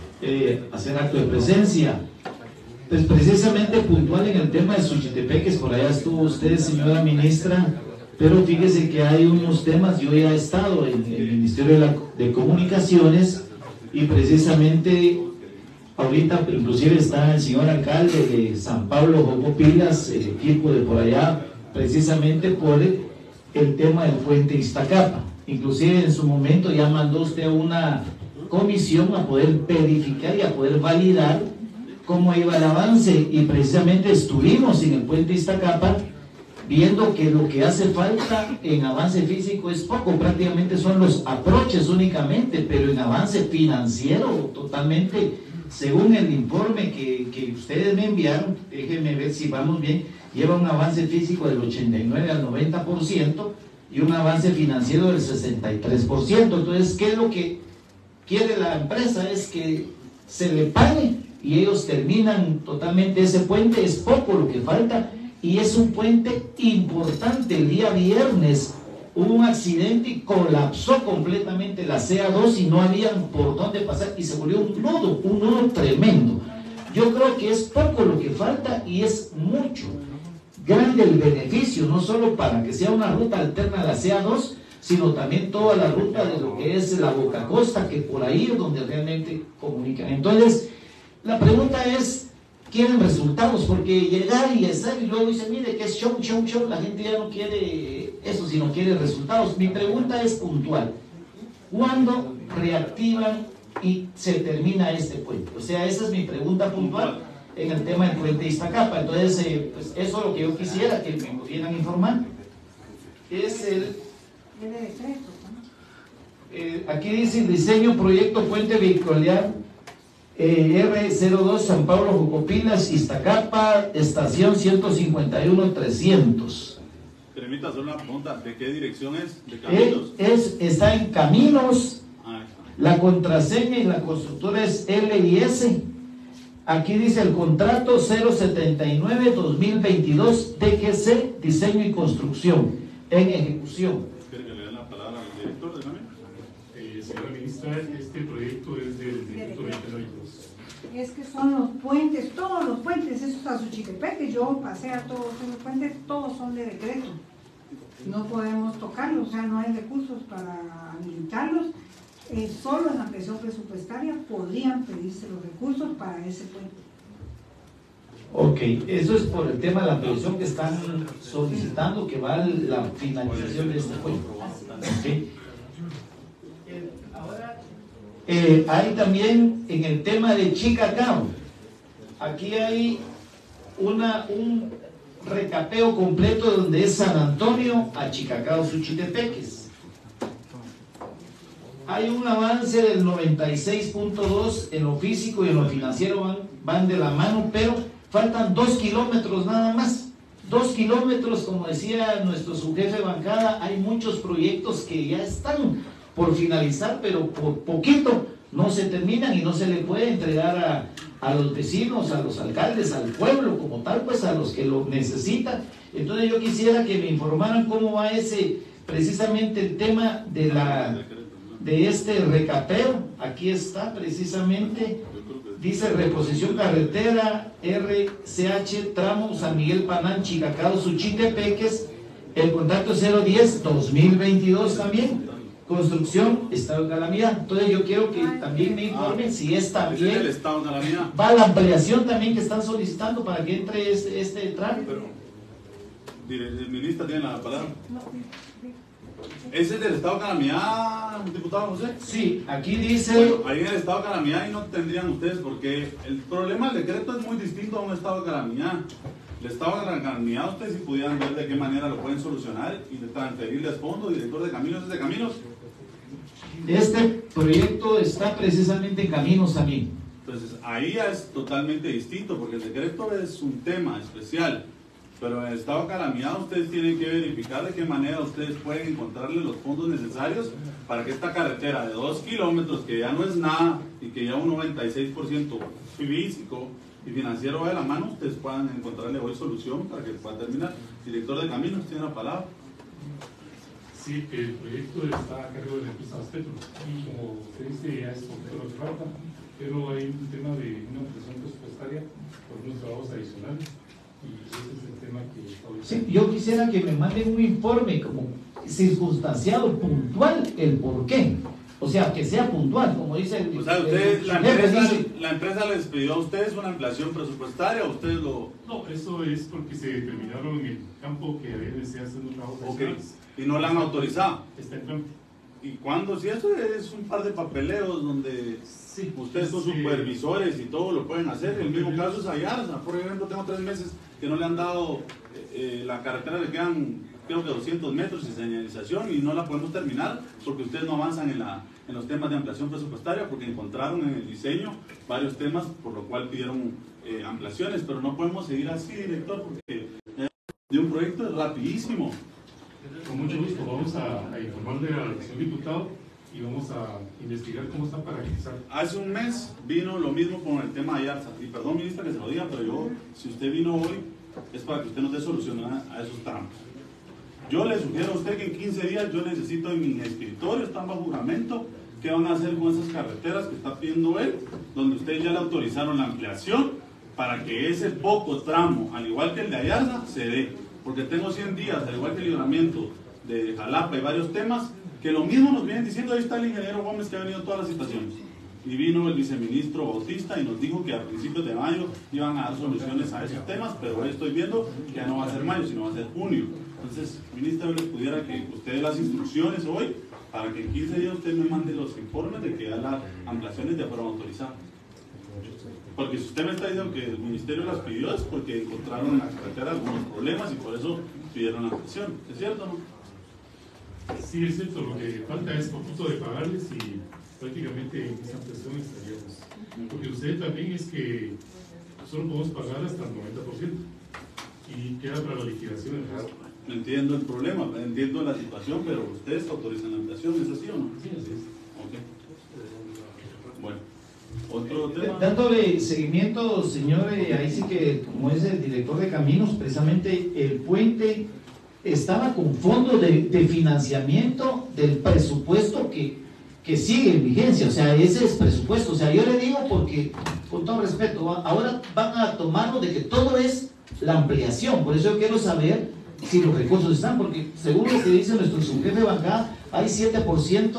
eh, hacer acto de presencia. Pues precisamente puntual en el tema de Suchitepeques, por allá estuvo usted, señora ministra, pero fíjese que hay unos temas, yo ya he estado en, en el Ministerio de, la, de Comunicaciones y precisamente ahorita inclusive está el señor alcalde de San Pablo, Jocopilas, el equipo de por allá, precisamente por el tema del puente Iztacapa. Inclusive en su momento ya mandó usted una comisión a poder verificar y a poder validar cómo iba el avance y precisamente estuvimos en el puente Iztacapa viendo que lo que hace falta en avance físico es poco, prácticamente son los aproches únicamente, pero en avance financiero totalmente. Según el informe que, que ustedes me enviaron, déjenme ver si vamos bien, lleva un avance físico del ochenta y nueve al noventa por ciento y un avance financiero del sesenta y tres por ciento. Entonces, ¿qué es lo que quiere la empresa? Es que se le pague y ellos terminan totalmente ese puente. Es poco lo que falta y es un puente importante. El día viernes hubo un accidente y colapsó completamente la C A dos y no había por dónde pasar y se volvió un nudo, un nudo tremendo. Yo creo que es poco lo que falta y es mucho. Grande el beneficio, no solo para que sea una ruta alterna a la C A dos, sino también toda la ruta de lo que es la Boca Costa, que por ahí es donde realmente comunican. Entonces, la pregunta es, quieren resultados, porque llegar y estar y luego dicen, mire que es show, show, show, la gente ya no quiere eso, sino quiere resultados. Mi pregunta es puntual, ¿cuándo reactivan y se termina este puente? O sea, esa es mi pregunta puntual en el tema del puente Iztacapa. Entonces, eh, pues eso es lo que yo quisiera que me pudieran informar. Es el... Eh, aquí dice diseño, proyecto, puente vehicular Eh, R cero dos San Pablo, Jocopilas, Iztacapa, estación ciento cincuenta y uno trescientos. Permita hacer una pregunta, ¿de qué dirección es? ¿De Caminos? Eh, es, está en Caminos, ah, la contraseña y la constructora es L I S. Aquí dice el contrato cero setenta y nueve dos mil veintidós D G C, diseño y construcción, en ejecución. ¿Quiere que le den la palabra al director de Caminos? Eh, señora ministra, este proyecto es del decreto veinte veintidós. Es que son los puentes, todos los puentes, esos a Suchitepeques, yo pasé a todos esos puentes, todos son de decreto. No podemos tocarlos, o sea, no hay recursos para habilitarlos. eh, solo en la ampliación presupuestaria podrían pedirse los recursos para ese puente. Ok, eso es por el tema de la ampliación que están solicitando, que va a la finalización de este puente. Okay. Eh, hay también en el tema de Chicacao, aquí hay una, un recapeo completo donde es San Antonio a Chicacao, Suchitepeques. Hay un avance del noventa y seis punto dos, en lo físico y en lo financiero van, van de la mano, pero faltan dos kilómetros nada más. Dos kilómetros, como decía nuestro subjefe de bancada, hay muchos proyectos que ya están por finalizar, pero por poquito no se terminan y no se le puede entregar a, a los vecinos, a los alcaldes, al pueblo como tal, pues a los que lo necesitan. Entonces yo quisiera que me informaran cómo va ese, precisamente el tema de la de este recapeo. Aquí está precisamente, dice reposición carretera R C H tramo San Miguel Panán, Chicacao, Suchitepeques, el contrato cero diez dos mil veintidós también, construcción, estado de calamidad. Entonces yo quiero que también me informen ah, si es también el estado de calamidad. Va la ampliación también que están solicitando para que entre este, este tramo. Pero, el ministro tiene la palabra. ¿Ese es del estado de calamidad, diputado José? Sí, aquí dice... Bueno, ahí en el estado de calamidad ahí no tendrían ustedes, porque el problema del decreto es muy distinto a un estado de calamidad. El estado de calamidad ustedes si pudieran ver de qué manera lo pueden solucionar y transferirles fondos, director de caminos, ¿es de caminos? Este proyecto está precisamente en caminos también. Entonces ahí es totalmente distinto, porque el decreto es un tema especial. Pero en el estado de calamidad ustedes tienen que verificar de qué manera ustedes pueden encontrarle los fondos necesarios para que esta carretera de dos kilómetros, que ya no es nada y que ya un noventa y seis por ciento físico y financiero va de la mano, ustedes puedan encontrarle hoy solución para que pueda terminar. Director de caminos, tiene la palabra. Sí, el proyecto está a cargo de la empresa Aspetro y como usted dice ya es completo lo que falta, pero hay un tema de una presión presupuestaria por unos trabajos adicionales. Y ese es el tema que está ahorita. Sí, yo quisiera que me manden un informe como circunstanciado, puntual, el por qué. O sea, que sea puntual, como dice el... O sea, ustedes, la, empresa, la empresa les pidió a ustedes una ampliación presupuestaria, ¿o ustedes lo...? No, eso es porque se determinaron en el campo que había deseado hacer un trabajo okay. ¿Y no la han autorizado? Está en trámite. ¿Y cuándo? Si eso es un par de papeleos donde sí, ustedes son sí. supervisores y todo lo pueden hacer. El mismo caso es Ayarza. Por ejemplo, tengo tres meses que no le han dado eh, la carretera, le quedan creo que doscientos metros y señalización y no la podemos terminar porque ustedes no avanzan en, la, en los temas de ampliación presupuestaria porque encontraron en el diseño varios temas por lo cual pidieron eh, ampliaciones, pero no podemos seguir así, director, porque eh, de un proyecto es rapidísimo. Con mucho gusto, vamos a, a informarle al señor diputado y vamos a investigar cómo está para agilizar. Hace un mes vino lo mismo con el tema de Ayarza, y perdón ministra que se lo diga, pero yo, si usted vino hoy, es para que usted nos dé solución a, a esos tramos. Yo le sugiero a usted que en quince días yo necesito en mi escritorio, están bajo juramento, qué van a hacer con esas carreteras que está pidiendo él, donde ustedes ya le autorizaron la ampliación, para que ese poco tramo, al igual que el de Ayarza, se dé. Porque tengo cien días, al igual que el libramiento de Jalapa y varios temas, que lo mismo nos vienen diciendo. Ahí está el ingeniero Gómez que ha venido en todas las situaciones. Y vino el viceministro Bautista y nos dijo que a principios de mayo iban a dar soluciones a esos temas, pero hoy estoy viendo que ya no va a ser mayo, sino va a ser junio. Entonces, ministra, yo les pudiera que usted dé las instrucciones hoy para que en quince días usted me mande los informes de que ya las ampliaciones ya fueron autorizadas. Porque si usted me está diciendo que el ministerio las pidió es porque encontraron en la carretera algunos problemas y por eso pidieron la ampliación. ¿Es cierto o no? Sí, es cierto. Lo que falta es poquito de pagarles y prácticamente en esa ampliación estaríamos. Porque usted también es que solo podemos pagar hasta el noventa por ciento y queda para la liquidación del resto. Entiendo el problema, entiendo la situación, pero ustedes autorizan la ampliación, ¿es así o no? Sí, así es. Ok. Bueno. Otro tema. Dándole seguimiento, señor, eh, ahí sí que como es el director de caminos, precisamente el puente estaba con fondo de, de financiamiento del presupuesto que, que sigue en vigencia, o sea, ese es presupuesto, o sea, yo le digo porque, con todo respeto, ahora van a tomarlo de que todo es la ampliación, por eso yo quiero saber si los recursos están, porque según lo que dice nuestro subjefe de bancada, hay siete por ciento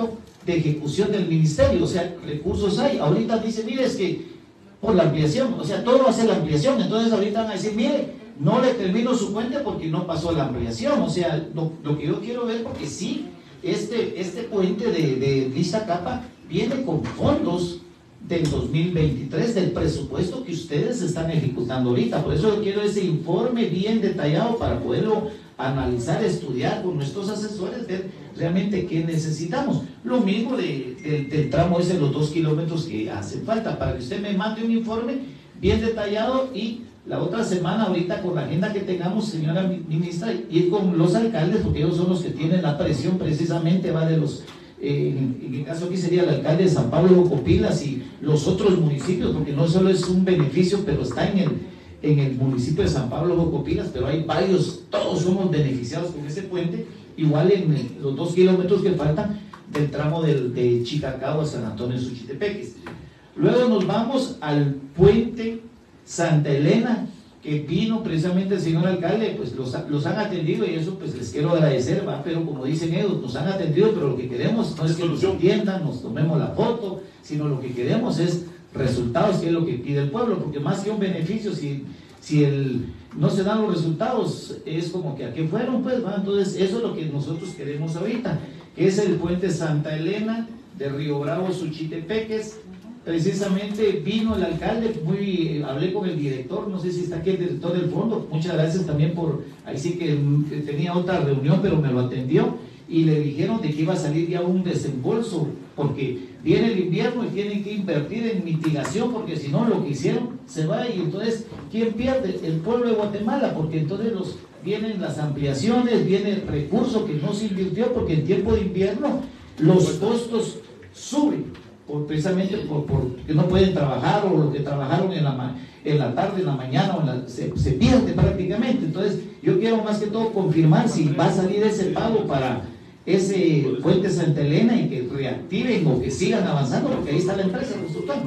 de ejecución del ministerio, o sea, recursos hay. Ahorita dice, mire, es que por la ampliación, o sea, todo va a ser la ampliación, entonces ahorita van a decir, mire, no le termino su puente porque no pasó la ampliación, o sea, lo, lo que yo quiero ver, porque sí, este, este puente de, de Iztacapa viene con fondos del dos mil veintitrés, del presupuesto que ustedes están ejecutando ahorita. Por eso yo quiero ese informe bien detallado para poderlo analizar, estudiar con nuestros asesores, ver realmente qué necesitamos. Lo mismo de, de, del tramo ese, los dos kilómetros que hacen falta, para que usted me mande un informe bien detallado, y la otra semana, ahorita con la agenda que tengamos, señora ministra, ir con los alcaldes, porque ellos son los que tienen la presión, precisamente va de los... Eh, en, en el caso aquí sería el alcalde de San Pablo Copilas y los otros municipios, porque no solo es un beneficio, pero está en el, en el municipio de San Pablo Copilas, pero hay varios, todos somos beneficiados con ese puente, igual en el, los dos kilómetros que faltan del tramo del, de Chicacao a San Antonio de Suchitepeques. Luego nos vamos al puente Santa Elena, que vino precisamente el señor alcalde, pues los, los han atendido, y eso pues les quiero agradecer, ¿va? Pero como dicen ellos, nos han atendido, pero lo que queremos no es que nos atiendan, nos tomemos la foto, sino lo que queremos es resultados, que es lo que pide el pueblo, porque más que un beneficio, si, si el, no se dan los resultados, es como que a qué fueron, pues, ¿va? Entonces eso es lo que nosotros queremos ahorita, que es el puente Santa Elena, de Río Bravo, Suchitepeques. Precisamente vino el alcalde, muy, hablé con el director, no sé si está aquí el director del fondo, muchas gracias también por, ahí sí que, que tenía otra reunión, pero me lo atendió, y le dijeron de que iba a salir ya un desembolso, porque viene el invierno y tienen que invertir en mitigación, porque si no lo que hicieron se va, y entonces, ¿quién pierde? El pueblo de Guatemala, porque entonces los, vienen las ampliaciones, viene el recurso que no se invirtió, porque en tiempo de invierno los costos suben, por, precisamente por, por que no pueden trabajar, o lo que trabajaron en la, en la tarde, en la mañana, o en la, se, se pierde prácticamente. Entonces yo quiero más que todo confirmar si va a salir ese pago para ese puente Santa Elena, y que reactiven o que sigan avanzando, porque ahí está la empresa resultando.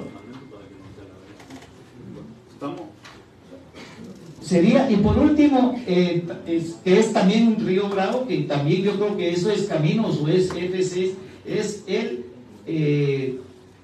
Sería, y por último, eh, es, que es también Río Bravo, que también yo creo que eso es Caminos o es F C, es el eh,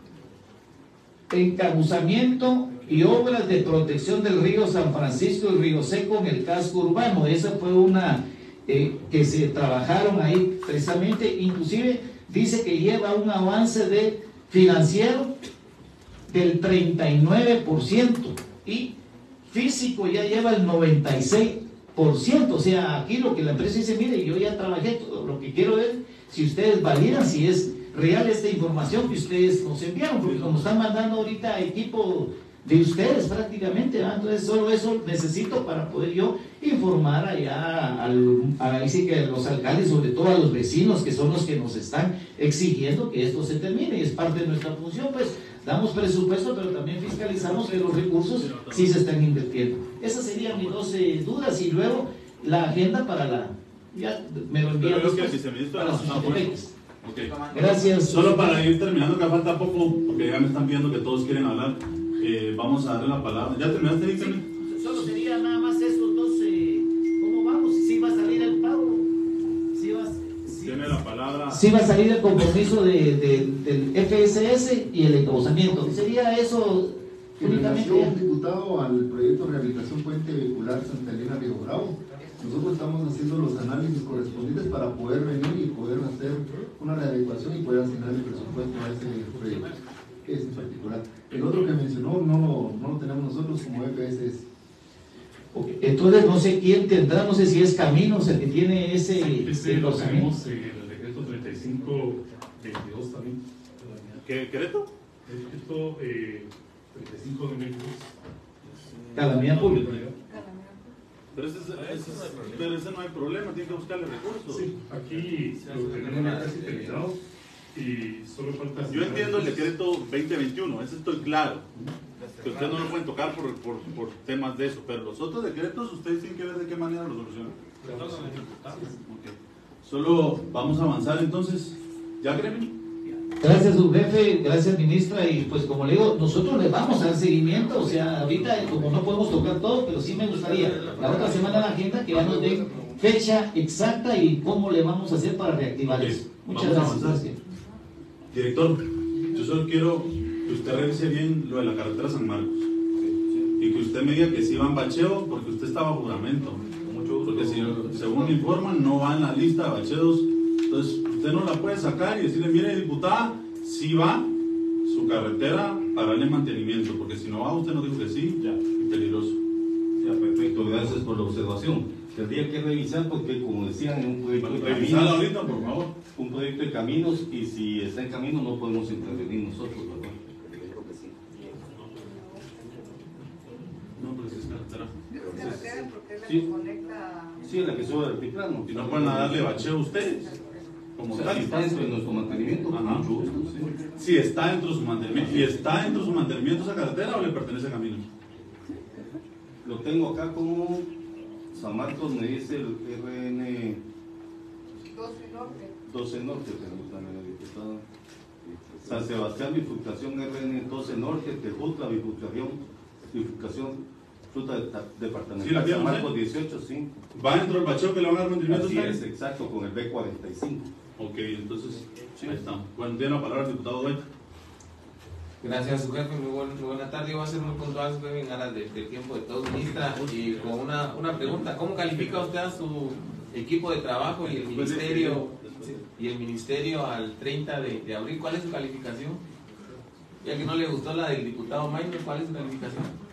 encabuzamiento y obras de protección del río San Francisco y Río Seco en el casco urbano. Esa fue una eh, que se trabajaron ahí precisamente, inclusive dice que lleva un avance de financiero del treinta y nueve por ciento y físico ya lleva el noventa y seis por ciento. O sea, aquí lo que la empresa dice, mire, yo ya trabajé, todo lo que quiero es si ustedes validan si es real esta información que ustedes nos enviaron, porque como están mandando ahorita equipo de ustedes prácticamente, ¿verdad? Entonces solo eso necesito para poder yo informar allá al, a, ahí sí que a los alcaldes, sobre todo a los vecinos, que son los que nos están exigiendo que esto se termine, y es parte de nuestra función. Pues damos presupuesto, pero también fiscalizamos que los recursos sí se están invirtiendo. Esas serían mis doce dudas, y luego la agenda para la, ya me lo envían después, para sus efectos. Okay. Gracias. Solo para ir terminando, que falta poco, porque ya me están pidiendo que todos quieren hablar. Eh, vamos a darle la palabra. ¿Ya terminaste, Víctor? Sí. Solo sería nada más estos dos. Eh, ¿Cómo vamos? ¿Sí va a salir el pago? ¿Sí va, sí, Tiene la palabra. Sí va a salir el compromiso de, de, del F S S y el encabozamiento. ¿Sería eso únicamente? En relación, diputado, al proyecto de rehabilitación Puente Vehicular Santa Elena Río Bravo, nosotros estamos haciendo los análisis correspondientes para poder venir y poder hacer una readecuación y poder asignar el presupuesto a ese proyecto, ese en particular. El otro que mencionó no lo, no lo tenemos nosotros como F S S. Okay. Entonces no sé quién tendrá, no sé si es Caminos el que tiene ese... Sí, este lo tenemos en el decreto treinta y cinco veintidós también. ¿Qué decreto? El decreto eh, treinta y cinco de veintidós. Calamidad pública. Pero ese, ese, pero ese no hay problema, tiene que buscarle recursos. Sí, aquí lo tenemos ya casi terminado y solo falta... Yo entiendo el decreto veinte veintiuno, ese estoy claro. Que ustedes no lo pueden tocar por, por, por temas de eso, pero los otros decretos ustedes tienen que ver de qué manera los solucionan. Okay. Solo vamos a avanzar entonces. ¿Ya, Gremio? Gracias, subjefe, gracias, ministra, y pues como le digo, nosotros le vamos a dar seguimiento. O sea, ahorita como no podemos tocar todo, pero sí me gustaría la otra semana la agenda que ya nos den fecha exacta y cómo le vamos a hacer para reactivar okay. Eso. Muchas vamos gracias. Director, yo solo quiero que usted revise bien lo de la carretera San Marcos y que usted me diga que sí va en bacheo, porque usted está bajo juramento. Porque si según me informan no va en la lista de bacheos, entonces usted no la puede sacar y decirle, mire diputada, sí va su carretera para darle mantenimiento, porque si no va usted no dijo que sí, ya, peligroso. Ya, perfecto, gracias por la observación. Tendría que revisar porque, como decían, en un proyecto de Revisarla caminos, ahorita, por favor. un proyecto de caminos, y si está en camino no podemos intervenir nosotros, ¿verdad? No, pero si es carretera. Es carretera porque es la Sí. que conecta. Sí, la que sube al altiplano. ¿Y no pueden darle bacheo ustedes? Como O sea, tal. si está dentro de nuestro mantenimiento, con Ajá. mucho gusto, sí. Si está dentro de su mantenimiento, ¿y está dentro de su mantenimiento esa carretera o le pertenece a Caminos? Lo tengo acá como San Marcos, me dice el R N doce Norte. doce Norte, tenemos también la diputada. San Sebastián, bifurcación R N doce Norte, Tejutla, bifurcación, bifurcación, ruta de, ¿Sí la departamental vieron, San Marcos eh? dieciocho, sí. ¿Va dentro del bacheo que le van a dar mantenimiento a Así ustedes? es, exacto, con el B cuarenta y cinco. Ok, entonces, ahí está. Bueno, tiene la palabra el diputado Dueña. Gracias, su jefe. Muy, buen, muy buena tarde. Yo voy a ser muy puntual, su jefe, en aras del de tiempo de todos, ministra. Y con una, una pregunta: ¿cómo califica usted a su equipo de trabajo y el ministerio y el ministerio al treinta de, de abril? ¿Cuál es su calificación? Ya que no le gustó la del diputado Maynor, ¿cuál es su calificación?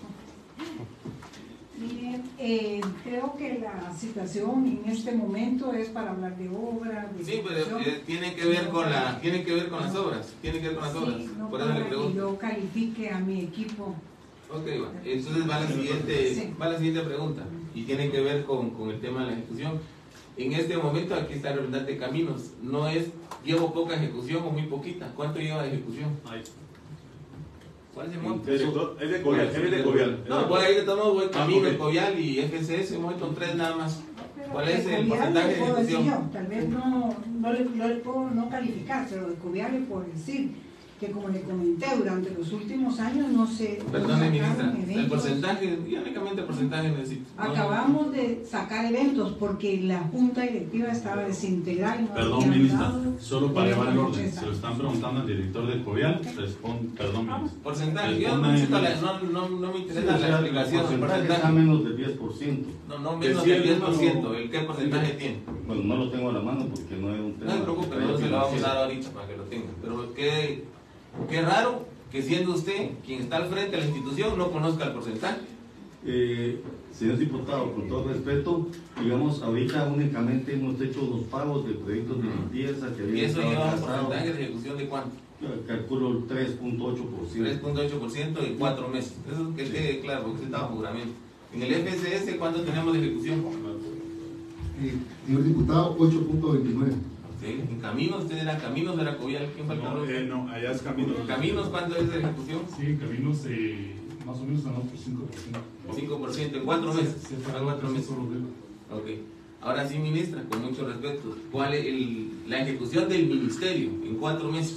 Miren, eh, creo que la situación en este momento es para hablar de obras, de Sí, pero situación. eh, tiene que ver con la, tiene que ver con las obras, tiene que ver con las obras. Sí, no Por eso le para que pregunto. yo califique a mi equipo. Ok, va. Entonces va la siguiente, Sí. va la siguiente pregunta y tiene que ver con, con el tema de la ejecución. En este momento aquí está el representante de Caminos. No es, llevo poca ejecución o muy poquita. ¿Cuánto lleva de ejecución? ¿Cuál es el monto? Director, es de Covial, es de Covial. No, voy a ir de todos modos, voy Ah, Camino, ok. Covial y F C S, hemos hecho tres nada más. ¿Cuál es De el Covial porcentaje le de puedo decir ejecución? yo, tal vez no, no, le, no le puedo no calificar, pero de Covial le puedo decir que, como le comenté, durante los últimos años no se Perdone, no ministra, sacaron el eventos. porcentaje, y únicamente el porcentaje necesito. No, Acabamos de sacar eventos porque la junta directiva estaba desintegrada y no Perdón, habían ministra, dado solo para llevar el orden. fecha. Se lo están preguntando al director de Covial. Responde, perdón, ministra. Porcentaje, yo no, Responda en- necesito la- no, no, no me Sí, interesa o sea, la el explicación. El porcentaje está porcentaje. menos del diez por ciento. No, no menos Decía del el diez por ciento. número- ¿El qué porcentaje tiene? Bueno, no lo tengo a la mano porque no es un tema. No se preocupe, no se lo vamos a dar ahorita para que lo tenga. Pero qué, qué raro que siendo usted quien está al frente de la institución no conozca el porcentaje. Eh, señor diputado, con todo respeto, digamos, ahorita únicamente hemos hecho los pagos de proyectos de limpieza que Y habían eso estado lleva un atrasados. porcentaje de ejecución de cuánto? Calculo el tres punto ocho por ciento. tres punto ocho por ciento en cuatro meses. Eso es que quede claro, porque usted estaba en juramento. En el F S S, ¿cuánto tenemos de ejecución? Eh, señor diputado, ocho punto veintinueve. Sí, en Caminos, usted era Caminos, era Covial, ¿quién faltó? No, eh, no, allá es Caminos. Caminos, ¿cuánto es de ejecución? Sí, en Caminos eh, más o menos ganamos por cinco por ciento. cinco por ciento en cuatro meses. Se A cuatro meses. Ok. Ahora sí, ministra, con mucho respeto, ¿cuál es el, la ejecución del ministerio en cuatro meses?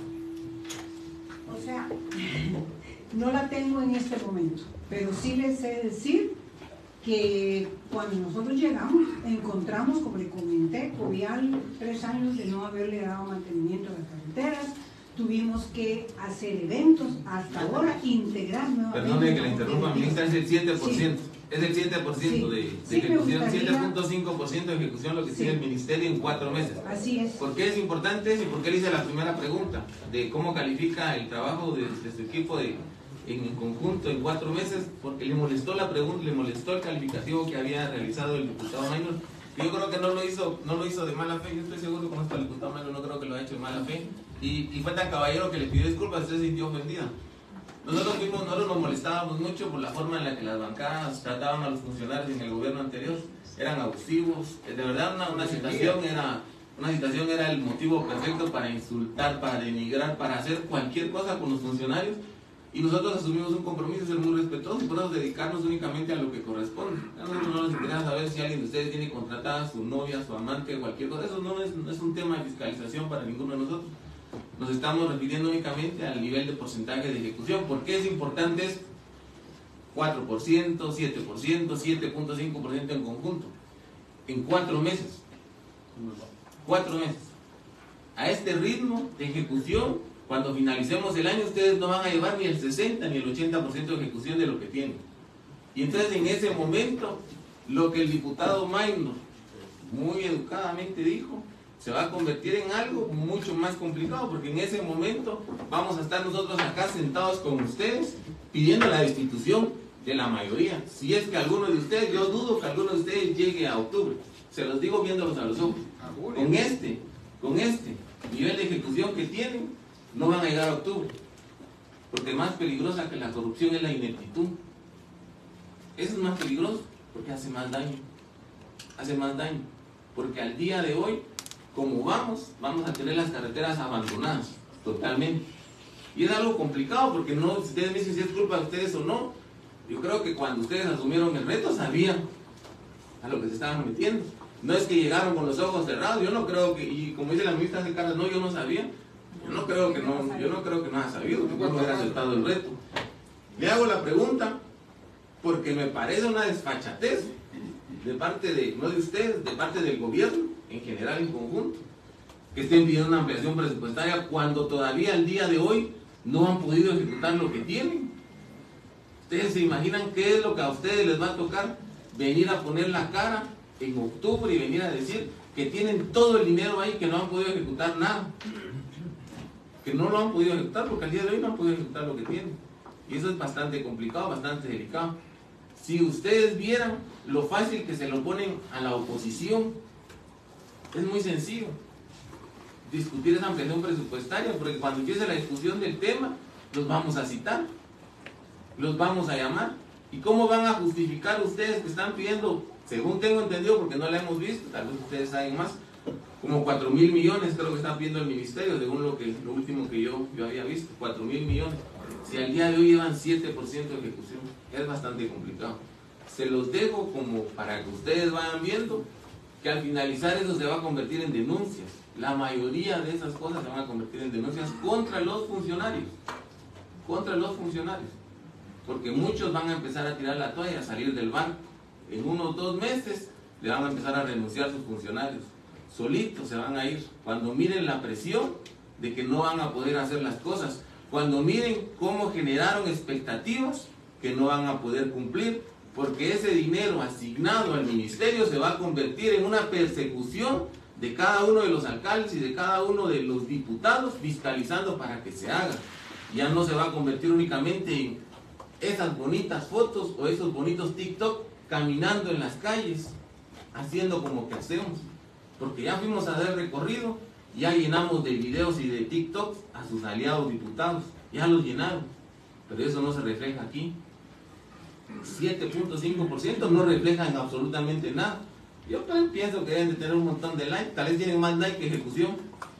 O sea, no la tengo en este momento, pero sí les sé decir que cuando nosotros llegamos, encontramos, como le comenté, Covial tres años de no haberle dado mantenimiento a las carreteras, tuvimos que hacer eventos, hasta ahora integrar nuevamente. Perdone que la le interrumpa, directiva. ministra, es el siete por ciento. Sí. Es el siete por ciento Sí. de, de Sí, me ejecución, gustaría- siete punto cinco por ciento de ejecución lo que Sí. tiene el ministerio en cuatro meses. Así es. ¿Por qué es importante eso y por qué le hice la primera pregunta de cómo califica el trabajo de, de su equipo de, en, en conjunto en cuatro meses? Porque le molestó la pregunta, le molestó el calificativo que había realizado el diputado Maynor. que Yo creo que no lo hizo, no lo hizo de mala fe. Yo estoy seguro que conozco al diputado Maynor, no creo que lo haya hecho de mala fe. Y, y fue tan caballero que le pidió disculpas, usted se sintió ofendida. Nosotros, fuimos, nosotros nos molestábamos mucho por la forma en la que las bancadas trataban a los funcionarios en el gobierno anterior. Eran abusivos, de verdad una, una situación era una situación era el motivo perfecto para insultar, para denigrar, para hacer cualquier cosa con los funcionarios. Y nosotros asumimos un compromiso de ser muy respetuosos y por eso dedicarnos únicamente a lo que corresponde. A nosotros no nos interesa saber si alguien de ustedes tiene contratada a su novia, su amante, cualquier cosa. Eso no es, no es un tema de fiscalización para ninguno de nosotros. Nos estamos refiriendo únicamente al nivel de porcentaje de ejecución. ¿Por qué es importante eso? cuatro por ciento, siete por ciento, siete punto cinco por ciento en conjunto. En cuatro meses. Cuatro meses. a este ritmo de ejecución, cuando finalicemos el año, ustedes no van a llevar ni el sesenta ni el ochenta por ciento de ejecución de lo que tienen. Y entonces en ese momento, lo que el diputado Maynor muy educadamente dijo, se va a convertir en algo mucho más complicado, porque en ese momento vamos a estar nosotros acá sentados con ustedes, pidiendo la destitución de la mayoría. Si es que alguno de ustedes, yo dudo que alguno de ustedes llegue a octubre, se los digo viéndolos a los ojos. Con este, con este nivel de ejecución que tienen, no van a llegar a octubre, porque más peligrosa que la corrupción es la ineptitud. Eso es más peligroso, porque hace más daño, hace más daño, porque al día de hoy, como vamos, vamos a tener las carreteras abandonadas, totalmente. Y es algo complicado, porque no, si ustedes me dicen si es culpa de ustedes o no, yo creo que cuando ustedes asumieron el reto, sabían a lo que se estaban metiendo. No es que llegaron con los ojos cerrados, yo no creo que, y como dice la ministra de Carlos, no, yo no sabía, yo no creo que no, yo no creo que no haya sabido, que no hubiera aceptado el reto. Le hago la pregunta, porque me parece una desfachatez de parte de, no de ustedes, de parte del gobierno, en general, en conjunto, que estén pidiendo una ampliación presupuestaria cuando todavía al día de hoy no han podido ejecutar lo que tienen. Ustedes se imaginan qué es lo que a ustedes les va a tocar venir a poner la cara en octubre y venir a decir que tienen todo el dinero ahí, que no han podido ejecutar nada, que no lo han podido ejecutar porque al día de hoy no han podido ejecutar lo que tienen. Y eso es bastante complicado, bastante delicado. Si ustedes vieran lo fácil que se lo ponen a la oposición, es muy sencillo discutir esa ampliación presupuestaria, porque cuando empiece la discusión del tema, los vamos a citar, los vamos a llamar. ¿Y cómo van a justificar ustedes que están pidiendo, según tengo entendido, porque no la hemos visto, tal vez ustedes saben más, como cuatro mil millones creo que está pidiendo el ministerio, según lo, que, lo último que yo, yo había visto, cuatro mil millones? Si al día de hoy llevan siete por ciento de ejecución, es bastante complicado. Se los dejo como para que ustedes vayan viendo que al finalizar eso se va a convertir en denuncias. La mayoría de esas cosas se van a convertir en denuncias contra los funcionarios, contra los funcionarios, porque muchos van a empezar a tirar la toalla, a salir del barco. En unos dos meses le van a empezar a renunciar sus funcionarios, solitos se van a ir, cuando miren la presión de que no van a poder hacer las cosas, cuando miren cómo generaron expectativas que no van a poder cumplir, porque ese dinero asignado al ministerio se va a convertir en una persecución de cada uno de los alcaldes y de cada uno de los diputados, fiscalizando para que se haga. Ya no se va a convertir únicamente en esas bonitas fotos o esos bonitos TikTok caminando en las calles, haciendo como que hacemos, porque ya fuimos a dar recorrido, ya llenamos de videos y de TikToks a sus aliados diputados, ya los llenaron, pero eso no se refleja aquí. siete punto cinco por ciento no reflejan absolutamente nada. Yo pienso que deben de tener un montón de likes, tal vez tienen más like que ejecución.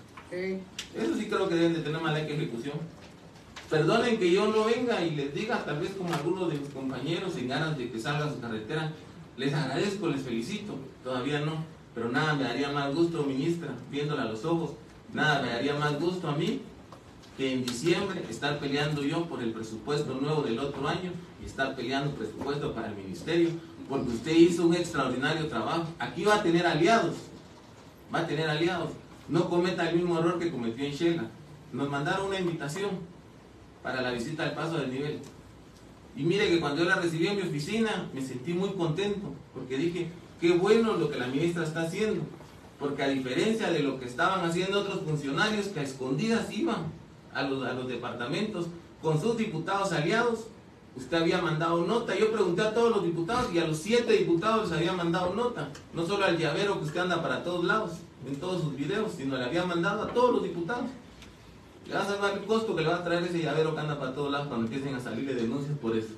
Eso sí creo que deben de tener más like que ejecución. Perdonen que yo no venga y les diga, tal vez como algunos de mis compañeros, en ganas de que salga a su carretera, les agradezco, les felicito, todavía no, pero nada me daría más gusto, ministra, viéndola a los ojos, nada me daría más gusto a mí que en diciembre estar peleando yo por el presupuesto nuevo del otro año y estar peleando presupuesto para el ministerio, porque usted hizo un extraordinario trabajo. Aquí va a tener aliados, va a tener aliados. No cometa el mismo error que cometió en Shela. Nos mandaron una invitación para la visita al paso del nivel. Y mire que cuando yo la recibí en mi oficina, me sentí muy contento, porque dije, qué bueno lo que la ministra está haciendo, porque a diferencia de lo que estaban haciendo otros funcionarios que a escondidas iban a los, a los departamentos con sus diputados aliados, usted había mandado nota. Yo pregunté a todos los diputados y a los siete diputados les había mandado nota, no solo al llavero que usted anda para todos lados, en todos sus videos, sino le había mandado a todos los diputados. Le va a salvar el costo que le va a traer ese llavero que anda para todos lados cuando empiecen a salirle denuncias por eso.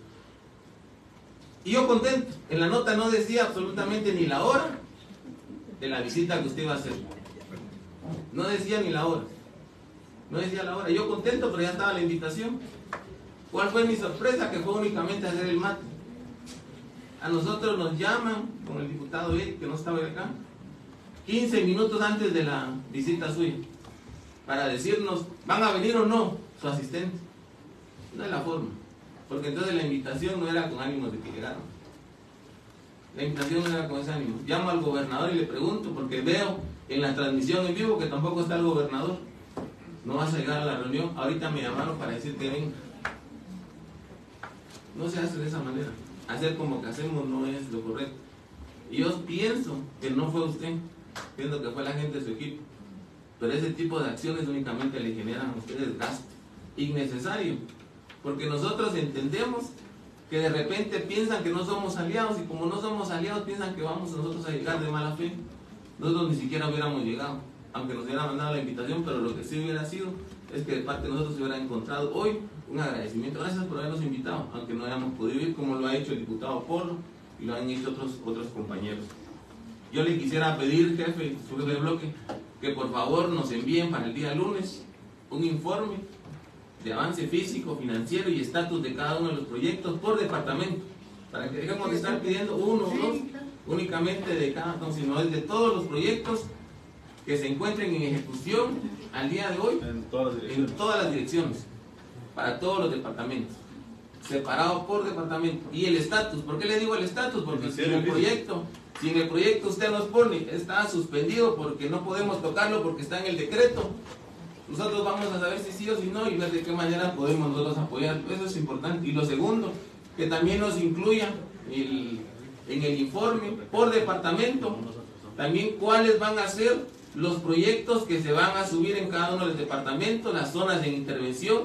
Y yo contento, en la nota no decía absolutamente ni la hora de la visita que usted iba a hacer. No decía ni la hora. No decía la hora. Yo contento, pero ya estaba la invitación. ¿Cuál fue mi sorpresa? Que fue únicamente hacer el mate. A nosotros nos llaman con el diputado Eric, que no estaba acá, quince minutos antes de la visita suya, para decirnos, ¿van a venir o no su asistente? No es la forma, porque entonces la invitación no era con ánimos de que llegaran. La invitación no era con ese ánimo. Llamo al gobernador y le pregunto, porque veo en la transmisión en vivo que tampoco está el gobernador. No vas a llegar a la reunión. Ahorita me llamaron para decir que venga. No se hace de esa manera. Hacer como que hacemos no es lo correcto. Y yo pienso que no fue usted, pienso que fue la gente de su equipo. Pero ese tipo de acciones únicamente le generan a ustedes gasto innecesario. Porque nosotros entendemos que de repente piensan que no somos aliados, y como no somos aliados piensan que vamos nosotros a llegar de mala fe. Nosotros ni siquiera hubiéramos llegado, aunque nos hubieran mandado la invitación, pero lo que sí hubiera sido es que de parte de nosotros se hubiera encontrado hoy un agradecimiento. Gracias por habernos invitado, aunque no hayamos podido ir, como lo ha hecho el diputado Polo y lo han hecho otros, otros compañeros. Yo le quisiera pedir, jefe, su jefe de bloque, que por favor nos envíen para el día lunes un informe de avance físico, financiero y estatus de cada uno de los proyectos por departamento, para que dejemos de estar pidiendo uno o dos únicamente de cada uno, sino es de todos los proyectos que se encuentren en ejecución al día de hoy en todas las direcciones, en todas las direcciones para todos los departamentos, separado por departamento. Y el estatus, ¿por qué le digo el estatus? Porque si en el proyecto, si en el proyecto usted nos pone está suspendido porque no podemos tocarlo porque está en el decreto, nosotros vamos a saber si sí o si no y ver de qué manera podemos nosotros apoyar. Eso es importante. Y lo segundo, que también nos incluya el, en el informe por departamento también cuáles van a ser los proyectos que se van a subir en cada uno de los departamentos, las zonas de intervención.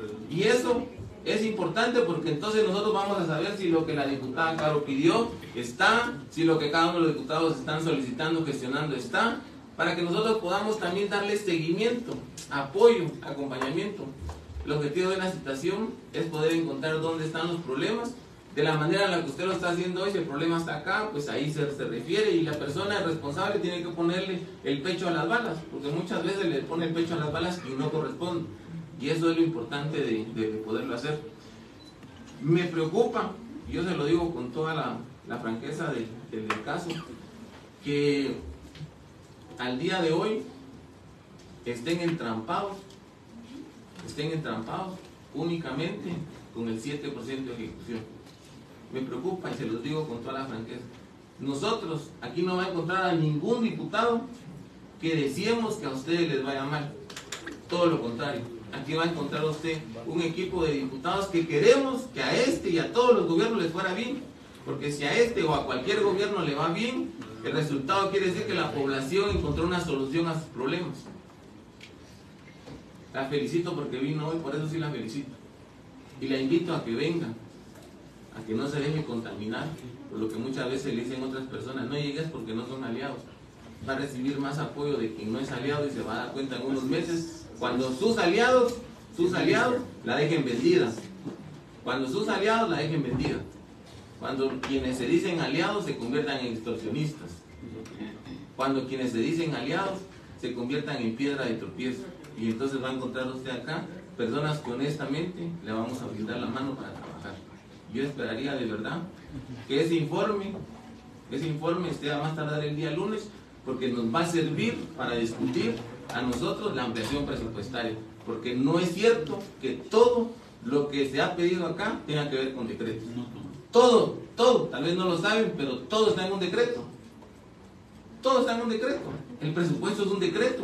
Y eso es importante porque entonces nosotros vamos a saber si lo que la diputada Caro pidió está, si lo que cada uno de los diputados están solicitando, gestionando está, para que nosotros podamos también darle seguimiento, apoyo, acompañamiento. El objetivo de la citación es poder encontrar dónde están los problemas, de la manera en la que usted lo está haciendo hoy. Si el problema está acá, pues ahí se, se refiere, y la persona responsable tiene que ponerle el pecho a las balas, porque muchas veces le pone el pecho a las balas y no corresponde, y eso es lo importante de, de, de poderlo hacer. Me preocupa, y yo se lo digo con toda la, la franqueza de, de, del caso, que al día de hoy estén entrampados, estén entrampados únicamente con el siete por ciento de ejecución. Me preocupa y se los digo con toda la franqueza. Nosotros aquí no va a encontrar a ningún diputado que deseemos que a ustedes les vaya mal. Todo lo contrario. Aquí va a encontrar usted un equipo de diputados que queremos que a este y a todos los gobiernos les fuera bien. Porque si a este o a cualquier gobierno le va bien, el resultado quiere decir que la población encontró una solución a sus problemas. La felicito porque vino hoy, por eso sí la felicito. Y la invito a que venga, a que no se deje contaminar por lo que muchas veces le dicen otras personas: no llegues porque no son aliados. Va a recibir más apoyo de quien no es aliado y se va a dar cuenta en unos meses cuando sus aliados, sus aliados la dejen vendida. Cuando sus aliados la dejen vendida. Cuando quienes se dicen aliados se conviertan en extorsionistas. Cuando quienes se dicen aliados se conviertan en piedra de tropiezo. Y entonces va a encontrar usted acá personas que honestamente le vamos a brindar la mano para trabajar. Yo esperaría de verdad que ese informe, ese informe esté a más tardar el día lunes, porque nos va a servir para discutir a nosotros la ampliación presupuestaria. Porque no es cierto que todo lo que se ha pedido acá tenga que ver con decretos. Todo, todo, tal vez no lo saben, pero todo está en un decreto. Todo está en un decreto. El presupuesto es un decreto.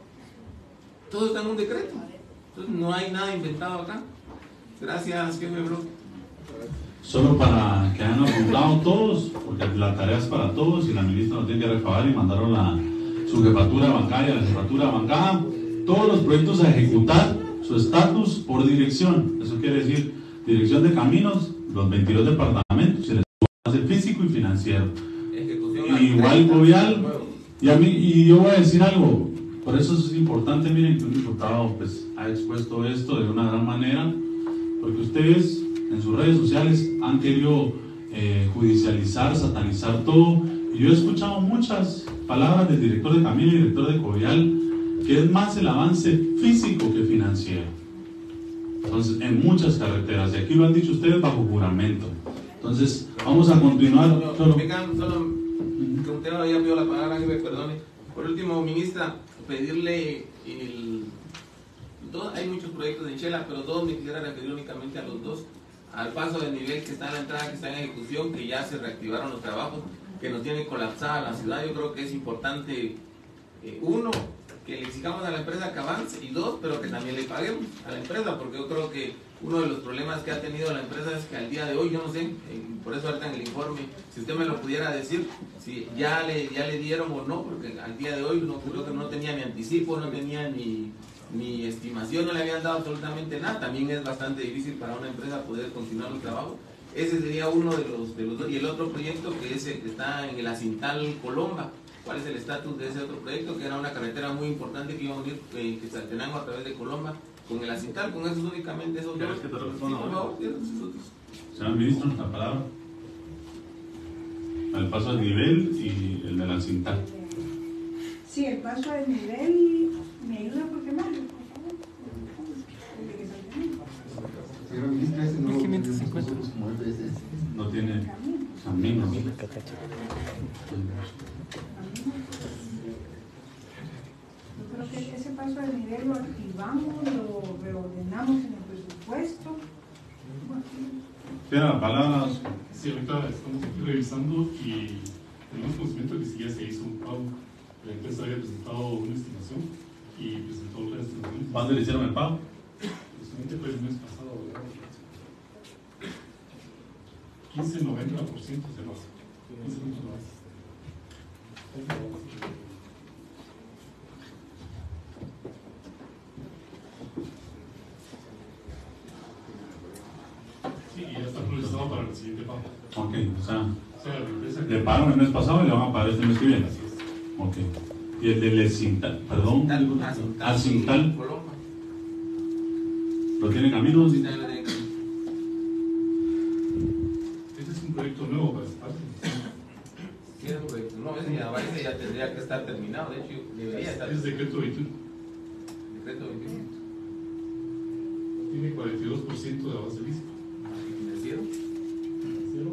Todo está en un decreto. Entonces no hay nada inventado acá. Gracias, jefe Bloque. Solo para que hayan apuntado todos, porque la tarea es para todos y la ministra nos tiene que recabar y mandaron la, su jefatura bancaria, la jefatura bancada, todos los proyectos a ejecutar, su estatus por dirección. Eso quiere decir dirección de caminos, los veintidós departamentos, y el estatus físico y financiero. Y igual Covial, y, a mí, y yo voy a decir algo, por eso es importante, miren, que un diputado pues, ha expuesto esto de una gran manera, porque ustedes en sus redes sociales han querido eh, judicializar, satanizar todo, y yo he escuchado muchas palabras del director de Camino y director de Covial, que es más el avance físico que financiero. Entonces, en muchas carreteras, y aquí lo han dicho ustedes bajo juramento. Entonces, vamos a continuar. Solo, solo, solo que usted no había pedido la palabra, que me perdone. Por último, ministra, pedirle el... Dos, hay muchos proyectos en Chela, pero dos me quisiera referir únicamente a los dos. Al paso de nivel que está en la entrada, que está en ejecución, que ya se reactivaron los trabajos, que nos tiene colapsada la ciudad. Yo creo que es importante eh, uno, que le exijamos a la empresa que avance, y dos, pero que también le paguemos a la empresa, porque yo creo que uno de los problemas que ha tenido la empresa es que al día de hoy, yo no sé, eh, por eso ahorita en el informe, si usted me lo pudiera decir, si ya le, ya le dieron o no, porque al día de hoy no, creo que no tenía ni anticipo, no tenía ni, ni estimación, no le habían dado absolutamente nada. También es bastante difícil para una empresa poder continuar los trabajos. Ese sería uno de los, de los dos. Y el otro proyecto que, es, que está en el Acintal Colomba. ¿Cuál es el estatus de ese otro proyecto? Que era una carretera muy importante que iba a unir eh, Quetzaltenango a través de Colomba con el Acintal, con esos únicamente esos dos. Que te Sí, responda, por favor, señor ministro, la palabra. El paso de nivel y el de la cinta. Sí, el paso de nivel, ¿me ayuda por qué más? Señora ministra, ese no quinientos cincuenta. No tiene camino. Yo creo que ese paso de nivel lo activamos, lo reordenamos en el presupuesto. Tiene la palabra. Sí, ahorita estamos aquí revisando y tenemos conocimiento de que si ya se hizo un pago. La empresa había presentado una estimación y presentó otra estimación. ¿Cuándo le hicieron el pago? Justamente fue el mes pasado, ¿verdad? quince noventa por ciento se basa. quince punto noventa. Sí, y ya está procesado para el siguiente pago. Ok, o sea, O sea, la empresa que- le pagaron el mes pasado y le van a pagar este mes que viene. Ok. Y el del Cintal, perdón, Acintal, ¿lo tiene camino? Este es un proyecto nuevo para esta parte. Sí, es un proyecto. No, ese ya, ese ya tendría que estar terminado. De hecho, debería estar. Es decreto veintiuno. Decreto veintiuno. Tiene cuarenta y dos por ciento de avance físico. ¿Financiero? Financiero.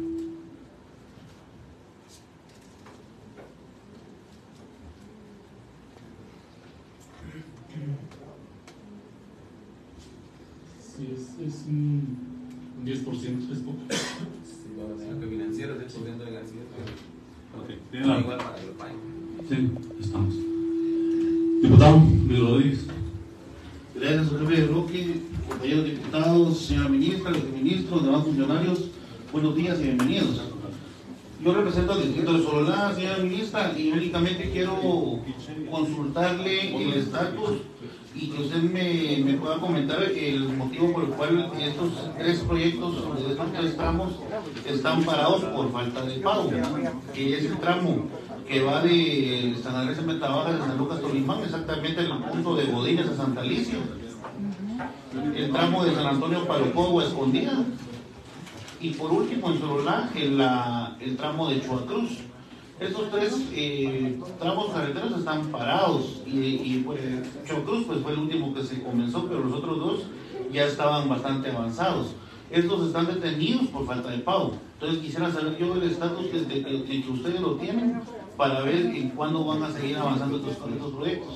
Sí, es, es un, un diez por ciento, es poco. Sí, bueno, señor, que financiero es el por ciento de García. Ok, No, la... igual para que lo paguen. Sí, estamos. Diputado Luis Rodríguez. Gracias, jefe de bloque, compañeros diputados, señora ministra, los ministros, demás funcionarios, buenos días y bienvenidos. Yo represento al distrito de Sololá, señora ministra, y únicamente quiero consultarle el estatus y que usted me, me pueda comentar el motivo por el cual estos tres proyectos de estos tres tramos están parados por falta de pago, que es el tramo que va de San Andrés en Metabaja de San Lucas Tolimán, exactamente en el punto de Godínez a Santa Alicia, el tramo de San Antonio Palopó a Escondida, y por último en Sololá el, la, el tramo de Chuacruz. Estos tres eh, tramos carreteros están parados y, y pues, Chuacruz pues, fue el último que se comenzó, pero los otros dos ya estaban bastante avanzados. Estos están detenidos por falta de pago. Entonces quisiera saber yo el estatus de, de, de, de que ustedes lo tienen para ver en cuándo van a seguir avanzando estos, estos proyectos.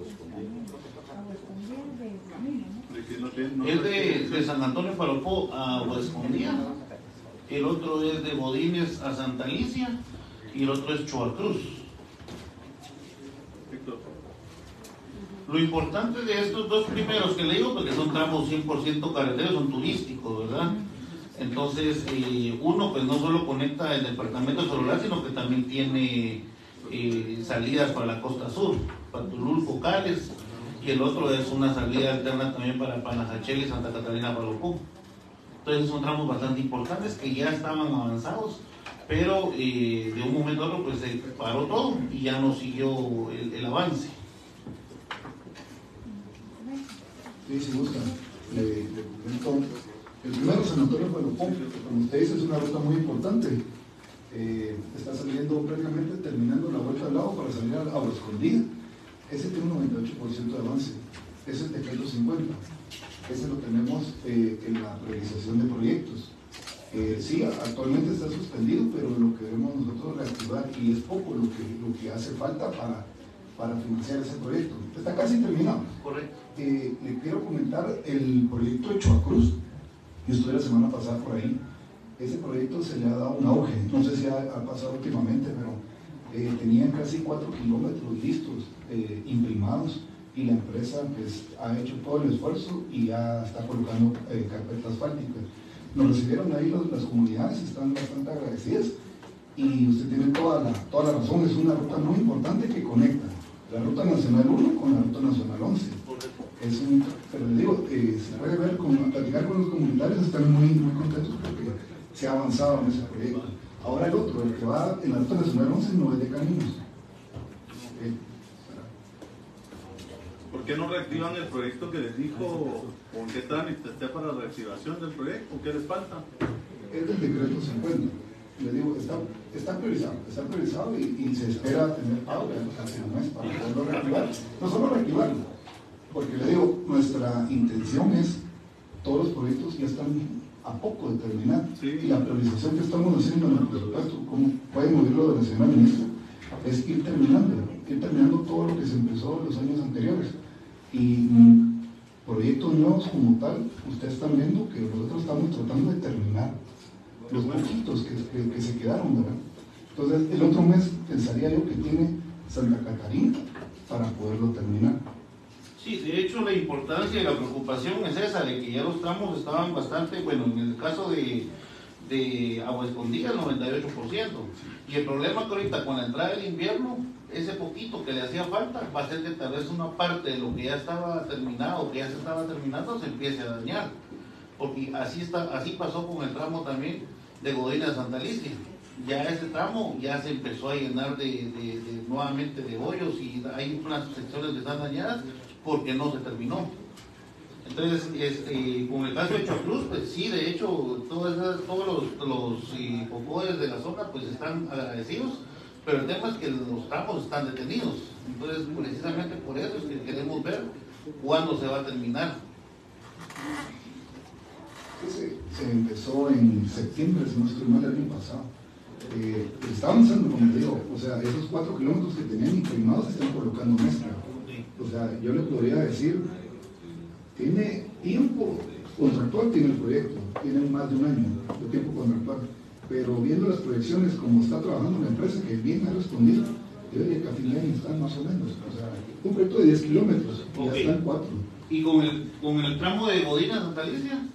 Es de, de San Antonio Palopó a Huescondía, el otro es de Bodines a Santa Alicia y el otro es Chuacruz. Lo importante de estos dos primeros que le digo, porque son tramos cien por ciento carreteros, son turísticos, ¿verdad? Entonces, eh, uno pues no solo conecta el departamento de Sololá, sino que también tiene eh, salidas para la costa sur, para Tululco, Cales, y el otro es una salida alterna también para Panajachel y Santa Catalina Palopó. Entonces son tramos bastante importantes que ya estaban avanzados, pero eh, de un momento a otro pues se paró todo y ya no siguió el, el avance. Sí, si gusta, le, le comento. El primero, San Antonio Palopó, como usted dice, es una ruta muy importante. Eh, está saliendo prácticamente, terminando la vuelta al lado para salir a, a Escondida. Ese tiene un noventa y ocho por ciento de avance. Ese es el decreto cincuenta. Ese lo tenemos eh, en la realización de proyectos. Eh, sí, actualmente está suspendido, pero lo que debemos nosotros reactivar, y es poco lo que, lo que hace falta para, para financiar ese proyecto. Está casi terminado. Correcto. Eh, le quiero comentar el proyecto de Chuacruz. Yo estuve la semana pasada por ahí. Ese proyecto se le ha dado un auge. No sé si ha, ha pasado últimamente, pero eh, tenían casi cuatro kilómetros listos, eh, imprimados, y la empresa pues, ha hecho todo el esfuerzo y ya está colocando eh, carpetas asfálticas. Nos recibieron ahí los, las comunidades, están bastante agradecidas, y usted tiene toda la, toda la razón, es una ruta muy importante que conecta la ruta nacional uno con la ruta nacional once. Es un, pero le digo, eh, se puede ver, con, platicar con los comunitarios, están muy, muy contentos porque se ha avanzado en ese proyecto. Ahora el otro, el que va en la ruta nacional once, no es de caminos. Eh, ¿Por qué no reactivan el proyecto que les dijo? ¿Con qué trámite está para la reactivación del proyecto? ¿Qué les falta? Es del decreto cincuenta. Le digo, está, está priorizado, está priorizado y, y se espera tener pago hace un mes para poderlo reactivar. No solo reactivarlo, porque le digo, nuestra intención es, todos los proyectos ya están a poco de terminar, sí. Y la priorización que estamos haciendo en el presupuesto, como pueden oírlo de la señora ministra, es ir terminando, ir terminando todo lo que se empezó en los años anteriores. Y mm, proyectos nuevos como tal, ustedes están viendo que nosotros estamos tratando de terminar los poquitos que, que, que se quedaron, ¿verdad? Entonces, el otro mes pensaría yo que tiene Santa Catarina para poderlo terminar. Sí, de hecho la importancia y la preocupación es esa, de que ya los tramos estaban bastante, bueno, en el caso de, de Agua Escondida, el noventa y ocho por ciento. Y el problema que ahorita con la entrada del invierno, ese poquito que le hacía falta, va a ser que tal vez una parte de lo que ya estaba terminado, que ya se estaba terminando, se empiece a dañar. Porque así, está, así pasó con el tramo también de Godina a Santa Alicia. Ya ese tramo ya se empezó a llenar de, de, de, nuevamente de hoyos y hay unas secciones que están dañadas porque no se terminó. Entonces, es, eh, con el caso de Chacruz, pues sí, de hecho, todas esas, todos los, los eh, popoes de la zona pues están agradecidos, pero el tema es que los tramos están detenidos. Entonces, precisamente por eso es que queremos ver cuándo se va a terminar. Se, se empezó en septiembre, si no estoy mal, el año pasado. Eh, está avanzando, como te digo, o sea, esos cuatro kilómetros que tenían imprimados se están colocando mezcla. O sea, yo le podría decir, tiene tiempo contractual, tiene el proyecto, tiene más de un año de tiempo contractual, pero viendo las proyecciones, como está trabajando la empresa, que bien ha respondido, yo diría que a fin de año están más o menos, o sea, un proyecto de diez kilómetros, y okay. Ya están cuatro. ¿Y con el, con el tramo de Godina a Santa Alicia?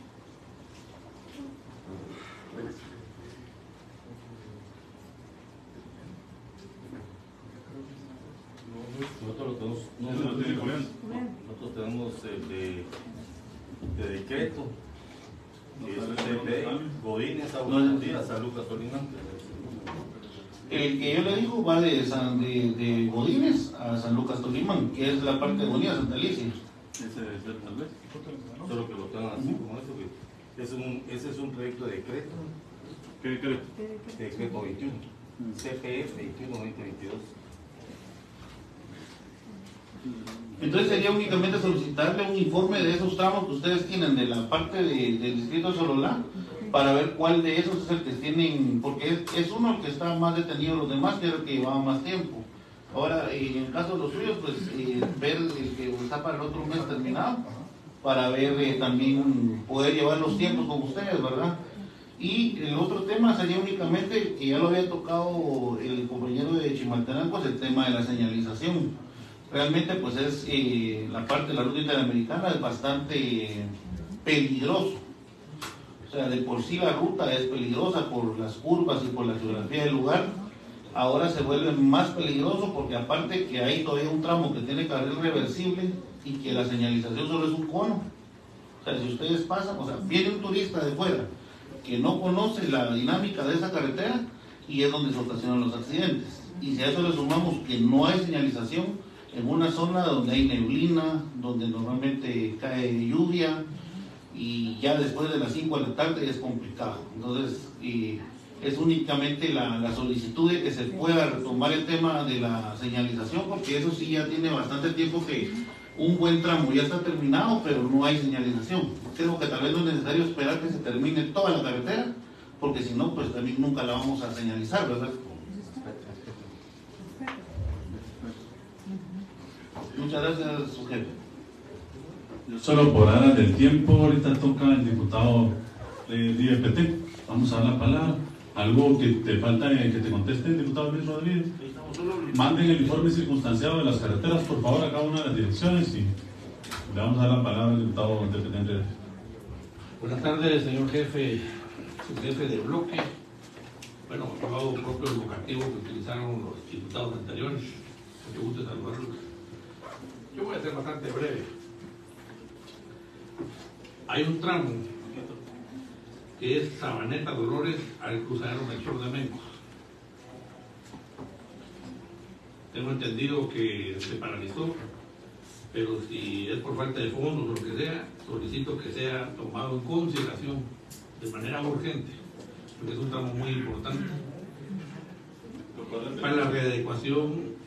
Nosotros lo tenemos, no, no, no, nosotros tenemos el de, de decreto, que es el de Godínez a Buenos San Lucas Tolimán. El que yo le digo va de, San, de, de Godínez a San Lucas Tolimán, que es la parte de Godínez Santa Alicia. Ese debe ser tal vez, solo que lo tengan así como eso, que es un, ese es un proyecto de decreto. ¿Qué decreto? Decreto veintiuno, C P F veintiuno veinte veintidós. Entonces sería únicamente solicitarle un informe de esos tramos que ustedes tienen de la parte de, del distrito de Sololá para ver cuál de esos es el que tienen, porque es, es uno el que está más detenido, los demás que era el que llevaba más tiempo. Ahora, en el caso de los suyos, pues eh, ver el que está para el otro mes terminado, para ver eh, también poder llevar los tiempos con ustedes, ¿verdad? Y el otro tema sería únicamente, que ya lo había tocado el compañero de Chimaltenango, el tema de la señalización. Realmente pues es eh, la parte de la ruta interamericana es bastante eh, peligroso. O sea, de por sí la ruta es peligrosa por las curvas y por la geografía del lugar. Ahora se vuelve más peligroso porque aparte que hay todavía un tramo que tiene carril reversible y que la señalización solo es un cono. O sea, si ustedes pasan, o sea, viene un turista de fuera que no conoce la dinámica de esa carretera y es donde se ocasionan los accidentes. Y si a eso le sumamos que no hay señalización en una zona donde hay neblina, donde normalmente cae lluvia y ya después de las cinco de la tarde es complicado. Entonces eh, es únicamente la, la solicitud de que se pueda retomar el tema de la señalización, porque eso sí ya tiene bastante tiempo que un buen tramo ya está terminado, pero no hay señalización. Creo que tal vez no es necesario esperar que se termine toda la carretera, porque si no, pues también nunca la vamos a señalizar, ¿verdad? Muchas gracias, su jefe. Solo por horas del tiempo, ahorita toca el diputado de I F P T. Vamos a dar la palabra. ¿Algo que te falta que te conteste el diputado Luis Rodríguez? Manden el informe circunstanciado de las carreteras, por favor, a cada una de las direcciones y le vamos a dar la palabra al diputado independiente. Buenas tardes, señor jefe, su jefe de bloque. Bueno, yo hago propio el vocativo que utilizaron los diputados anteriores. Mucho gusto saludarlos. Yo voy a ser bastante breve. Hay un tramo que es Sabaneta Dolores al cruzadero Melchor de Mencos. Tengo entendido que se paralizó, pero si es por falta de fondos o lo que sea, solicito que sea tomado en consideración de manera urgente, porque es un tramo muy importante para la readecuación.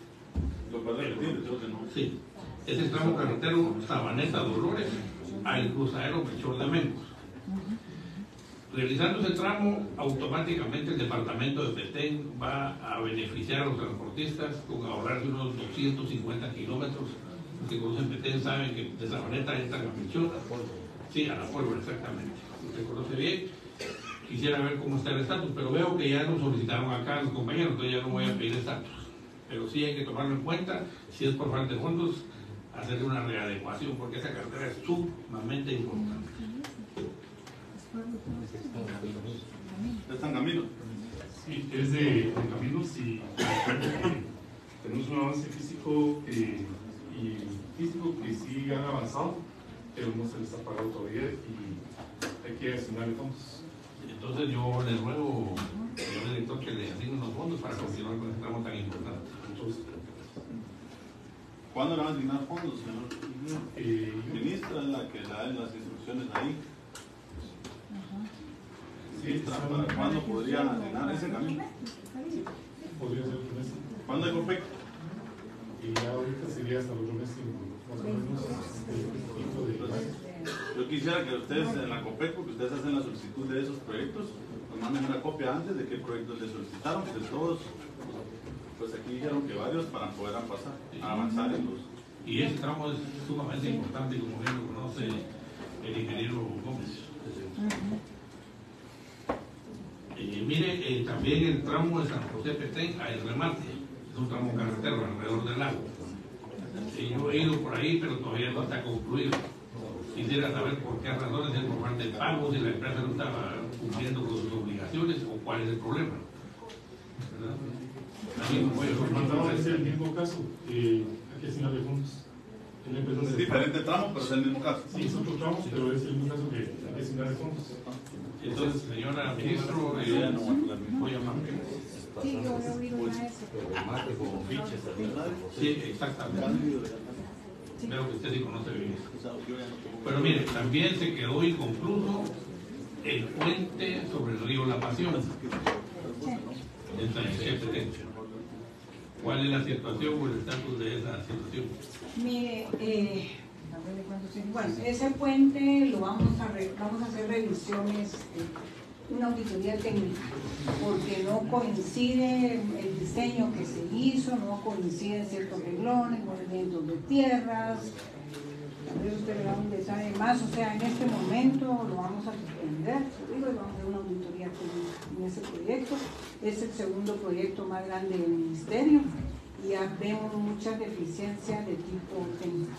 Sí, es el tramo carretero Sabaneta Dolores al cruzadero Melchor de Mencos. Realizando ese tramo, automáticamente el departamento de Petén va a beneficiar a los transportistas con ahorrarse unos doscientos cincuenta kilómetros. Los que conocen Petén saben que de Sabaneta entran a Melchor. Sí, a la pólvora, exactamente. Usted conoce bien. Quisiera ver cómo está el estatus, pero veo que ya lo solicitaron acá los compañeros, entonces ya no voy a pedir estatus. Pero sí hay que tomarlo en cuenta, si es por falta de fondos, hacerle una readecuación, porque esa carretera es sumamente importante. ¿Está en camino? Sí, es de, de caminos y tenemos un avance físico eh, y físico que sí han avanzado, pero no se les ha pagado todavía y hay que asignarle fondos. Entonces yo le ruego, señor director, que le asignen los fondos para continuar con este tramo tan importante. Entonces, ¿cuándo le van a asignar fondos, señor? Eh, ministra es la que le da las instrucciones ahí. Ministra, ¿para cuándo podría asignar ese camino? Podría ser otro mes. ¿Cuándo hay COPEC? Y ya ahorita sería hasta el otro mes, más o menos, de yo quisiera que ustedes en la COPEC, porque ustedes hacen la solicitud de esos proyectos, nos manden una copia antes de qué proyectos les solicitaron, que todos, pues aquí dijeron que varios para poder pasar, avanzar en los... Y ese tramo es sumamente importante, como bien lo conoce el ingeniero Gómez. Eh, mire, eh, también el tramo de San José Petén a El Remate, es un tramo carretero alrededor del lago. Eh, yo he ido por ahí, pero todavía no está concluido. Quisiera saber por qué razones, es por falta de pago, si la empresa no estaba cumpliendo con sus obligaciones o cuál es el problema. ¿Verdad? También me puede informar. Es el mismo caso, eh, hay que asignarle fondos. Es diferente tramo, pero es el mismo caso. Sí, es otro tramo, pero es el mismo caso que hay que asignarle fondos. Entonces, señora ministro, eh, voy a llamar. Sí, yo voy a oír una de esas. Sí, exactamente. Veo que usted sí conoce bien. Pero mire, también se quedó inconcluso el puente sobre el río La Pasión. ¿Cuál es la situación o el estatus de esa situación? Mire, eh, bueno, ese puente lo vamos a, re, vamos a hacer revisiones, eh, una auditoría técnica, porque no coincide el diseño que se hizo, no coinciden ciertos renglones, movimientos de tierras. Tal vez usted le da un detalle más, o sea, en este momento lo vamos a suspender, digo, y vamos a hacer una auditoría técnica en ese proyecto. Es el segundo proyecto más grande del ministerio y ya vemos muchas deficiencias de tipo técnico.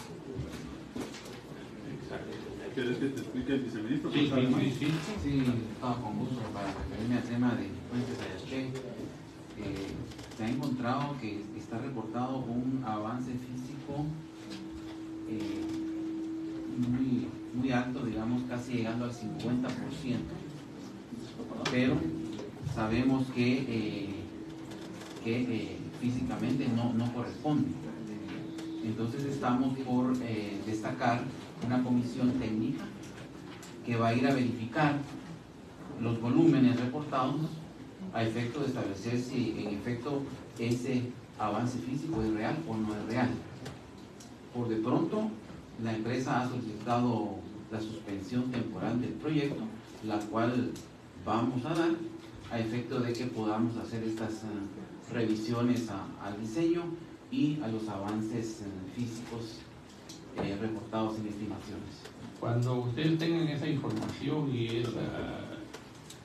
¿Quieres que te explique el viceministro? Sí, sí, sí, sí, sí, estaba con gusto para referirme al tema de Puentes Ayaché. Eh, se ha encontrado que está reportado un avance físico eh, muy, muy alto, digamos, casi llegando al cincuenta por ciento. Pero sabemos que, eh, que eh, físicamente no, no corresponde. Entonces estamos por eh, destacar una comisión técnica que va a ir a verificar los volúmenes reportados a efecto de establecer si en efecto ese avance físico es real o no es real. Por de pronto, la empresa ha solicitado la suspensión temporal del proyecto, la cual vamos a dar a efecto de que podamos hacer estas uh, revisiones a, al diseño y a los avances uh, físicos Eh, reportados en estimaciones. Cuando ustedes tengan esa información y esa,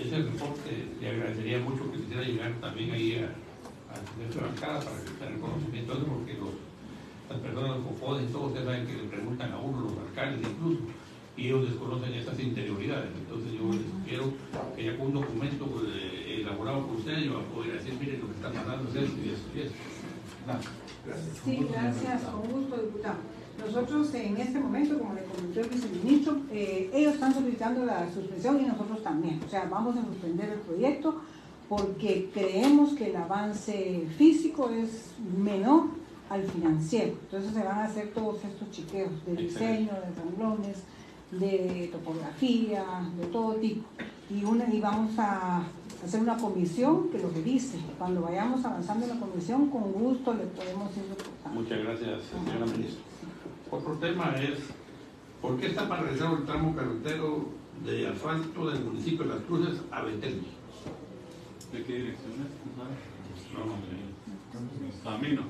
ese reporte le agradecería mucho que quisiera llegar también ahí a, a nuestra bancada para que tengan conocimiento de eso, porque los, las personas de COFODES y todos ustedes saben que le preguntan a uno, los alcaldes incluso, y ellos desconocen estas interioridades. Entonces yo les quiero que ya con un documento eh, elaborado por ustedes yo voy a poder decir, miren, lo que está pasando es esto y esto y esto. Gracias. Sí, gracias, con gusto, diputado. Nosotros en este momento, como le comentó el viceministro, eh, ellos están solicitando la suspensión y nosotros también. O sea, vamos a suspender el proyecto porque creemos que el avance físico es menor al financiero. Entonces se van a hacer todos estos chequeos de diseño, de renglones, de topografía, de todo tipo. Y, una, y vamos a hacer una comisión que lo revise. Cuando vayamos avanzando en la comisión, con gusto le podemos ir reportando. Muchas gracias, señora ministra. Otro tema es, ¿por qué está paralizado el tramo carretero de asfalto del municipio de Las Cruces a Betel? ¿De qué dirección es? No, no sé. Camino.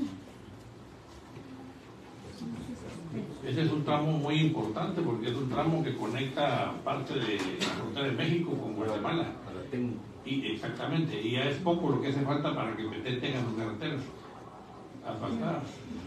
Ese es un tramo muy importante porque es un tramo que conecta parte de la frontera de México con Guatemala. Y exactamente, y ya es poco lo que hace falta para que Betel tenga sus carreteras asfaltadas.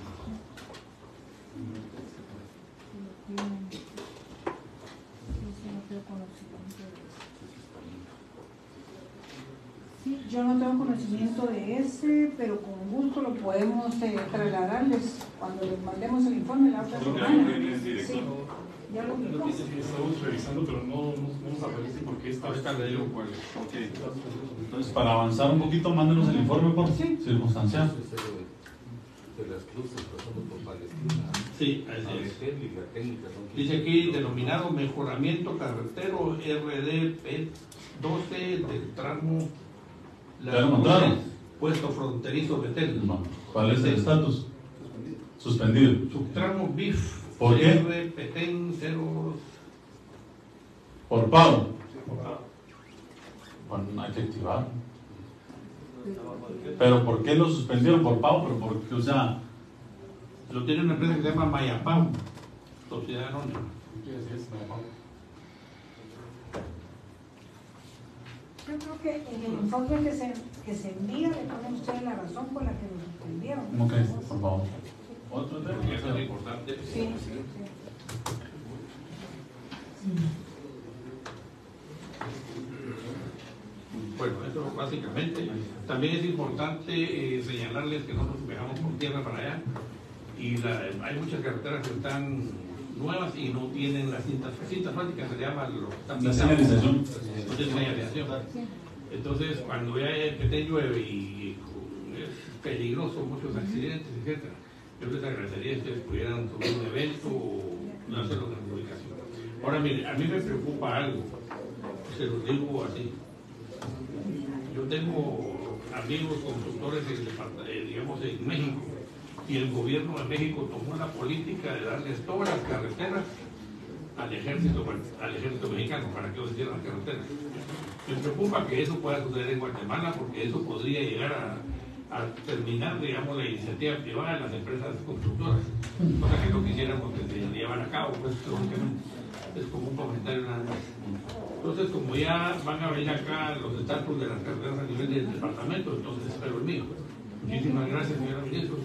Sí, yo no tengo conocimiento de ese, pero con gusto lo podemos eh, trasladarles cuando les mandemos el informe la otra semana. Sí, ya lo dijo. Estamos revisando, pero no, no, no nos aparece por qué está. Ahorita le digo cuál es. Okay. Entonces, para avanzar un poquito, mándenos el informe por sí. circunstancial. De Las Cruces pasando por Palestina. Sí, así es. Dice aquí, denominado mejoramiento carretero R D P doce del tramo ¿Ya lo mandaron? puesto fronterizo Betel. ¿Cuál es el estatus? Suspendido. Subtramo B I F. ¿Por qué? R Petén cero. Por pago. Bueno, hay que activar. Pero ¿por qué lo suspendieron por pago? Pero porque, o sea, lo tiene una empresa que se llama Mayapau, sociedad anónima. Yo creo que en el informe que se, que se envía le ponen ustedes la razón por la que lo suspendieron. Ok, por favor. ¿Otro tema? Porque eso es importante. Sí, sí. Bueno, eso básicamente. También es importante eh, señalarles que nosotros viajamos por tierra para allá y la, hay muchas carreteras que están nuevas y no tienen las cintas, cintas asfálticas, se llama lo que están la señalización. No tiene señalización. Entonces, cuando ya te llueve y es peligroso, muchos accidentes, etcétera, yo les agradecería si ustedes pudieran subir un evento o hacerlo en la publicación. Ahora, mire, a mí me preocupa algo, se los digo así. Yo tengo amigos constructores en, eh, digamos, en México, y el gobierno de México tomó la política de darles todas las carreteras al ejército, al ejército mexicano para que ellos hicieran las carreteras. Me preocupa que eso pueda suceder en Guatemala porque eso podría llegar a, a terminar, digamos, la iniciativa privada de las empresas constructoras, cosa que no quisiéramos que se llevan a cabo, pues lógicamente. Es como un comentario nada más. Entonces, como ya van a venir acá los estatus de las carreteras a nivel del departamento, entonces espero el mío. Muchísimas gracias, señora ministra.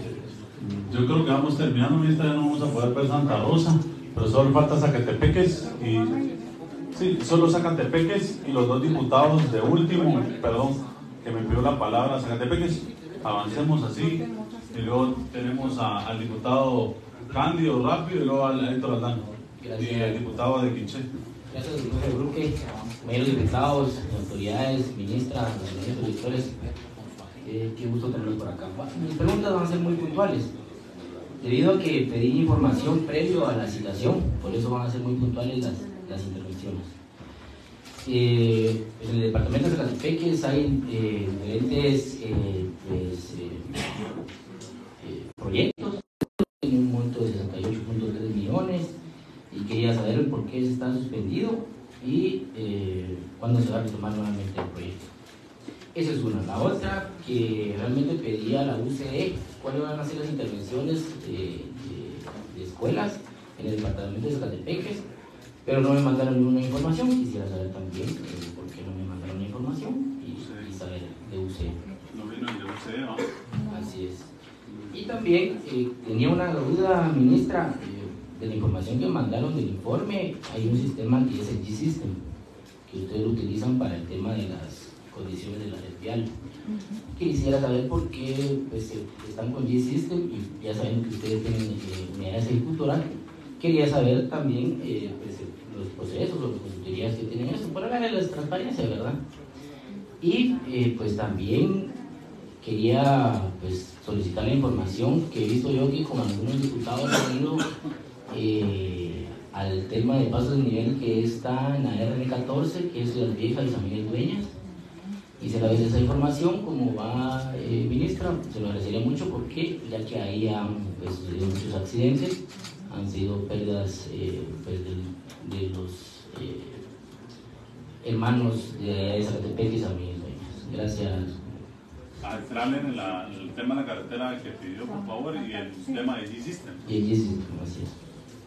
Yo creo que vamos terminando, ministra, ya no vamos a poder ver Santa Rosa, pero solo falta Zacatepeques y sí, solo Zacatepeques y los dos diputados de último, perdón, que me pidió la palabra, Zacatepeques, avancemos así, y luego tenemos a, al diputado Cándido rápido y luego al Héctor Aldán y al diputado de Quiché. Gracias, señor Bruque, compañeros diputados, autoridades, ministras, los directores. Eh, qué gusto tenerlos por acá. Bueno, mis preguntas van a ser muy puntuales. Debido a que pedí información previo a la citación, por eso van a ser muy puntuales las, las intervenciones. Eh, en el departamento de Zacatepeques hay eh, diferentes eh, pues, eh, eh, proyectos en un monto de sesenta y ocho punto tres millones y quería saber por qué está suspendido y eh, cuándo se va a retomar nuevamente el proyecto. Esa es una. La otra, que realmente pedía a la U C E cuáles van a ser las intervenciones de, de, de escuelas en el departamento de Zacatepeques, pero no me mandaron ninguna información. Quisiera saber también eh, por qué que no me mandaron la información y, y saber de U C E. No vino el de U C E, ¿no? Así es. Y también eh, tenía una duda, ministra, eh, de la información que mandaron del informe. Hay un sistema que es el G-System, que ustedes lo utilizan para el tema de las condiciones de la red vial. Quisiera saber por qué pues, están con G-System y ya saben que ustedes tienen eh, unidades ejecutoras. Quería saber también eh, pues, los procesos o las consultorías que tienen eso, para darle la transparencia, ¿verdad? Y eh, pues también quería pues, solicitar la información que he visto yo que con algunos diputados han ido eh, al tema de pasos de nivel que está en la R N catorce, que es Ciudad Vieja y San Miguel Dueñas. Quisiera ver esa información, como va, eh, ministra, se lo agradecería mucho porque ya que ahí han pues, sucedido muchos accidentes, han sido pérdidas eh, pues, de, de los eh, hermanos de Zacatepec y San Miguel Dueñas. Gracias. A entrarle en la, el tema de la carretera que pidió, por favor, y el tema de G-System. Y el G-System, así es.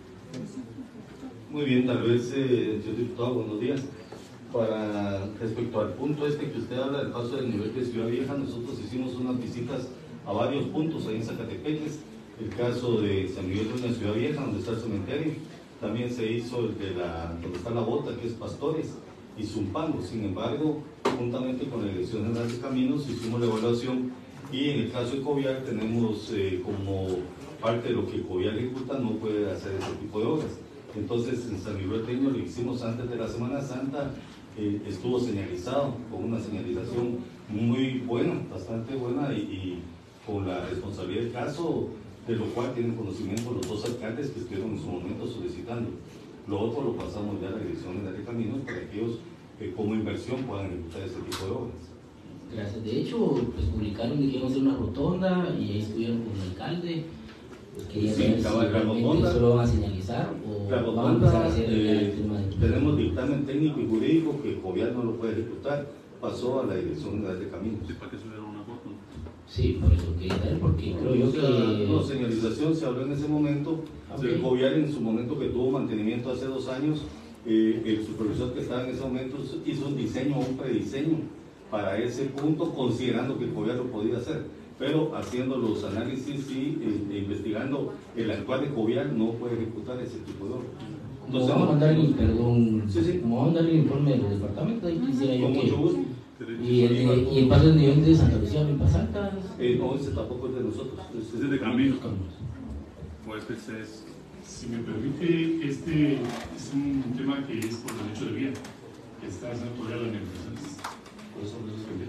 Muy bien, tal vez, eh, señor diputado, buenos días. Para respecto al punto este que usted habla del paso del nivel de Ciudad Vieja, nosotros hicimos unas visitas a varios puntos ahí en Zacatepeques. El caso de San Miguel de la Ciudad Vieja, donde está el cementerio. También se hizo el de la, donde está la bota, que es Pastores, y Zumpango. Sin embargo, juntamente con la Dirección General de Caminos, hicimos la evaluación y en el caso de Covial tenemos eh, como parte de lo que Covial ejecuta, no puede hacer ese tipo de obras. Entonces, en San Miguel Teño lo hicimos antes de la Semana Santa, eh, estuvo señalizado con una señalización muy buena, bastante buena y, y con la responsabilidad del caso, de lo cual tienen conocimiento los dos alcaldes que estuvieron en su momento solicitando. Lo otro lo pasamos ya a la Dirección General de Caminos para que ellos que como inversión puedan ejecutar ese tipo de obras. Gracias. De hecho, pues publicaron que iban a hacer una rotonda y ahí estuvieron con el alcalde. Pues quería Sí, saber si la realmente rotonda, solo van a señalizar o la van a empezar a rotonda, hacer eh, el tema de... tenemos dictamen técnico y jurídico que Covial no lo puede ejecutar, pasó a la Dirección General de Caminos. ¿Y para qué subieron una foto? Sí, por eso quería saber, porque creo yo O sea, que... no, señalización se habló en ese momento. Okay. El Covial en su momento que tuvo mantenimiento hace dos años, eh, el supervisor que estaba en ese momento hizo un diseño, un prediseño para ese punto, considerando que el Covial lo podía hacer, pero haciendo los análisis y eh, investigando el actual de Covial no puede ejecutar ese tipo de obra. Como vamos a mandar el, perdón, sí, sí. Como vamos a mandar el informe del departamento, ahí quisiera yo Con que... mucho gusto. Y el, de, y el paso de nivel de Santa Lucía, ¿Limpas Altas? Eh, no, ese tampoco es de nosotros. Ese es de Caminos. Pues este es, si me permite, este es un tema que es por derecho de vía, que está haciendo todavía las negociaciones. Por eso lo suspendí.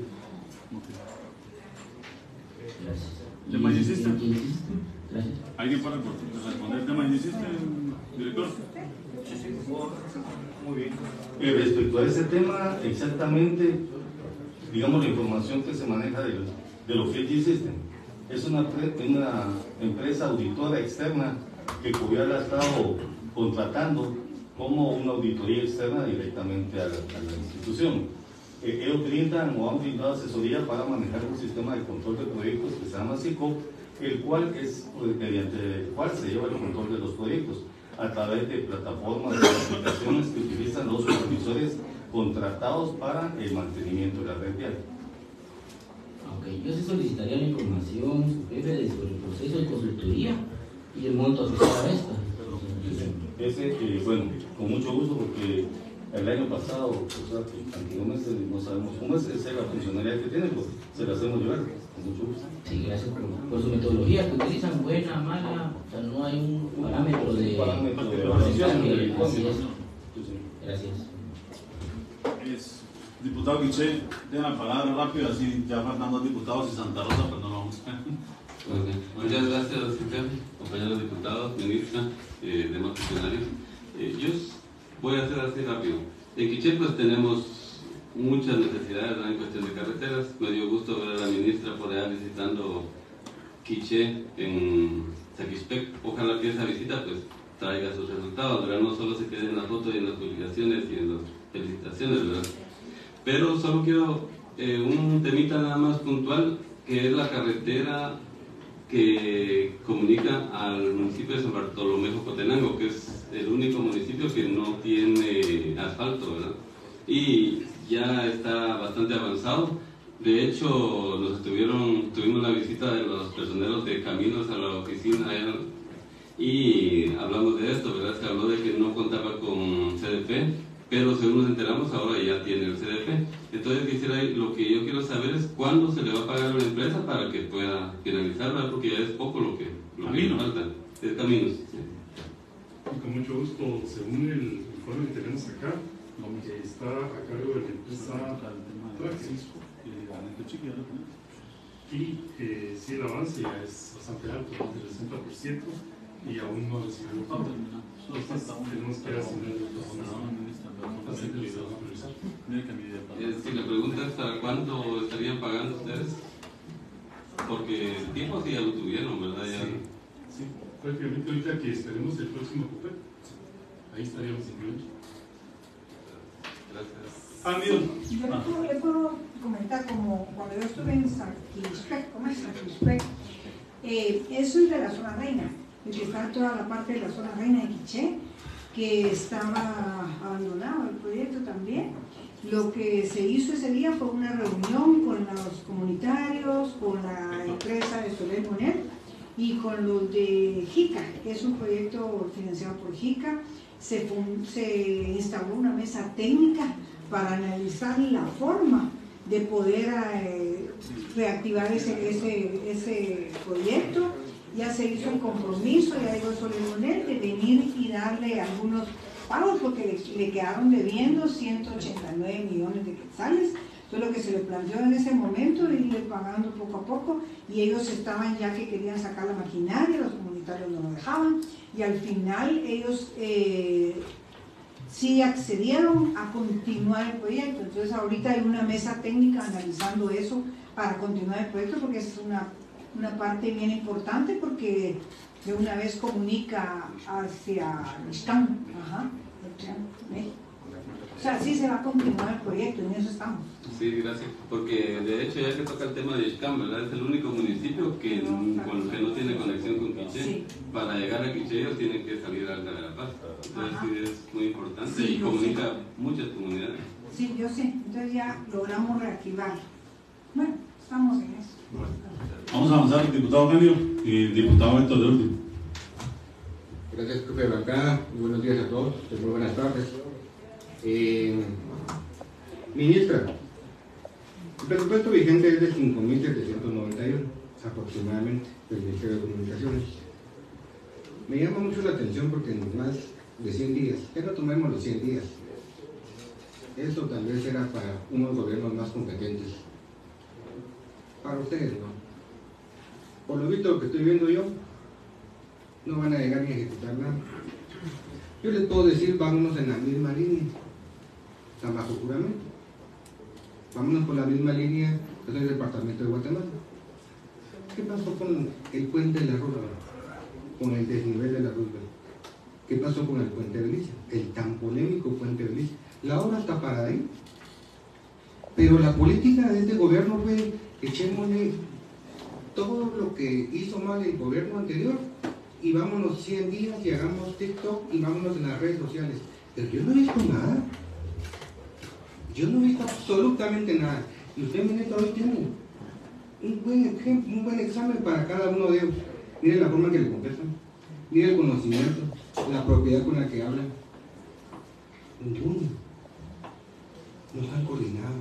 Gracias. ¿Tema de G-System? Gracias. ¿Alguien para responder el tema de G-System, director? Muy bien. Eh, respecto a ese tema, exactamente, digamos, la información que se maneja de, de lo que es G-System es una, una empresa auditora externa que Covial ha estado contratando como una auditoría externa directamente a la, a la institución. Eh, ellos brindan o han brindado asesoría para manejar un sistema de control de proyectos que se llama SICO, el cual es mediante el cual se lleva el control de los proyectos a través de plataformas de aplicaciones que utilizan los supervisores contratados para el mantenimiento de la red vial. Ok, yo sí solicitaría la información, su jefe, sobre el proceso de consultoría y el monto asociado a esta. Ese, eh, bueno, con mucho gusto, porque el año pasado, o sea, antiguamente no sabemos cómo es, esa es la funcionalidad que tiene, pues se la hacemos llevar, con mucho gusto. Sí, gracias por, por su metodología que utilizan, buena, mala, o sea, no hay un parámetro de... parámetro de evaluación. Así es. Gracias. Es, diputado Quiché, tenga la palabra rápido, así ya faltan dos diputados y Santa Rosa, pero no lo vamos a ver. Okay. Muchas gracias, jefe, compañeros diputados, ministra, eh, demás funcionarios. Eh, yo voy a hacer así rápido. En Quiché pues tenemos muchas necesidades en cuestión de carreteras. Me dio gusto ver a la ministra por allá visitando Quiché en Zaquispec. Ojalá que esa visita pues traiga sus resultados, ¿verdad? No solo se quede en la foto y en las publicaciones y en las felicitaciones, ¿verdad? Pero solo quiero eh, un temita nada más puntual, que es la carretera que comunica al municipio de San Bartolomé Jocotenango, que es el único municipio que no tiene asfalto, ¿verdad? Y ya está bastante avanzado. De hecho, nos estuvieron, tuvimos la visita de los personeros de Caminos a la oficina allá, y hablamos de esto, ¿verdad? Se habló de que no contaba con C D P, pero según nos enteramos ahora ya tiene el C D P. Entonces quisiera, lo que yo quiero saber es cuándo se le va a pagar a la empresa para que pueda finalizar, ¿verdad? Porque ya es poco lo que, lo que le falta. Es Caminos. Sí. Con mucho gusto, según el informe que tenemos acá, que está a cargo de la empresa Traxxas, y eh, sí, el avance ya es bastante alto, más del sesenta por ciento, y aún no recibimos pago. Entonces tenemos que asignar la centralización. Eh, si la pregunta es ¿para cuándo estarían pagando ustedes? Porque el tiempo sí ya lo tuvieron, ¿verdad? Ya... Sí, sí, prácticamente ahorita que esperemos el próximo COPEC, ahí estaríamos incluidos. Gracias. Ah, yo le puedo, le puedo comentar, como cuando yo estuve en Saquispec, ¿cómo es Saquispec? Eh, eso es de la zona reina, el que está toda la parte de la zona reina de Quiché, que estaba abandonado el proyecto también. Lo que se hizo ese día fue una reunión con los comunitarios, con la empresa de Soler Monet y con los de JICA, que es un proyecto financiado por JICA. Se, se instaló una mesa técnica para analizar la forma de poder eh, reactivar ese, ese, ese proyecto. Ya se hizo un compromiso, ya digo Soler Monet, de venir y darle algunos pagos porque le, le quedaron debiendo ciento ochenta y nueve millones de quetzales. Entonces lo que se le planteó en ese momento, irle pagando poco a poco, y ellos estaban ya que querían sacar la maquinaria, los comunitarios no lo dejaban, y al final ellos eh, sí accedieron a continuar el proyecto. Entonces ahorita hay una mesa técnica analizando eso para continuar el proyecto, porque es una, una parte bien importante, porque de una vez comunica hacia Ixcán, ajá, México. O sea, sí se va a continuar el proyecto, en eso estamos. Sí, gracias. Porque de hecho, ya que toca el tema de Ixcán, ¿verdad? Es el único municipio que no, con, que no tiene conexión con Quiché. Sí. Para llegar a Quiché ellos tienen que salir a Alta Verapaz. Entonces sí es muy importante, sí, y comunica sé. Muchas comunidades. Sí, yo sé. Entonces ya logramos reactivar. Bueno, estamos en eso. Bueno, vamos a avanzar, diputado Canio y diputado Héctor de último. Gracias, jefe de bancada. Muy buenos días a todos. Muy buenas tardes. Eh, ministra, el presupuesto vigente es de cinco mil setecientos noventa y uno aproximadamente del Ministerio de Comunicaciones. Me llama mucho la atención porque en más de cien días, ya no tomemos los cien días, eso tal vez era para unos gobiernos más competentes, para ustedes no. Por lo visto, lo que estoy viendo yo, no van a llegar ni a ejecutar nada. Yo les puedo decir, vámonos en la misma línea, tan bajo juramento. Vámonos por la misma línea que es el departamento de Guatemala. ¿Qué pasó con el puente de la Roosevelt? Con el desnivel de la Roosevelt. ¿Qué pasó con el puente de Belice? El tan polémico puente de Belice. La obra está parada ahí. Pero la política de este gobierno fue, echémosle todo lo que hizo mal el gobierno anterior y vámonos cien días y hagamos TikTok y vámonos en las redes sociales. Pero yo no he visto nada. Yo no he visto absolutamente nada. Y usted, ministro, hoy tiene un buen ejemplo, un buen examen para cada uno de ellos. Miren la forma que le contestan, miren el conocimiento, la propiedad con la que hablan. Ninguno. No están coordinados.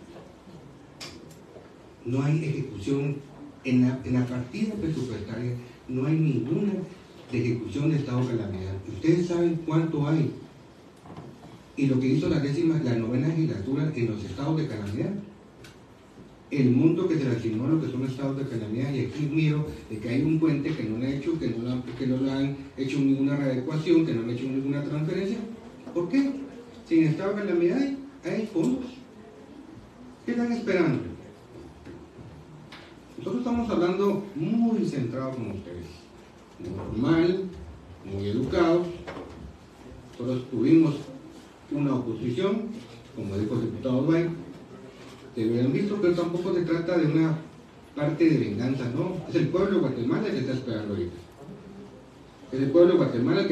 No hay ejecución en la, en la partida presupuestaria. No hay ninguna de ejecución de estado de calamidad. Ustedes saben cuánto hay. Y lo que hizo la décima, la novena legislatura en los estados de calamidad. El monto que se le asignó a lo que son estados de calamidad, y aquí miro de que hay un puente que no le han hecho, que no, la, que no le han hecho ninguna readecuación, que no le han hecho ninguna transferencia. ¿Por qué? Si en estado de calamidad hay, hay fondos. ¿Qué están esperando? Nosotros estamos hablando muy centrados con ustedes, normal, muy educados. Nosotros tuvimos una oposición, como dijo el diputado Bay, te hubieran visto, pero tampoco se trata de una parte de venganza, no, es el pueblo de Guatemala que está esperando ahorita. Es el pueblo de Guatemala que